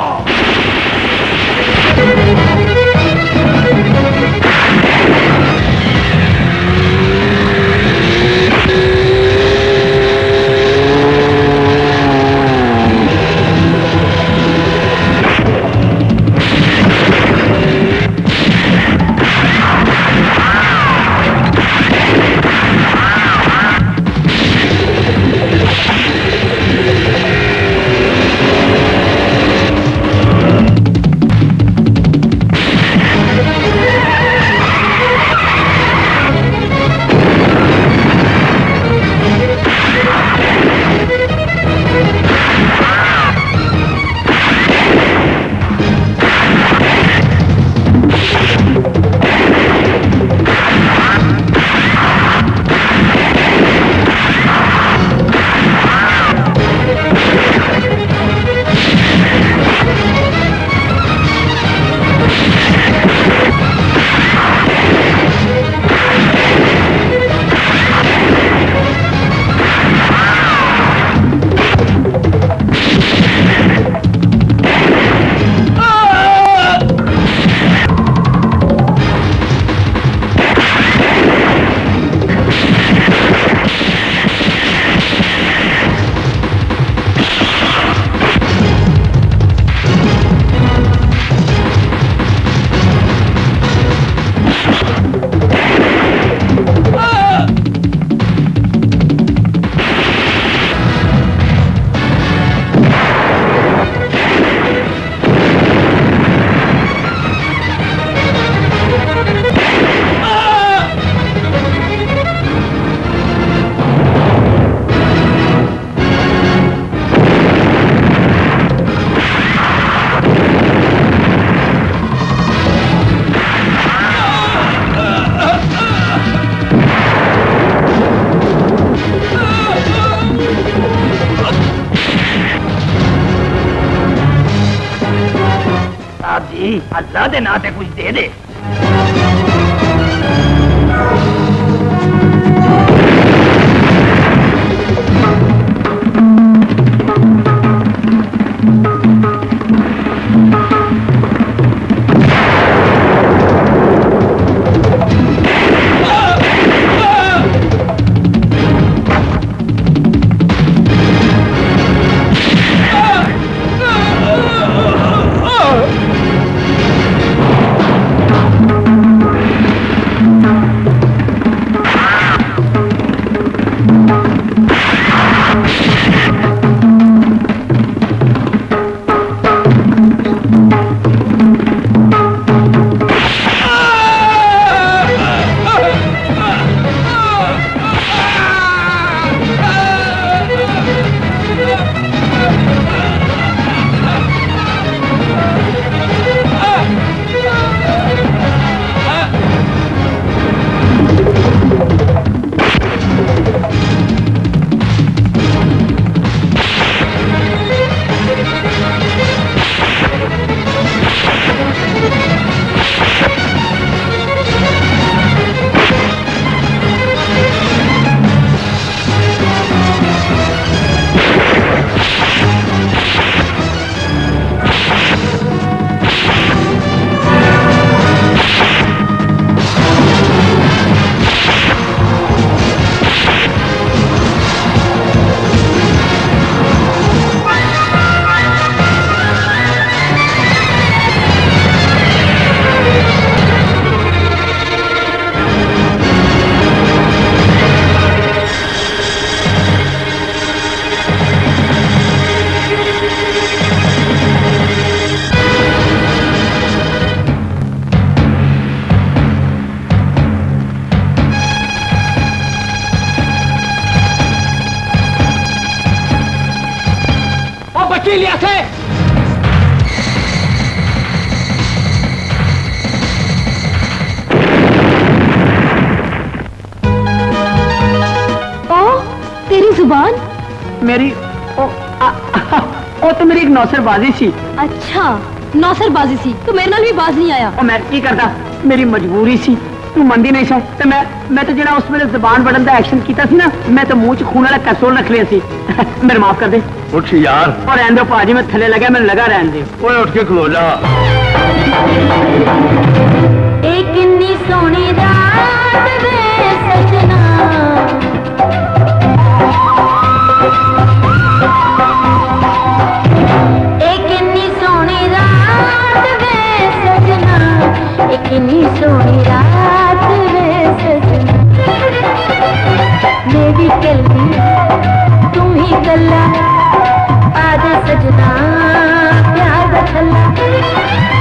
अल्लाह दे नाते कुछ दे दे। बची लिया से तेरी जुबान मेरी ओ तो मेरी एक नौसरबाजी सी। अच्छा नौसरबाजी सी तो मेरे नाल भी बाज नहीं आया। मैं की करता मेरी मजबूरी सी तू मंदी नहीं सा तो मैं तो जरा उस मेरे जुबान बदलने का एक्शन किया सी ना मैं तो मुंह च खून वाला कैप्सूल रख लिया सी। मेरे माफ कर दे। उठ यार और रहने दो भाजी मैं थले लगा मैंने लगा रहने दे। ओए उठ के खलो जा। एक इतनी सोनी रात वे सजना कितनी सोनी रात वे सजना मेरी कल्ली तुम ही कल्ला आजा सजना प्यार बदला